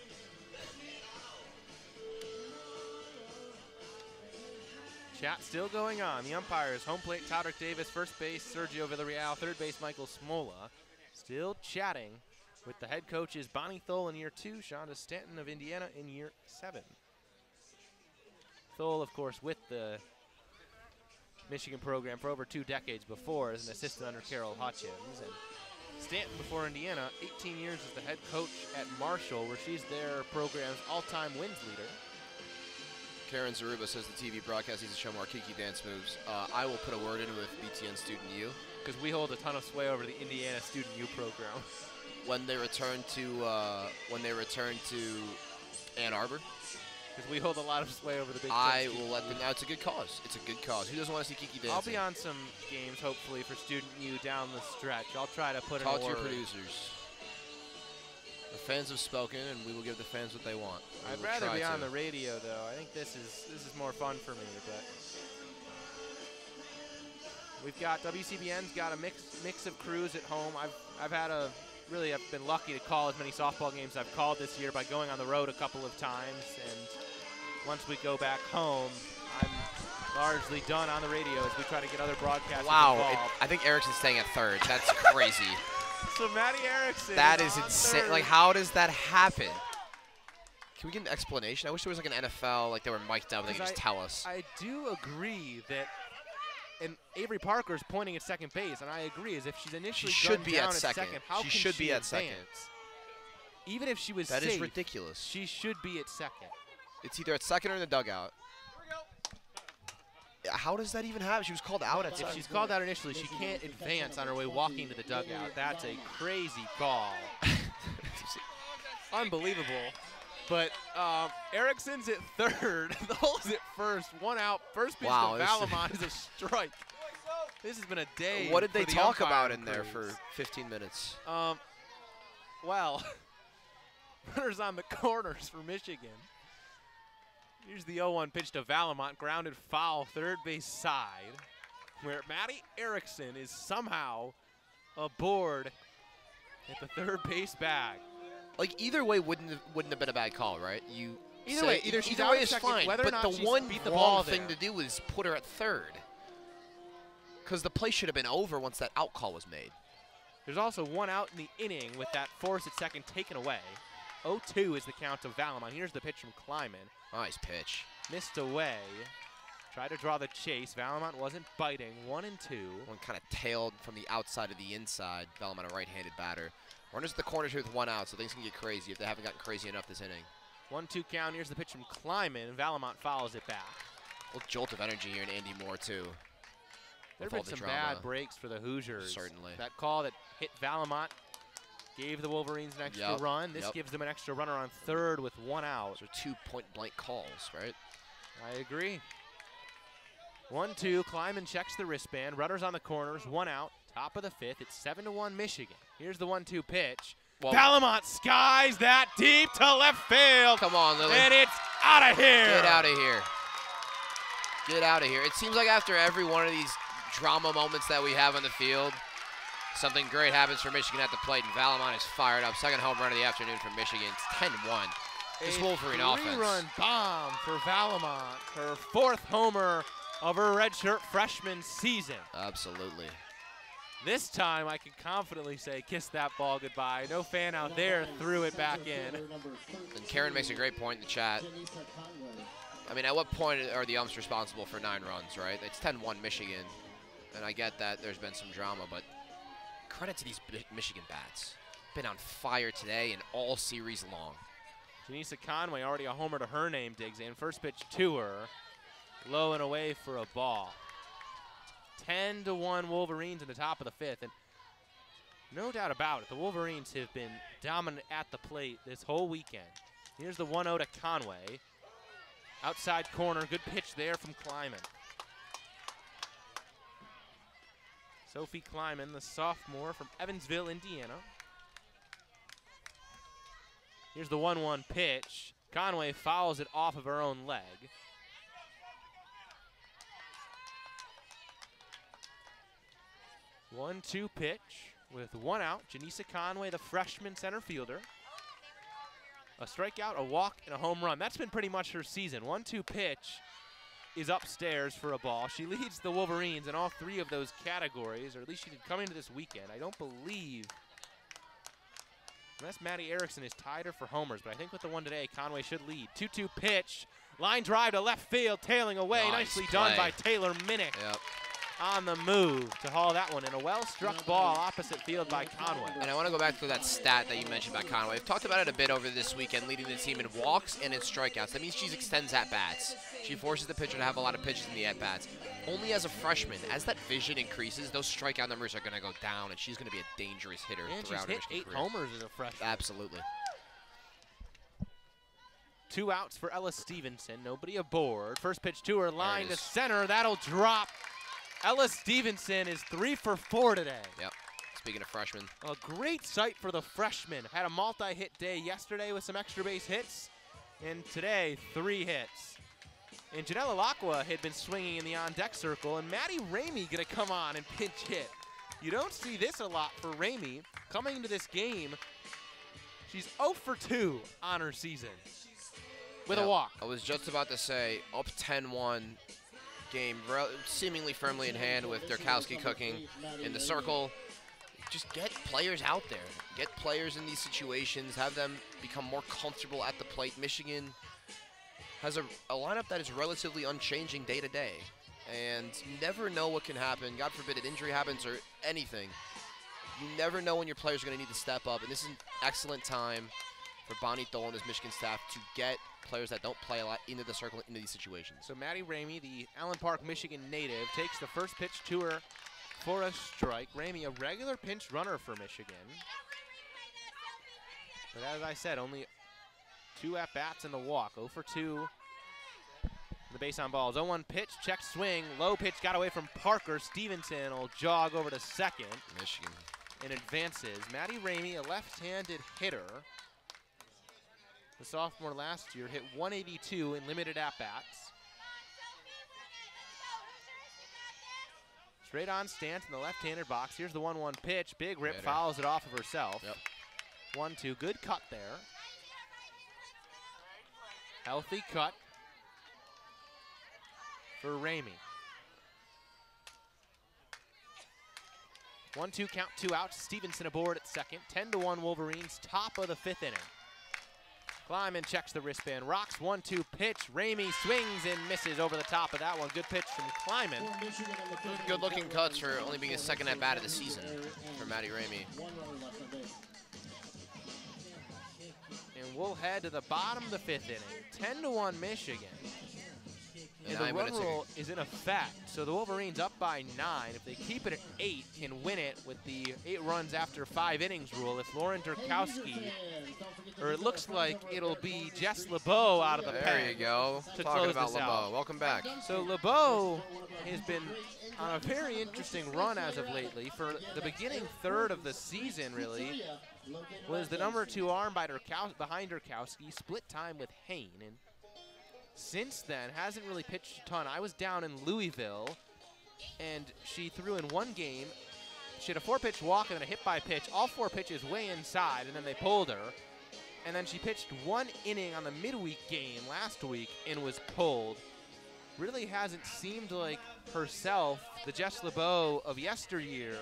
Chat still going on. The umpires, home plate, Todrick Davis, first base, Sergio Villarreal, third base, Michael Smola. Still chatting with the head coaches, Bonnie Thole in year two, Shonda Stanton of Indiana in year seven. Thole, of course, with the Michigan program for over two decades before as an assistant under Carol Hutchins. And Stanton before Indiana, eighteen years as the head coach at Marshall, where she's their program's all-time wins leader. Karen Zaruba says the T V broadcast needs to show more Kiki dance moves. Uh, I will put a word in with B T N Student U. Because we hold a ton of sway over the Indiana Student U program. When they return to uh, when they return to Ann Arbor, Because we hold a lot of sway over the Big Ten. I will let them know. It's a good cause. It's a good cause. Who doesn't want to see Kiki dancing? I'll be on some games, hopefully, for Student U down the stretch. I'll try to put in Talk a to your word. producers. The fans have spoken, and we will give the fans what they want. We I'd will rather try be on to. the radio, though. I think this is this is more fun for me. But we've got W C B N's got a mix mix of crews at home. I've I've had a really I've been lucky to call as many softball games I've called this year by going on the road a couple of times. And once we go back home, I'm largely done on the radio as we try to get other broadcasters Wow, involved. it, I think Erickson's staying at third. That's crazy. So Maddie Erickson. That is is on insane. third. Like, how does that happen? Can we get an explanation? I wish there was like an N F L, like they were mic'd up and they could 'Cause just I- tell us. I do agree that, and Avery Parker's pointing at second base, and I agree, as if she's initially should gunned be down at second. how She can should she be at second. advance? Even if she was That safe, is ridiculous. she should be at second. It's either at second or in the dugout. Yeah, how does that even happen? She was called out at If second. she's called out initially, she can't advance on her way walking to the dugout. That's a crazy call. Unbelievable. But um, Erickson's at third. The hole's at first. One out. First pitch Wow, to this- Valamon is a strike. This has been a day. What did for they the talk about umpiring in there crews. for fifteen minutes? Um, well, runners on the corners for Michigan. Here's the oh one pitch to Valamont, grounded foul, third base side, where Maddie Erickson is somehow aboard at the third base bag. Like, either way wouldn't have, wouldn't have been a bad call, right? You Either say- way, either she's either out way at is second, fine, whether or but not the she's one beat the wrong ball thing there. to do is put her at third. Because the play should have been over once that out call was made. There's also one out in the inning with that force at second taken away. oh two is the count to Valamont. Here's the pitch from Kleiman. Nice pitch. Missed away. Tried to draw the chase. Valamont wasn't biting. One and two. One kind of tailed from the outside to the inside. Valamont, a right-handed batter. Runners at the corners here with one out, so things can get crazy if they haven't gotten crazy enough this inning. One two count. Here's the pitch from Kleiman. And Valamont follows it back. A little jolt of energy here in Andy Moore, too. There with have all been the some drama. bad breaks for the Hoosiers. Certainly. That call that hit Valamont gave the Wolverines an extra Yep, run. This yep. gives them an extra runner on third with one out. Those are two point-blank calls, right? I agree. one two, Kleiman checks the wristband. Runners on the corners, one out. Top of the fifth, it's seven to one Michigan. Here's the one two pitch. Whoa. Balamont skies that deep to left field. Come on, Lily. And it's out of here. Get out of here. Get out of here. It seems like after every one of these drama moments that we have on the field, something great happens for Michigan at the plate, and Valamont is fired up. Second home run of the afternoon for Michigan. It's ten one. This Wolverine offense. A three-run bomb for Valamont, her fourth homer of her redshirt freshman season. Absolutely. This time, I can confidently say, kiss that ball goodbye. No fan out there threw it back in. And Karen makes a great point in the chat. I mean, at what point are the umps responsible for nine runs, right? It's ten one Michigan, and I get that there's been some drama, but credit to these Michigan bats. Been on fire today and all series long. Janisa Conway, already a homer to her name, digs in. First pitch to her, low and away for a ball. ten to one Wolverines in the top of the fifth, and no doubt about it, the Wolverines have been dominant at the plate this whole weekend. Here's the one oh to Conway. Outside corner, good pitch there from Kleiman. Sophie Kleiman, the sophomore from Evansville, Indiana. Here's the one one pitch. Conway fouls it off of her own leg. one two pitch with one out. Janisa Conway, the freshman center fielder. A strikeout, a walk, and a home run. That's been pretty much her season. one two pitch is upstairs for a ball. She leads the Wolverines in all three of those categories, or at least she did coming into this weekend. I don't believe, unless Maddie Erickson has tied her for homers, but I think with the one today, Conway should lead. two two pitch, line drive to left field, tailing away. Nice Nicely play. done by Taylor Minnick. Yep. On the move to haul that one in. A well-struck ball opposite field by Conway. And I want to go back to that stat that you mentioned about Conway. We've talked about it a bit over this weekend, leading the team in walks and in strikeouts. That means she extends at-bats. She forces the pitcher to have a lot of pitches in the at-bats. Only as a freshman, as that vision increases, those strikeout numbers are going to go down, and she's going to be a dangerous hitter And throughout she's her hit Michigan eight career. homers as a freshman. Absolutely. Two outs for Ella Stevenson. Nobody aboard. First pitch to her, line to is. center. That'll drop. Ella Stevenson is three for four today. Yep. Speaking of freshmen. A great sight for the freshman. Had a multi-hit day yesterday with some extra base hits, and today three hits. And Janella Lacqua had been swinging in the on-deck circle, and Maddie Ramey gonna come on and pinch hit. You don't see this a lot for Ramey. Coming into this game, she's oh for two on her season with Yep. a walk. I was just about to say, up ten one. Game seemingly firmly in hand with Durkowski cooking in the circle. Just get players out there. Get players in these situations. Have them become more comfortable at the plate. Michigan has a, a lineup that is relatively unchanging day to day. And you never know what can happen. God forbid an injury happens or anything. You never know when your players are going to need to step up. And this is an excellent time for Bonnie Thole and his Michigan staff to get players that don't play a lot into the circle, into these situations. So Maddie Ramey, the Allen Park, Michigan native, takes the first pitch to her for a strike. Ramey, a regular pinch runner for Michigan. But as I said, only two at-bats in the walk. oh for two. The base on balls. oh one pitch, check swing. Low pitch got away from Parker. Stevenson will jog over to second. Michigan. And advances. Maddie Ramey, a left-handed hitter. The sophomore last year hit one eighty-two in limited at-bats. Straight on stance in the left-handed box. Here's the one one pitch. Big rip, Better. fouls it off of herself. Yep. one two, good cut there. Healthy cut for Ramey. one two count, two outs. Stevenson aboard at second. ten to one Wolverines, top of the fifth inning. Kleiman checks the wristband, rocks one two pitch. Ramey swings and misses over the top of that one. Good pitch from Kleiman. Good looking cuts for only being his second at bat of the season for Maddie Ramey. And we'll head to the bottom of the fifth inning. ten to one Michigan. And nine the run minutes rule is in effect, so the Wolverines up by nine. If they keep it at eight, can win it with the eight runs after five innings rule. If Lauren Durkowski, or it looks like it'll be Jess LeBeau out of the There pen you go. to Talking close about this LeBeau. out. Welcome back. So LeBeau has been on a very interesting run as of lately. For the beginning third of the season, really, was the number two arm by Durkow behind Durkowski, split time with Hain. And since then, hasn't really pitched a ton. I was down in Louisville, and she threw in one game. She had a four-pitch walk and then a hit-by-pitch. All four pitches way inside, and then they pulled her. And then she pitched one inning on the midweek game last week and was pulled. Really hasn't seemed like herself, the Jess LeBeau of yesteryear,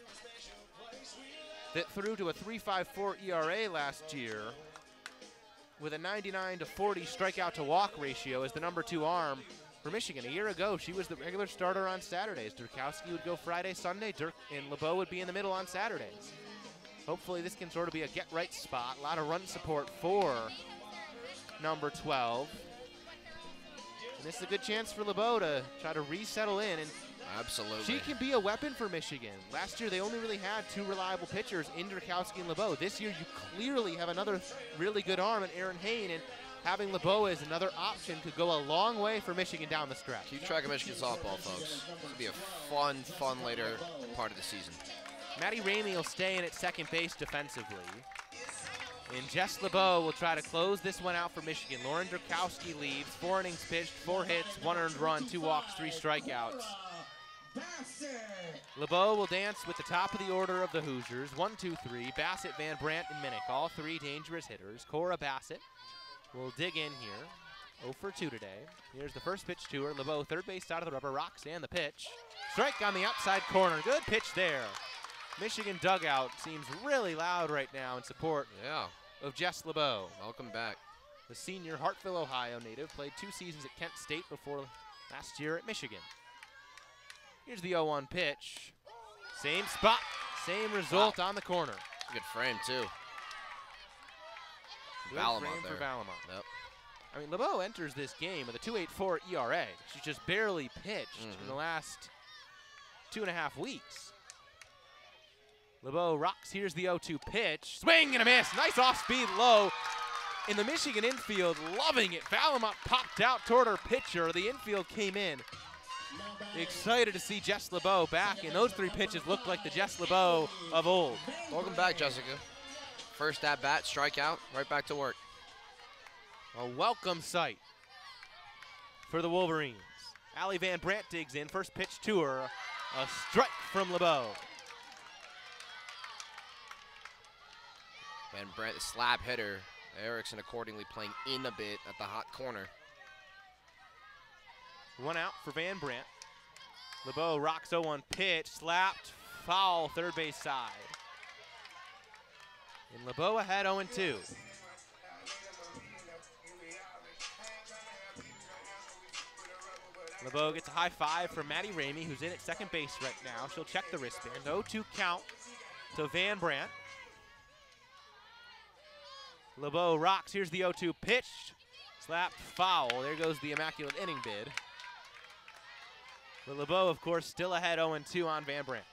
that threw to a three point five four E R A last year with a ninety-nine to forty strikeout to walk ratio as the number two arm for Michigan. A year ago, she was the regular starter on Saturdays. Durkowski would go Friday, Sunday, Dirk and LeBeau would be in the middle on Saturdays. Hopefully this can sort of be a get-right spot. A lot of run support for number twelve. And this is a good chance for LeBeau to try to resettle in. And Absolutely. she can be a weapon for Michigan. Last year, they only really had two reliable pitchers in Durkowski and LeBeau. This year, you clearly have another really good arm in Aaron Hain, and having LeBeau as another option could go a long way for Michigan down the stretch. Keep track of Michigan softball, folks. This will be a fun, fun later part of the season. Maddie Ramey will stay in at second base defensively. And Jess LeBeau will try to close this one out for Michigan. Lauren Durkowski leaves, four innings pitched, four hits, one earned run, two walks, three strikeouts. LeBeau will dance with the top of the order of the Hoosiers. One, two, three. Bassett, Van Brandt, and Minnick, all three dangerous hitters. Cora Bassett will dig in here. oh for two today. Here's the first pitch to her. LeBeau, third base side of the rubber, rocks and the pitch. Strike on the outside corner. Good pitch there. Michigan dugout seems really loud right now in support Yeah. of Jess LeBeau. Welcome back. The senior Hartville, Ohio native, played two seasons at Kent State before last year at Michigan. Here's the oh one pitch. Same spot, same result Wow. on the corner. Good frame, too. Good Valamont frame there. for Valamont. Yep. I mean, LeBeau enters this game with a two point eight four E R A. She's just barely pitched Mhm. in the last two and a half weeks. LeBeau rocks. Here's the oh two pitch. Swing and a miss. Nice off-speed low. In the Michigan infield, loving it. Valamont popped out toward her pitcher. The infield came in. Excited to see Jess LeBeau back, and those three pitches looked like the Jess LeBeau of old. Welcome back, Jessica. First at bat, strikeout, right back to work. A welcome sight for the Wolverines. Allie Van Brandt digs in. First pitch to her. A strike from LeBeau. Van Brandt, the slap hitter. Erickson accordingly playing in a bit at the hot corner. One out for Van Brandt. LeBeau rocks oh one pitch. Slapped. Foul third base side. And LeBeau ahead oh two. LeBeau gets a high five from Maddie Ramey, who's in at second base right now. She'll check the wristband. oh two count to Van Brandt. LeBeau rocks. Here's the oh two pitch. Slapped foul. There goes the immaculate inning bid. But LeBeau, of course, still ahead oh two on Van Brandt.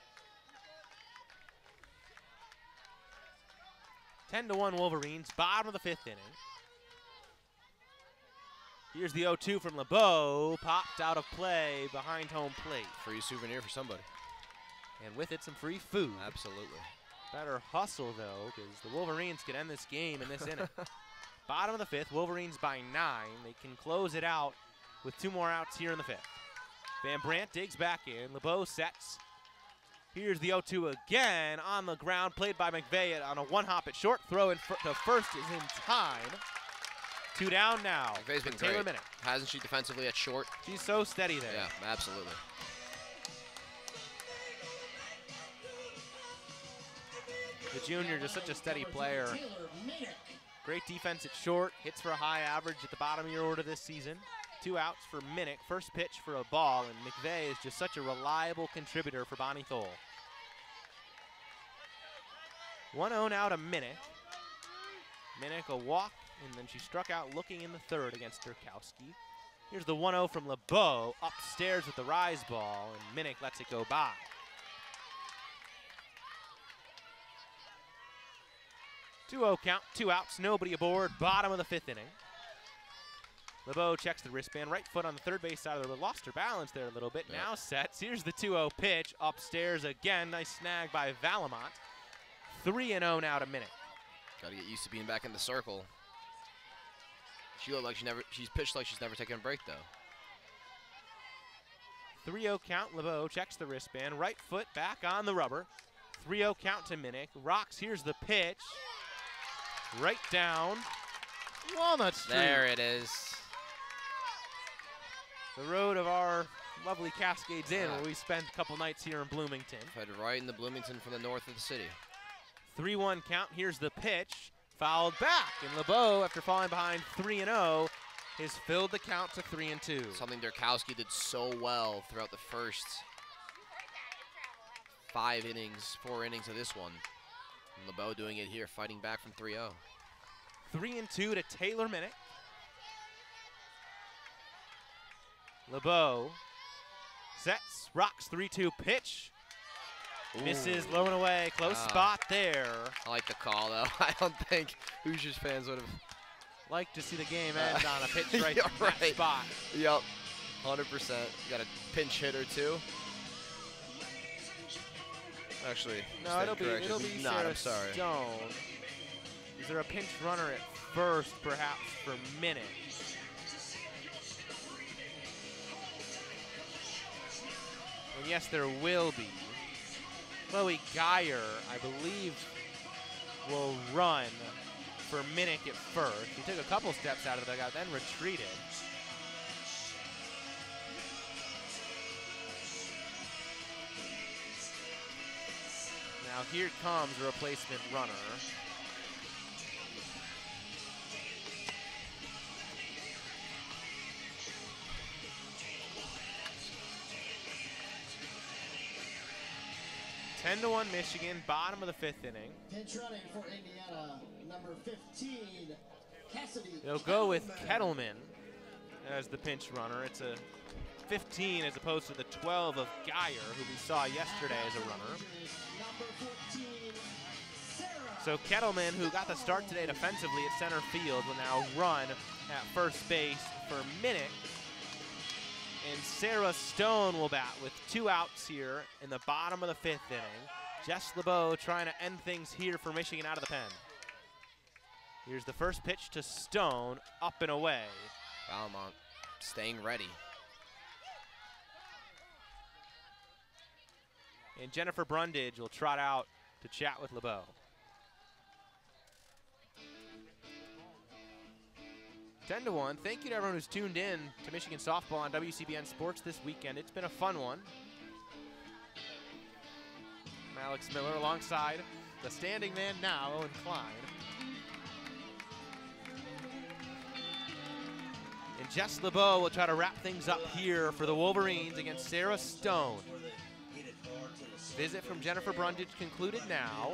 ten to one Wolverines, bottom of the fifth inning. Here's the oh two from LeBeau, popped out of play behind home plate. Free souvenir for somebody. And with it, some free food. Absolutely. Better hustle, though, because the Wolverines could end this game in this inning. Bottom of the fifth, Wolverines by nine. They can close it out with two more outs here in the fifth. Van Brandt digs back in. LeBeau sets. Here's the oh two again on the ground, played by McVeigh on a one-hop at short. Throw in to first is in time. Two down now. McVeigh's been Taylor great. Minnick. Hasn't she defensively at short? She's so steady there. Yeah, absolutely. The junior, just such a steady player. Great defense at short. Hits for a high average at the bottom of your order this season. Two outs for Minnick. First pitch for a ball, and McVeigh is just such a reliable contributor for Bonnie Thole. one oh now to Minnick. Minnick a walk, and then she struck out looking in the third against Durkowski. Here's the one oh from LeBeau, upstairs with the rise ball, and Minnick lets it go by. two oh count, two outs, nobody aboard, bottom of the fifth inning. LeBeau checks the wristband, right foot on the third base side of the road, lost her balance there a little bit, yep. Now sets. Here's the two oh pitch, upstairs again, nice snag by Valamont. three and oh now to Minnick. Got to get used to being back in the circle. She looked like she never, she's pitched like she's never taken a break though. three oh count, LeBeau checks the wristband, right foot back on the rubber. three oh count to Minnick, rocks, here's the pitch. Right down Walnut Street. There it is. The road of our lovely Cascades Inn, yeah. where we spent a couple nights here in Bloomington. Headed right into Bloomington from the north of the city. three one count, here's the pitch. Fouled back, and LeBeau, after falling behind three and oh, has filled the count to three and two. Something Durkowski did so well throughout the first five innings, four innings of this one. And LeBeau doing it here, fighting back from three oh. three and two to Taylor Minnick. LeBeau sets, rocks, three two pitch. Ooh. Misses low and away, close uh, spot there. I like the call though. I don't think Hoosiers fans would have liked to see the game end uh, on a pitch right in right. that spot. Yep, one hundred percent. You got a pinch hitter too. Actually, no, it'll be, it'll be not, Sarah I'm sorry. Stone. Is there a pinch runner at first, perhaps, for Minnick? And yes, there will be. Chloe Geyer, I believe, will run for Minnick at first. He took a couple steps out of the dugout, then retreated. Now here comes a replacement runner. ten to one Michigan, bottom of the fifth inning. Pinch running for Indiana, number fifteen, Cassidy. They'll go with Kettleman as the pinch runner. It's a fifteen as opposed to the twelve of Geyer, who we saw yesterday as a runner. So Kettleman, who got the start today defensively at center field, will now run at first base for Minnick. And Sarah Stone will bat with two outs here in the bottom of the fifth inning. Jess LeBeau trying to end things here for Michigan out of the pen. Here's the first pitch to Stone, up and away. Valmont staying ready. And Jennifer Brundage will trot out to chat with LeBeau. ten to one. Thank you to everyone who's tuned in to Michigan softball on W C B N Sports this weekend. It's been a fun one. I'm Alex Miller alongside the standing man now, Owen Klein. And Jess LeBeau will try to wrap things up here for the Wolverines against Sarah Stone. Visit from Jennifer Brundage concluded now.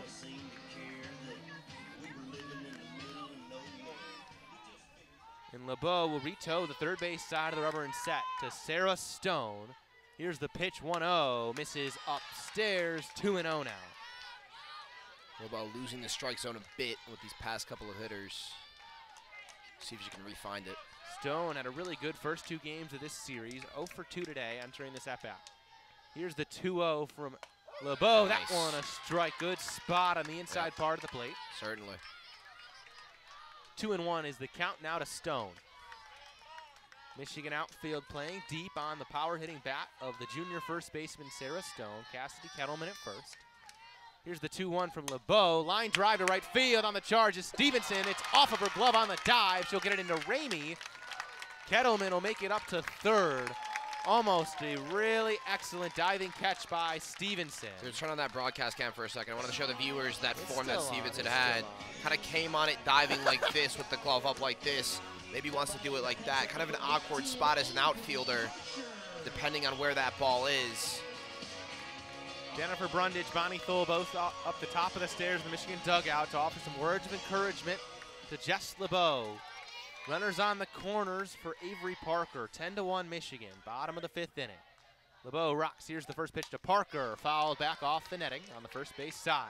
And LeBeau will retoe the third base side of the rubber and set to Sarah Stone. Here's the pitch, one oh, misses upstairs, two and oh now. LeBeau losing the strike zone a bit with these past couple of hitters. See if she can re-find it. Stone had a really good first two games of this series, oh for two today entering this at-bat. Here's the two oh from LeBeau. Nice. That one a strike, good spot on the inside yep. part of the plate. Certainly. Two and one is the count now to Stone. Michigan outfield playing deep on the power hitting bat of the junior first baseman Sarah Stone. Cassidy Kettleman at first. Here's the two one from LeBeau. Line drive to right field on the charge is Stevenson. It's off of her glove on the dive. She'll get it into Ramey. Kettleman will make it up to third. Almost a really excellent diving catch by Stevenson. So let's turn on that broadcast cam for a second. I wanted to show the viewers that It's form that still on, Stevenson it's had. still on. Kind of came on it diving like this with the glove up like this. Maybe wants to do it like that. Kind of an awkward spot as an outfielder, depending on where that ball is. Jennifer Brundage, Bonnie Thole both up the top of the stairs in the Michigan dugout to offer some words of encouragement to Jess LeBeau. Runners on the corners for Avery Parker. ten to one Michigan, bottom of the fifth inning. LeBeau rocks. Here's the first pitch to Parker, fouled back off the netting on the first base side.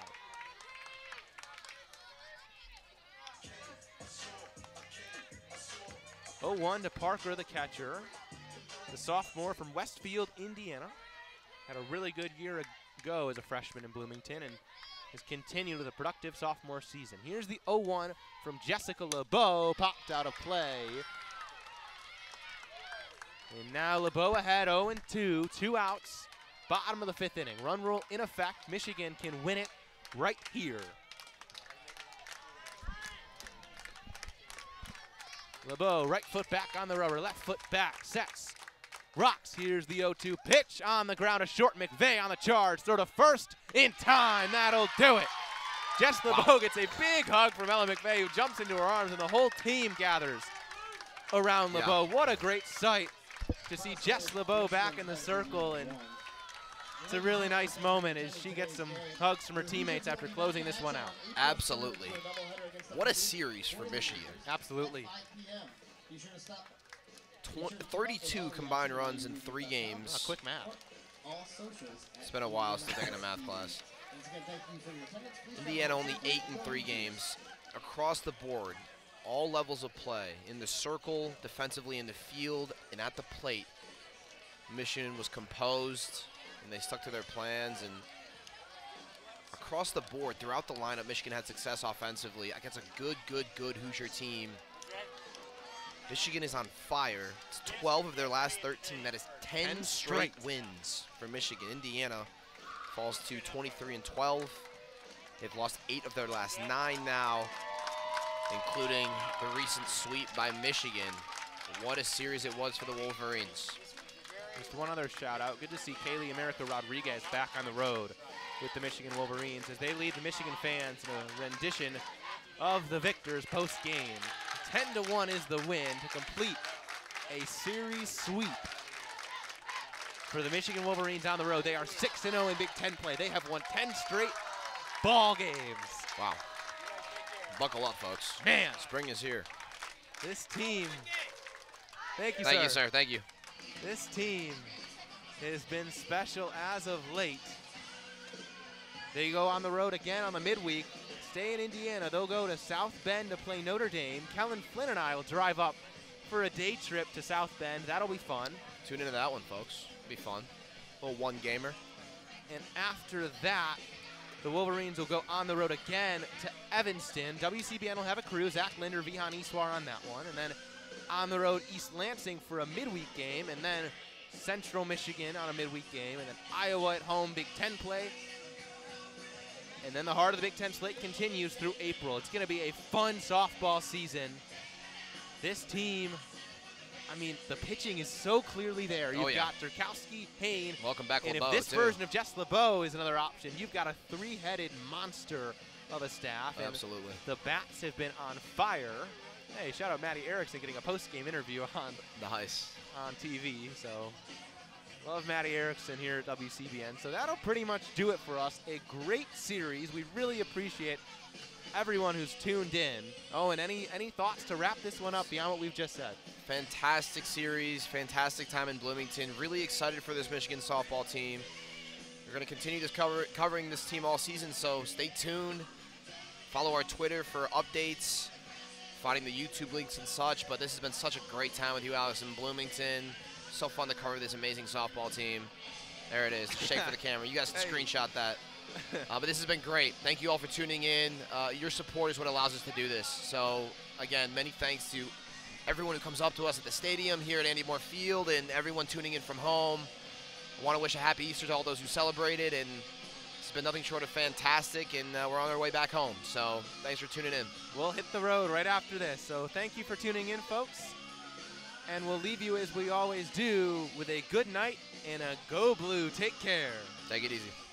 oh one to Parker, the catcher. The sophomore from Westfield, Indiana. Had a really good year ago as a freshman in Bloomington and has continued with a productive sophomore season. Here's the oh one from Jessica LeBeau, popped out of play. And now LeBeau ahead oh and two, two outs, bottom of the fifth inning. Run rule in effect. Michigan can win it right here. LeBeau, right foot back on the rubber, left foot back, sets, rocks. Here's the oh two pitch on the ground, a short. McVeigh on the charge, throw to first in time. That'll do it. Jess LeBeau wow. gets a big hug from Ella McVeigh, who jumps into her arms, and the whole team gathers around yeah. LeBeau. What a great sight to see Jess LeBeau back in the circle, and it's a really nice moment as she gets some hugs from her teammates after closing this one out. Absolutely. What a series for Michigan. Absolutely. thirty-two combined runs in three games. Oh, quick math. It's been a while since taking a math class. Indiana only eight in three games. Across the board, all levels of play, in the circle, defensively in the field, and at the plate, Michigan was composed, and they stuck to their plans. And across the board, throughout the lineup, Michigan had success offensively against a good, good, good Hoosier team. Michigan is on fire. It's twelve of their last thirteen. That is ten, ten straight wins for Michigan. Indiana falls to twenty-three and twelve. They've lost eight of their last nine now, including the recent sweep by Michigan. What a series it was for the Wolverines. Just one other shout out. Good to see Kaylee America Rodriguez back on the road with the Michigan Wolverines as they lead the Michigan fans in a rendition of the victors post game. ten to one is the win to complete a series sweep for the Michigan Wolverines on the road. They are six and oh in Big Ten play. They have won ten straight ball games. Wow. Buckle up, folks. Man. Spring is here. This team, thank you, thank sir. you, sir. Thank you. This team has been special as of late. They go on the road again on the midweek. Stay in Indiana. They'll go to South Bend to play Notre Dame. Kellen Flynn and I will drive up for a day trip to South Bend. That'll be fun. Tune into that one, folks. It'll be fun. A little one-gamer. And after that, the Wolverines will go on the road again to Evanston. W C B N will have a crew. Zach Linder, Vihan Iswar on that one. And then on the road, East Lansing for a midweek game. And then Central Michigan on a midweek game. And then Iowa at home, Big Ten play. And then the heart of the Big Ten slate continues through April. It's going to be a fun softball season. This team, I mean, the pitching is so clearly there. You've oh, yeah. got Durkowski, Hain. Welcome back, And LeBeau, if this too. version of Jess LeBeau is another option, you've got a three-headed monster of a staff. And absolutely. The bats have been on fire. Hey, shout out Maddie Erickson getting a post-game interview on, nice. on T V. So love Maddie Erickson here at W C B N. So that'll pretty much do it for us. A great series. We really appreciate everyone who's tuned in. Oh, and any any thoughts to wrap this one up beyond what we've just said? Fantastic series. Fantastic time in Bloomington. Really excited for this Michigan softball team. We're going to continue this cover, covering this team all season, so stay tuned. Follow our Twitter for updates, finding the YouTube links and such. But this has been such a great time with you, Alex, in Bloomington. So fun to cover this amazing softball team. There it is. Shake for the camera. You guys can Hey. screenshot that. Uh, but this has been great. Thank you all for tuning in. Uh, your support is what allows us to do this. So, again, many thanks to everyone who comes up to us at the stadium here at Andy Moore Field and everyone tuning in from home. I want to wish a happy Easter to all those who celebrated. And it's been nothing short of fantastic. And uh, we're on our way back home. So, thanks for tuning in. We'll hit the road right after this. So thank you for tuning in, folks. And we'll leave you as we always do with a good night and a go blue. Take care. Take it easy.